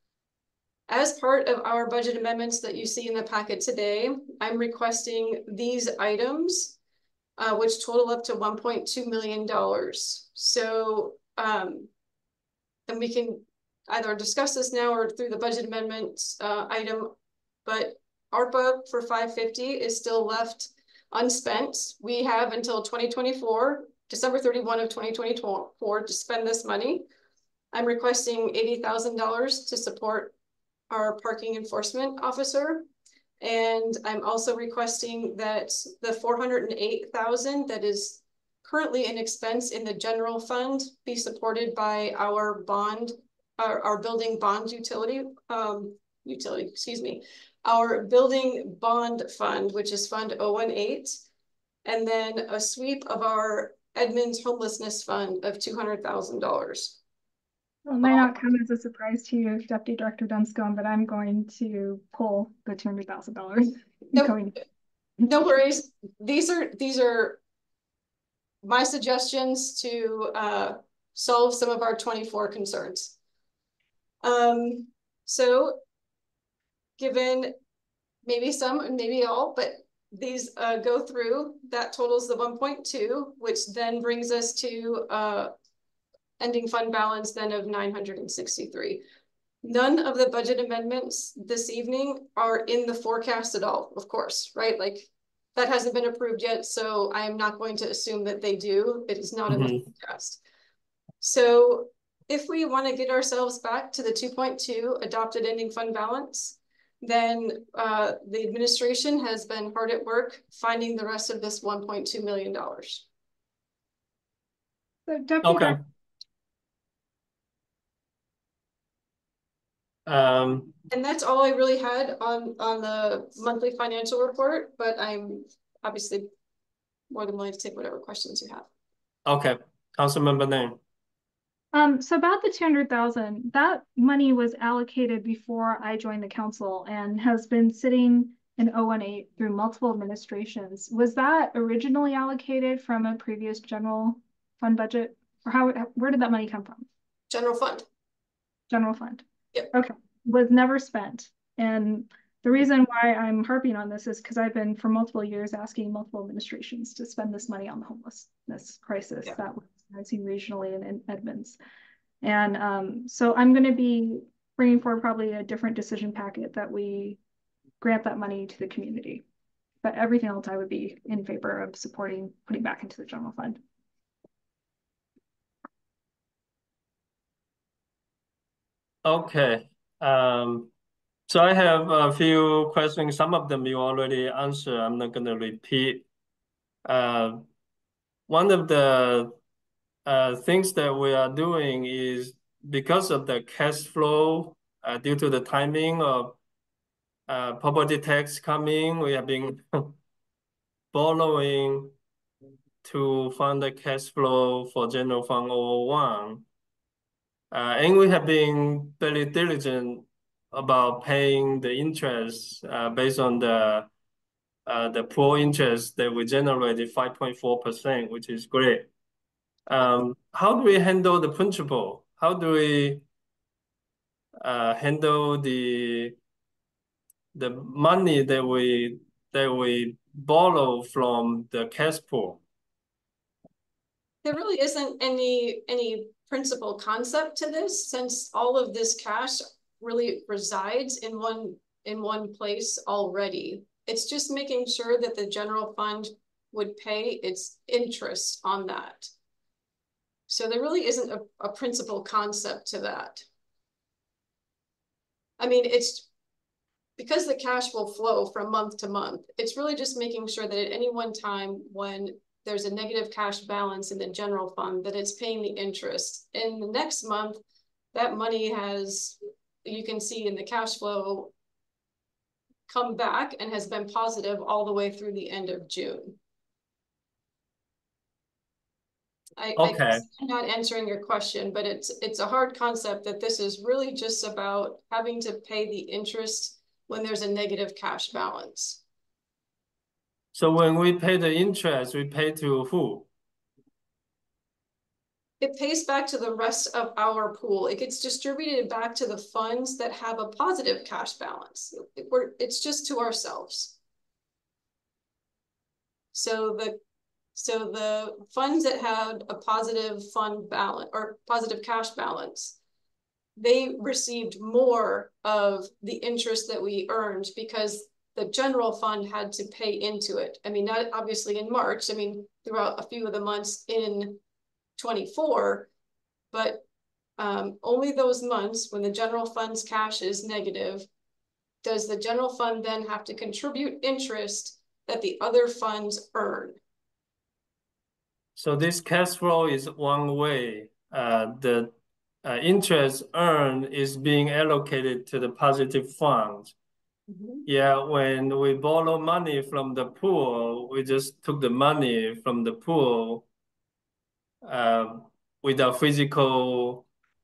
As part of our budget amendments that you see in the packet today, I'm requesting these items, uh, which total up to one point two million dollars. So, um, and we can either discuss this now or through the budget amendment uh, item, but ARPA for five fifty is still left unspent. We have until twenty twenty-four, December thirty-first of twenty twenty-four to spend this money. I'm requesting eighty thousand dollars to support our parking enforcement officer. And I'm also requesting that the four hundred eight thousand that is currently an expense in the general fund be supported by our bond, our, our building bond utility, um, utility, excuse me, our building bond fund, which is Fund zero one eight, and then a sweep of our Edmonds homelessness fund of two hundred thousand dollars. Well, it might not come as a surprise to you, Deputy Director Dunscombe, but I'm going to pull the two hundred thousand dollars. Nope. No worries. These are these are my suggestions to uh, solve some of our twenty-four concerns. Um, so given maybe some and maybe all, but these uh, go through, that totals the one point two, which then brings us to uh, ending fund balance then of nine hundred sixty-three. None of the budget amendments this evening are in the forecast at all, of course, right? Like that hasn't been approved yet, so I am not going to assume that they do. It is not mm-hmm. in the forecast. So if we want to get ourselves back to the two point two adopted ending fund balance, then uh, the administration has been hard at work finding the rest of this one point two million dollars. So Deputy okay. Um, and that's all I really had on, on the monthly financial report, but I'm obviously more than willing to take whatever questions you have. Okay, Councilmember Name. Um, so about the two hundred thousand, that money was allocated before I joined the council and has been sitting in oh one eight through multiple administrations. Was that originally allocated from a previous general fund budget? Or how, where did that money come from? General fund. General fund. Yep. Okay. Was never spent. And the reason why I'm harping on this is because I've been for multiple years asking multiple administrations to spend this money on the homelessness crisis Yeah. that we're seeing regionally in, in Edmonds. And um, so I'm going to be bringing forward probably a different decision packet that we grant that money to the community. But everything else I would be in favor of supporting putting back into the general fund. Okay. Um, so I have a few questions. Some of them you already answered. I'm not going to repeat. Uh, one of the uh, things that we are doing is because of the cash flow, uh, due to the timing of uh, property tax coming, we have been borrowing to fund the cash flow for General Fund oh one. Uh, and we have been very diligent about paying the interest uh, based on the uh, the poor interest that we generated five point four percent, which is great. Um, how do we handle the principal? How do we uh, handle the the money that we that we borrow from the cash pool? There really isn't any any principal concept to this, since all of this cash really resides in one in one place already. It's just making sure that the general fund would pay its interest on that. So there really isn't a, a principal concept to that. I mean, it's because the cash will flow from month to month. It's really just making sure that at any one time when there's a negative cash balance in the general fund, that it's paying the interest. In the next month, that money has, you can see in the cash flow, come back and has been positive all the way through the end of June. I, Okay. I'm not answering your question, but it's it's a hard concept that this is really just about having to pay the interest when there's a negative cash balance. So when we pay the interest, we pay to who? It pays back to the rest of our pool. It gets distributed back to the funds that have a positive cash balance. It, we're, it's just to ourselves. So the so the funds that had a positive fund balance or positive cash balance, they received more of the interest that we earned because the general fund had to pay into it. I mean, not obviously in March, I mean, throughout a few of the months in twenty-four, but um, only those months when the general fund's cash is negative, does the general fund then have to contribute interest that the other funds earn. So this cash flow is one way. Uh, the uh, interest earned is being allocated to the positive funds. Mm-hmm. Yeah, when we borrow money from the pool, we just took the money from the pool uh, with a physical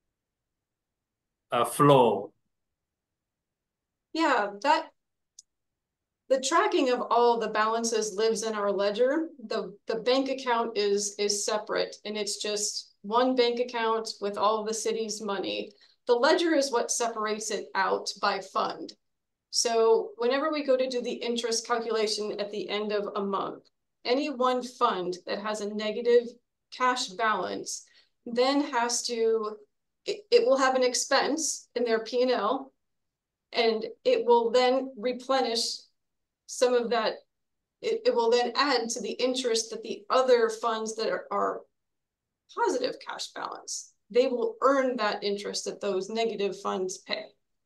uh, flow. Yeah, that the tracking of all the balances lives in our ledger. The, the bank account is, is separate, and it's just one bank account with all of the city's money. The ledger is what separates it out by fund. So whenever we go to do the interest calculation at the end of a month, any one fund that has a negative cash balance then has to, it, it will have an expense in their P and L, and it will then replenish some of that. It, it will then add to the interest that the other funds that are, are positive cash balance, they will earn that interest that those negative funds pay.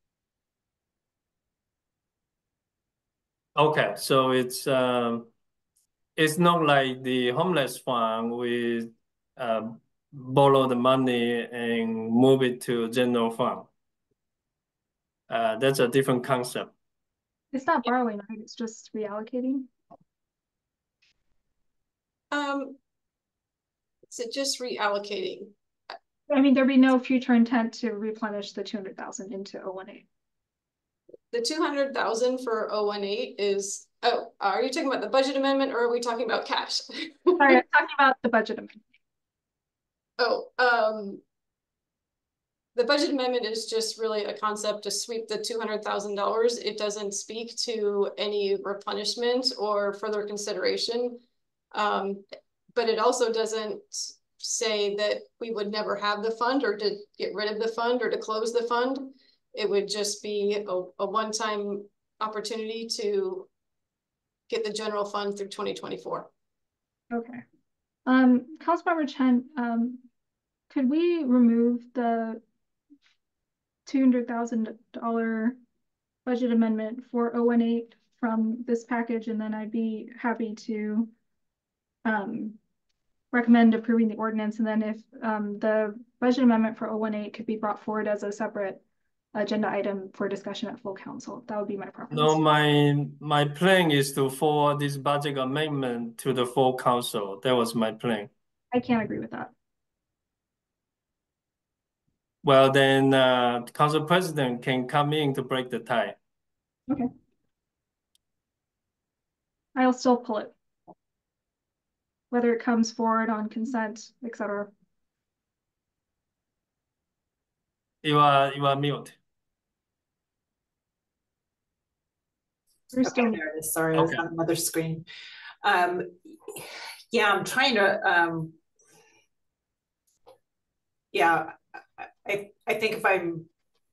Okay, so it's um, it's not like the homeless fund. We uh, borrow the money and move it to general fund. Uh, that's a different concept. It's not borrowing, right? It's just reallocating. Um, so just reallocating. I mean, there'd be no future intent to replenish the two hundred thousand into oh one eight. The two hundred thousand for oh one eight is, oh, are you talking about the budget amendment or are we talking about cash? Sorry, I'm talking about the budget amendment. Oh, um, the budget amendment is just really a concept to sweep the two hundred thousand dollars. It doesn't speak to any replenishment or further consideration. Um, but it also doesn't say that we would never have the fund or to get rid of the fund or to close the fund. It would just be a, a one-time opportunity to get the general fund through twenty twenty-four. Okay. Um, Councilmember Chen, um, could we remove the two hundred thousand dollar budget amendment for oh one eight from this package, and then I'd be happy to um, recommend approving the ordinance. And then if um, the budget amendment for oh one eight could be brought forward as a separate agenda item for discussion at full council, that would be my preference. No, my my plan is to forward this budget amendment to the full council. That was my plan. I can't agree with that. Well, then uh, council president can come in to break the tie. Okay. I'll still pull it, whether it comes forward on consent, et cetera. You are you are mute. We're Okay, still there it is. Sorry, I was Okay. on another screen. Um, yeah, I'm trying to, um, yeah, I, I think if I'm,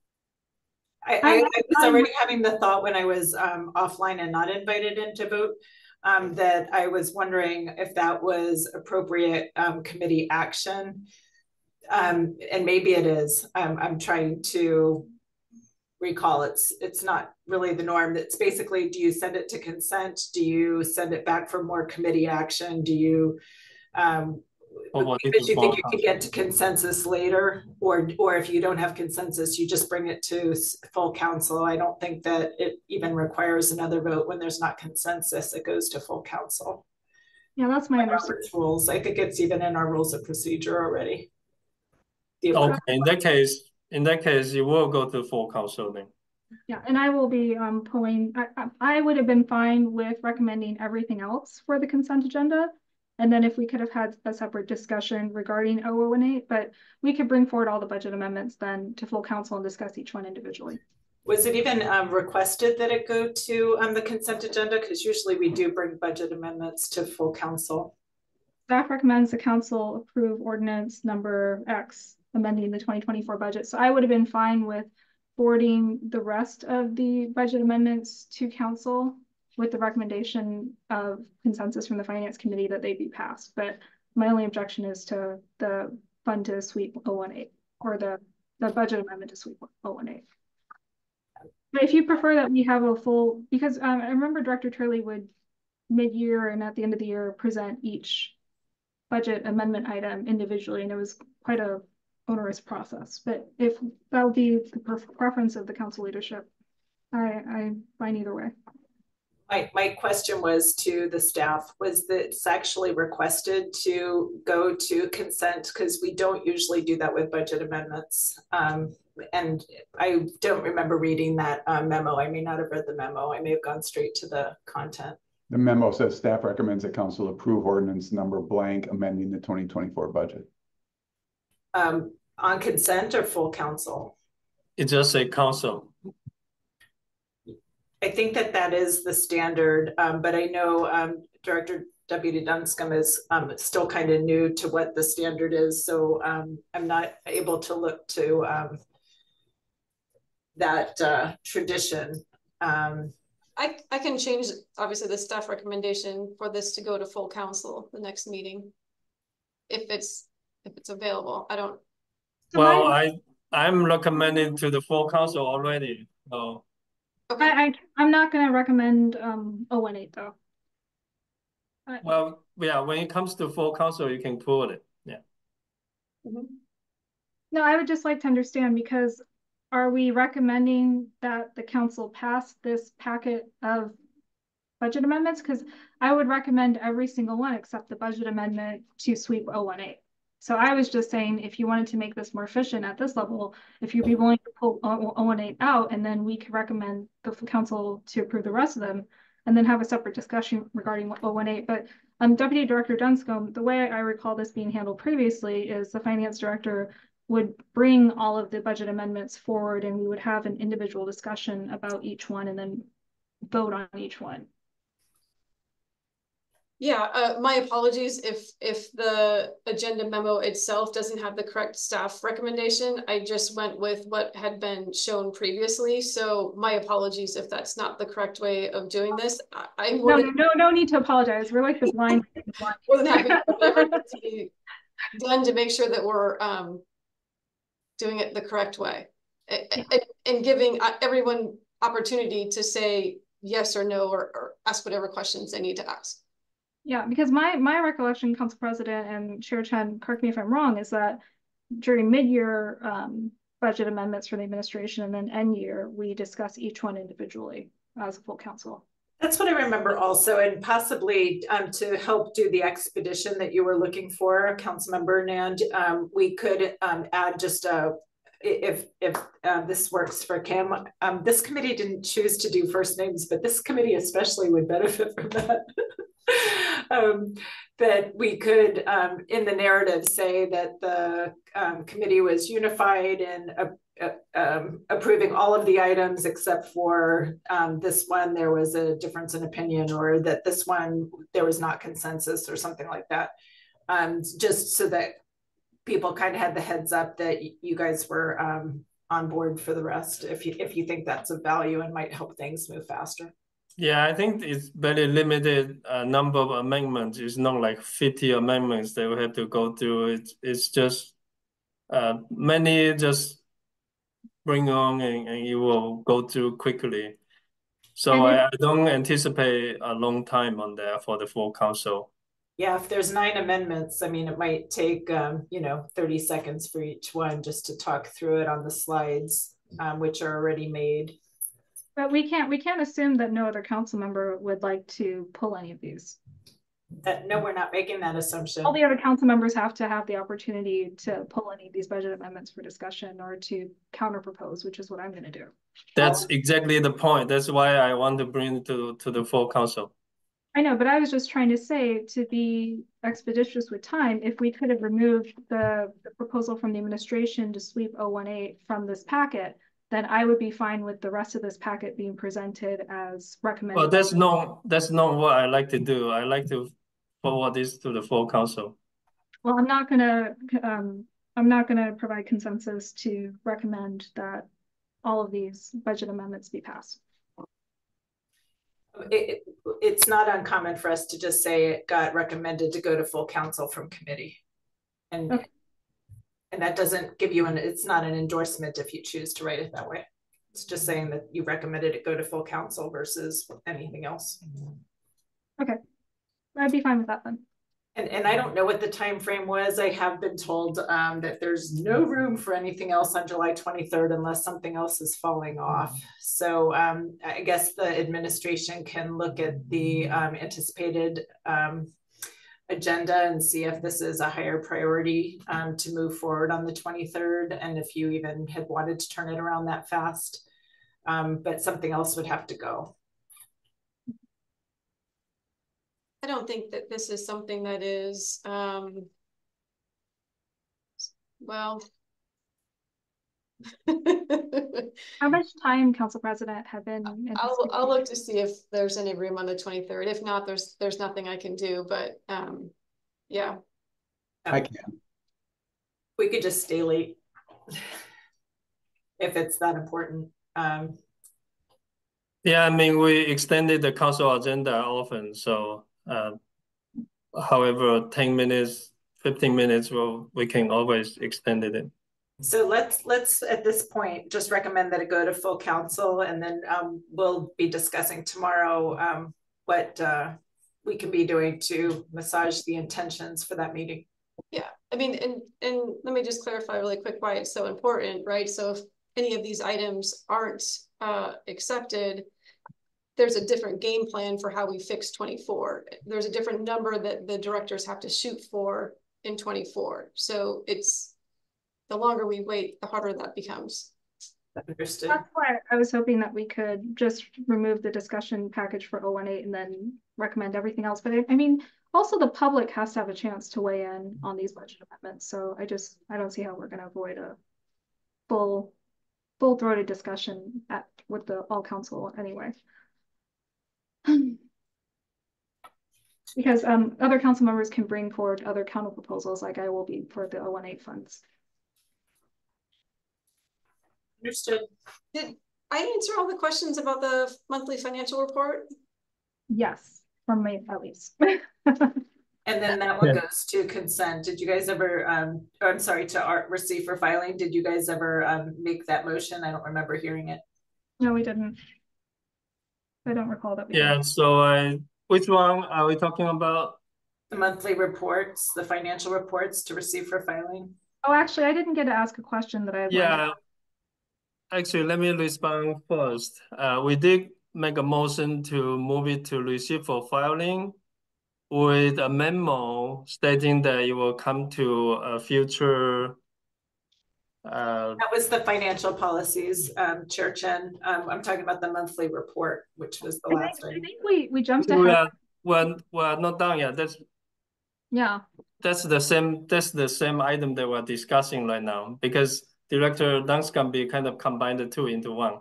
I, I, I was already having the thought when I was um, offline and not invited in to vote, um, that I was wondering if that was appropriate um, committee action. Um, and maybe it is. Um, I'm trying to recall it's it's not really the norm. It's basically, do you send it to consent? Do you send it back for more committee action? Do you um Or what if it is you think for you can get to consensus later, or or if you don't have consensus, you just bring it to full council? I don't think that it even requires another vote when there's not consensus. It goes to full council. Yeah, that's my By understanding. Robert's rules. I think it's even in our rules of procedure already. The Okay, in that case, in that case, you will go to full council then. Yeah, and I will be um pulling, I, I I would have been fine with recommending everything else for the consent agenda. And then if we could have had a separate discussion regarding oh one eight, but we could bring forward all the budget amendments then to full council and discuss each one individually. Was it even um, requested that it go to um, the consent agenda? Because usually we do bring budget amendments to full council. Staff recommends the council approve ordinance number X, amending the twenty twenty-four budget. So I would have been fine with forwarding the rest of the budget amendments to council with the recommendation of consensus from the finance committee that they be passed. But my only objection is to the fund to sweep oh one eight, or the, the budget amendment to sweep oh one eight. But if you prefer that we have a full, because um, I remember Director Turley would mid-year and at the end of the year present each budget amendment item individually, and it was quite a onerous process. But if that would be the preference of the council leadership, I, I'm fine either way. My, my question was to the staff, was that it's actually requested to go to consent, because we don't usually do that with budget amendments. Um, and I don't remember reading that uh, memo. I may not have read the memo. I may have gone straight to the content. The memo says staff recommends that council approve ordinance number blank amending the twenty twenty-four budget. Um, on consent or full council? It just say council. I think that that is the standard, um, but I know um, Director Deputy Dunscombe is um, still kind of new to what the standard is, so um, I'm not able to look to um, that uh, tradition. Um, I, I can change, obviously, the staff recommendation for this to go to full council the next meeting. If it's, if it's available. I don't. So Well, my, I, I'm recommending to the full council already, so. Okay. I, I, I'm not going to recommend um oh one eight though. I, Well, yeah, when it comes to full council, you can pull it, yeah. Mhm. No, I would just like to understand, because are we recommending that the council pass this packet of budget amendments? Because I would recommend every single one except the budget amendment to sweep oh one eight. So I was just saying, if you wanted to make this more efficient at this level, if you'd be willing to pull O one eight out, and then we could recommend the council to approve the rest of them, and then have a separate discussion regarding O one eight. But um, Deputy Director Dunscombe, the way I recall this being handled previously is the finance director would bring all of the budget amendments forward, and we would have an individual discussion about each one and then vote on each one. Yeah, uh, my apologies if if the agenda memo itself doesn't have the correct staff recommendation. I just went with what had been shown previously. So my apologies if that's not the correct way of doing this. I, I'm No, than, no, no need to apologize. We're like the blind. more than happy for whatever needs to be done to make sure that we're um, doing it the correct way, and, and, and giving everyone opportunity to say yes or no, or, or ask whatever questions they need to ask. Yeah, because my my recollection, Council President and Chair Chen, correct me if I'm wrong, is that during mid-year um, budget amendments for the administration and then end year, we discuss each one individually as a full council. That's what I remember also, and possibly um, to help do the expedition that you were looking for, Councilmember Nand, um, we could um, add just a, if if uh, this works for Kim, um, this committee didn't choose to do first names, but this committee especially would benefit from that. um, that we could, um, in the narrative, say that the um, committee was unified in uh, uh, um, approving all of the items except for um, this one, there was a difference in opinion, or that this one, there was not consensus or something like that. Um, just so that people kind of had the heads up that you guys were um, on board for the rest, if you, if you think that's of value and might help things move faster. Yeah, I think it's very limited uh, number of amendments. It's not like fifty amendments that we have to go through. It's it's just uh, many just bring on and, and you will go through quickly. So I, I don't anticipate a long time on there for the full council. Yeah, if there's nine amendments, I mean, it might take, um, you know, thirty seconds for each one just to talk through it on the slides, um, which are already made. But we can't we can't assume that no other council member would like to pull any of these. Uh, no, we're not making that assumption. All the other council members have to have the opportunity to pull any of these budget amendments for discussion or to counter propose, which is what I'm going to do. That's exactly the point. That's why I want to bring it to, to the full council. I know, but I was just trying to say, to be expeditious with time, if we could have removed the, the proposal from the administration to sweep O one eight from this packet, then I would be fine with the rest of this packet being presented as recommended. Well, that's not that's not what I like to do. I like to forward this to the full council. Well, I'm not gonna um, I'm not gonna provide consensus to recommend that all of these budget amendments be passed. It, it's not uncommon for us to just say it got recommended to go to full council from committee, and okay. And that doesn't give you an, it's not an endorsement if you choose to write it that way. It's just saying that you recommended it go to full council versus anything else. Okay, I'd be fine with that then. And, and I don't know what the time frame was. I have been told um, that there's no room for anything else on July twenty-third unless something else is falling off. So um, I guess the administration can look at the um, anticipated um, agenda and see if this is a higher priority um, to move forward on the twenty-third, and if you even had wanted to turn it around that fast, um, but something else would have to go. I don't think that this is something that is, um, well. How much time, Council President, have been? I'll, I'll look to see if there's any room on the twenty-third. If not, there's there's nothing I can do, but um, yeah. I can. We could just stay late if it's that important. Um, yeah, I mean, we extended the council agenda often, so uh, however, ten minutes, fifteen minutes, well, we can always extend it. So let's let's at this point just recommend that it go to full council, and then um, we'll be discussing tomorrow um, what uh, we can be doing to massage the intentions for that meeting. Yeah, I mean, and and let me just clarify really quick why it's so important, right? So if any of these items aren't uh, accepted, there's a different game plan for how we fix twenty-four. There's a different number that the directors have to shoot for in twenty-four. So it's, the longer we wait, the harder that becomes. Understood. That's why I was hoping that we could just remove the discussion package for oh one eight and then recommend everything else. But I, I mean, also the public has to have a chance to weigh in on these budget amendments. So I just, I don't see how we're going to avoid a full, full-throated discussion at with the all council anyway. Because um, other council members can bring forward other counter proposals like I will be for the oh one eight funds. Understood. Did I answer all the questions about the monthly financial report? Yes, from me at least. And then that one Yeah. goes to consent. Did you guys ever, um, or I'm sorry, to art receive for filing? Did you guys ever um, make that motion? I don't remember hearing it. No, we didn't. I don't recall that we Yeah, did. so I, which one are we talking about? The monthly reports, the financial reports to receive for filing. Oh, actually, I didn't get to ask a question that I wanted. Yeah, actually, let me respond first. Uh, we did make a motion to move it to receive for filing with a memo stating that it will come to a future. Uh, That was the financial policies, um, Chair Chen. Um, I'm talking about the monthly report, which was the I last think, I item. think we, we jumped we ahead. are, we're, we're not done yet. That's Yeah. that's the same. That's the same item that we're discussing right now because Director Dunscombe kind of combined the two into one.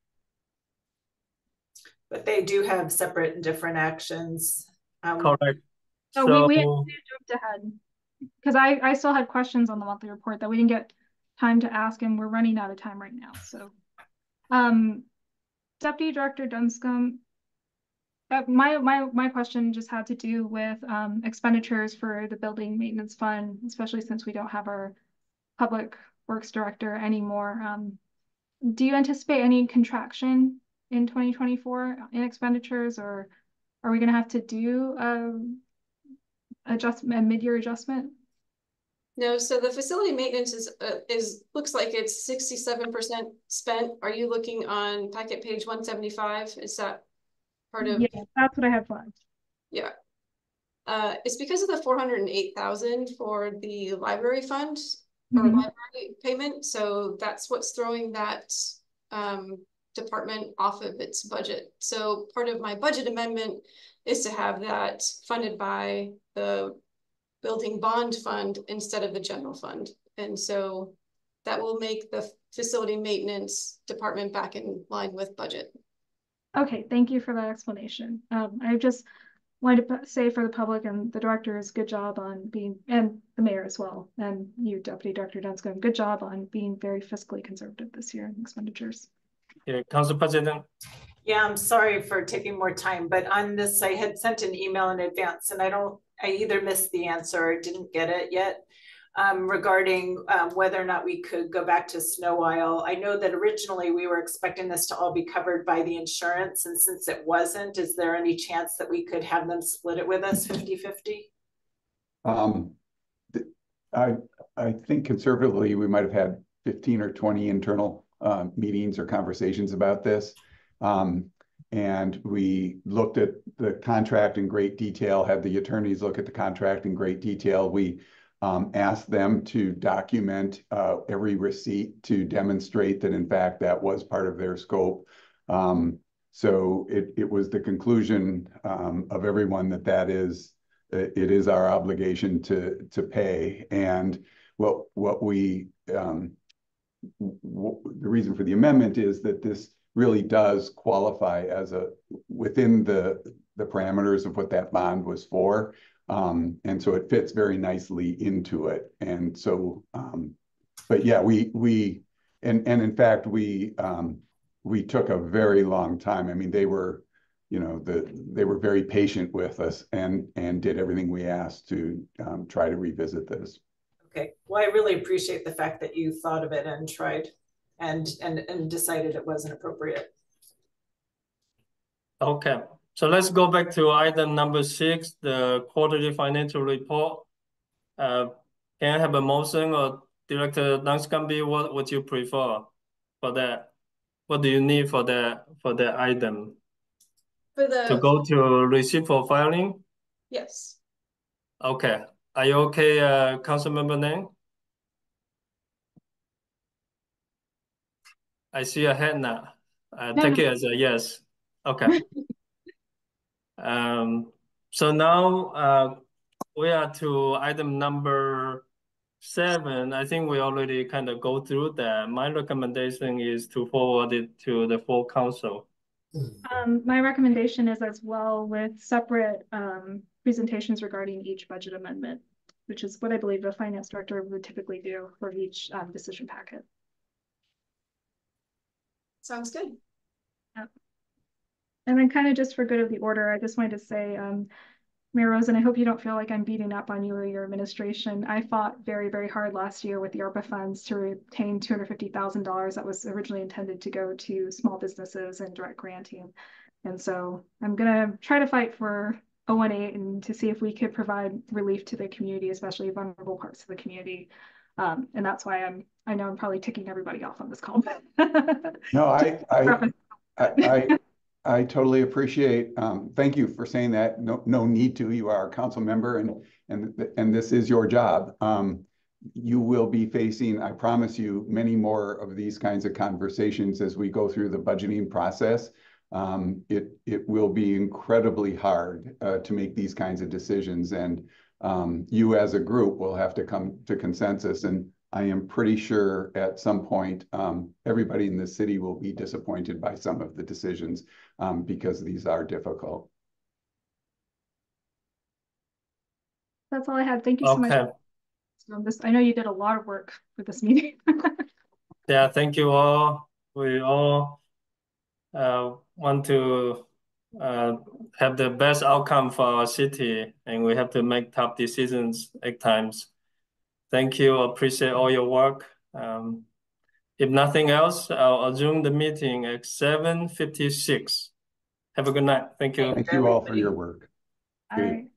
But they do have separate and different actions. Um, Correct. So, So we, we jumped ahead because I, I still had questions on the monthly report that we didn't get time to ask, and we're running out of time right now. So, um, Deputy Director Dunscombe, uh, my my my question just had to do with um expenditures for the building maintenance fund, especially since we don't have our public works director anymore. Um, do you anticipate any contraction in twenty twenty-four in expenditures, or are we going to have to do a adjustment, a mid-year adjustment? No, so the facility maintenance is, uh, is, looks like it's sixty-seven percent spent. Are you looking on packet page one seventy-five? Is that part of? Yeah, that's what I had flagged. Yeah. Uh, it's because of the four hundred eight thousand for the library fund or Mhm. library payment. So that's what's throwing that um, department off of its budget. So part of my budget amendment is to have that funded by the building bond fund instead of the general fund. And so that will make the facility maintenance department back in line with budget. Okay, thank you for that explanation. Um, I just wanted to say for the public and the directors, good job on being, and the mayor as well, and you, Deputy Director Dunscombe, good job on being very fiscally conservative this year in expenditures. yeah, Council President. Yeah, I'm sorry for taking more time, but on this, I had sent an email in advance and I don't, I either missed the answer or didn't get it yet um, regarding um, whether or not we could go back to Snow Isle. I know that originally we were expecting this to all be covered by the insurance, and since it wasn't, is there any chance that we could have them split it with us fifty fifty? Um, I, I think conservatively, we might have had fifteen or twenty internal uh, meetings or conversations about this. Um, and we looked at the contract in great detail, had the attorneys look at the contract in great detail. We um, asked them to document uh, every receipt to demonstrate that, in fact, that was part of their scope. Um, so it, it was the conclusion um, of everyone that that is, it is our obligation to, to pay. And what, what we, um, w the reason for the amendment is that this really does qualify as a, within the, the parameters of what that bond was for. Um, and so it fits very nicely into it. And so, um, but yeah, we, we, and, and in fact, we, um, we took a very long time. I mean, they were, you know, the, they were very patient with us and, and did everything we asked to um, try to revisit this. Okay, well, I really appreciate the fact that you thought of it and tried and, and, and decided it wasn't appropriate. Okay, so let's go back to item number six, the quarterly financial report. Uh, can I have a motion, or Director Dunscombe, what would you prefer for that? What do you need for that, for that item? For the To go to receive for filing? yes. Okay, Are you okay, uh, Councilmember Nang? I see a hand now. Uh, No, take no. it as a yes. Okay. um, so now uh, we are to item number seven. I think we already kind of go through that. My recommendation is to forward it to the full council. Um, my recommendation is as well with separate um, presentations regarding each budget amendment, which is what I believe the finance director would typically do for each um, decision packet. Sounds good. Yep. And then kind of just for good of the order, I just wanted to say, um, Mayor Rosen, I hope you don't feel like I'm beating up on you or your administration. I fought very, very hard last year with the ARPA funds to retain two hundred fifty thousand dollars that was originally intended to go to small businesses and direct granting. And so I'm gonna try to fight for oh one eight and to see if we could provide relief to the community, especially vulnerable parts of the community. Um, and that's why I'm, I know I'm probably ticking everybody off on this call. No, I, I, I, I, I totally appreciate, um, thank you for saying that. No, no need to, you are a council member and, and, and this is your job. Um, you will be facing, I promise you, many more of these kinds of conversations as we go through the budgeting process. Um, it, it will be incredibly hard uh, to make these kinds of decisions, and um, you as a group will have to come to consensus. And I am pretty sure at some point, um, everybody in the city will be disappointed by some of the decisions um, because these are difficult. That's all I had. Thank you so Okay. much. So this, I know you did a lot of work for this meeting. Yeah, thank you all. We all uh, want to uh, have the best outcome for our city, and we have to make tough decisions at times. Thank you. Appreciate all your work. Um, if nothing else, I'll adjourn the meeting at seven fifty-six. Have a good night. Thank you. Thank you all for your work. All right.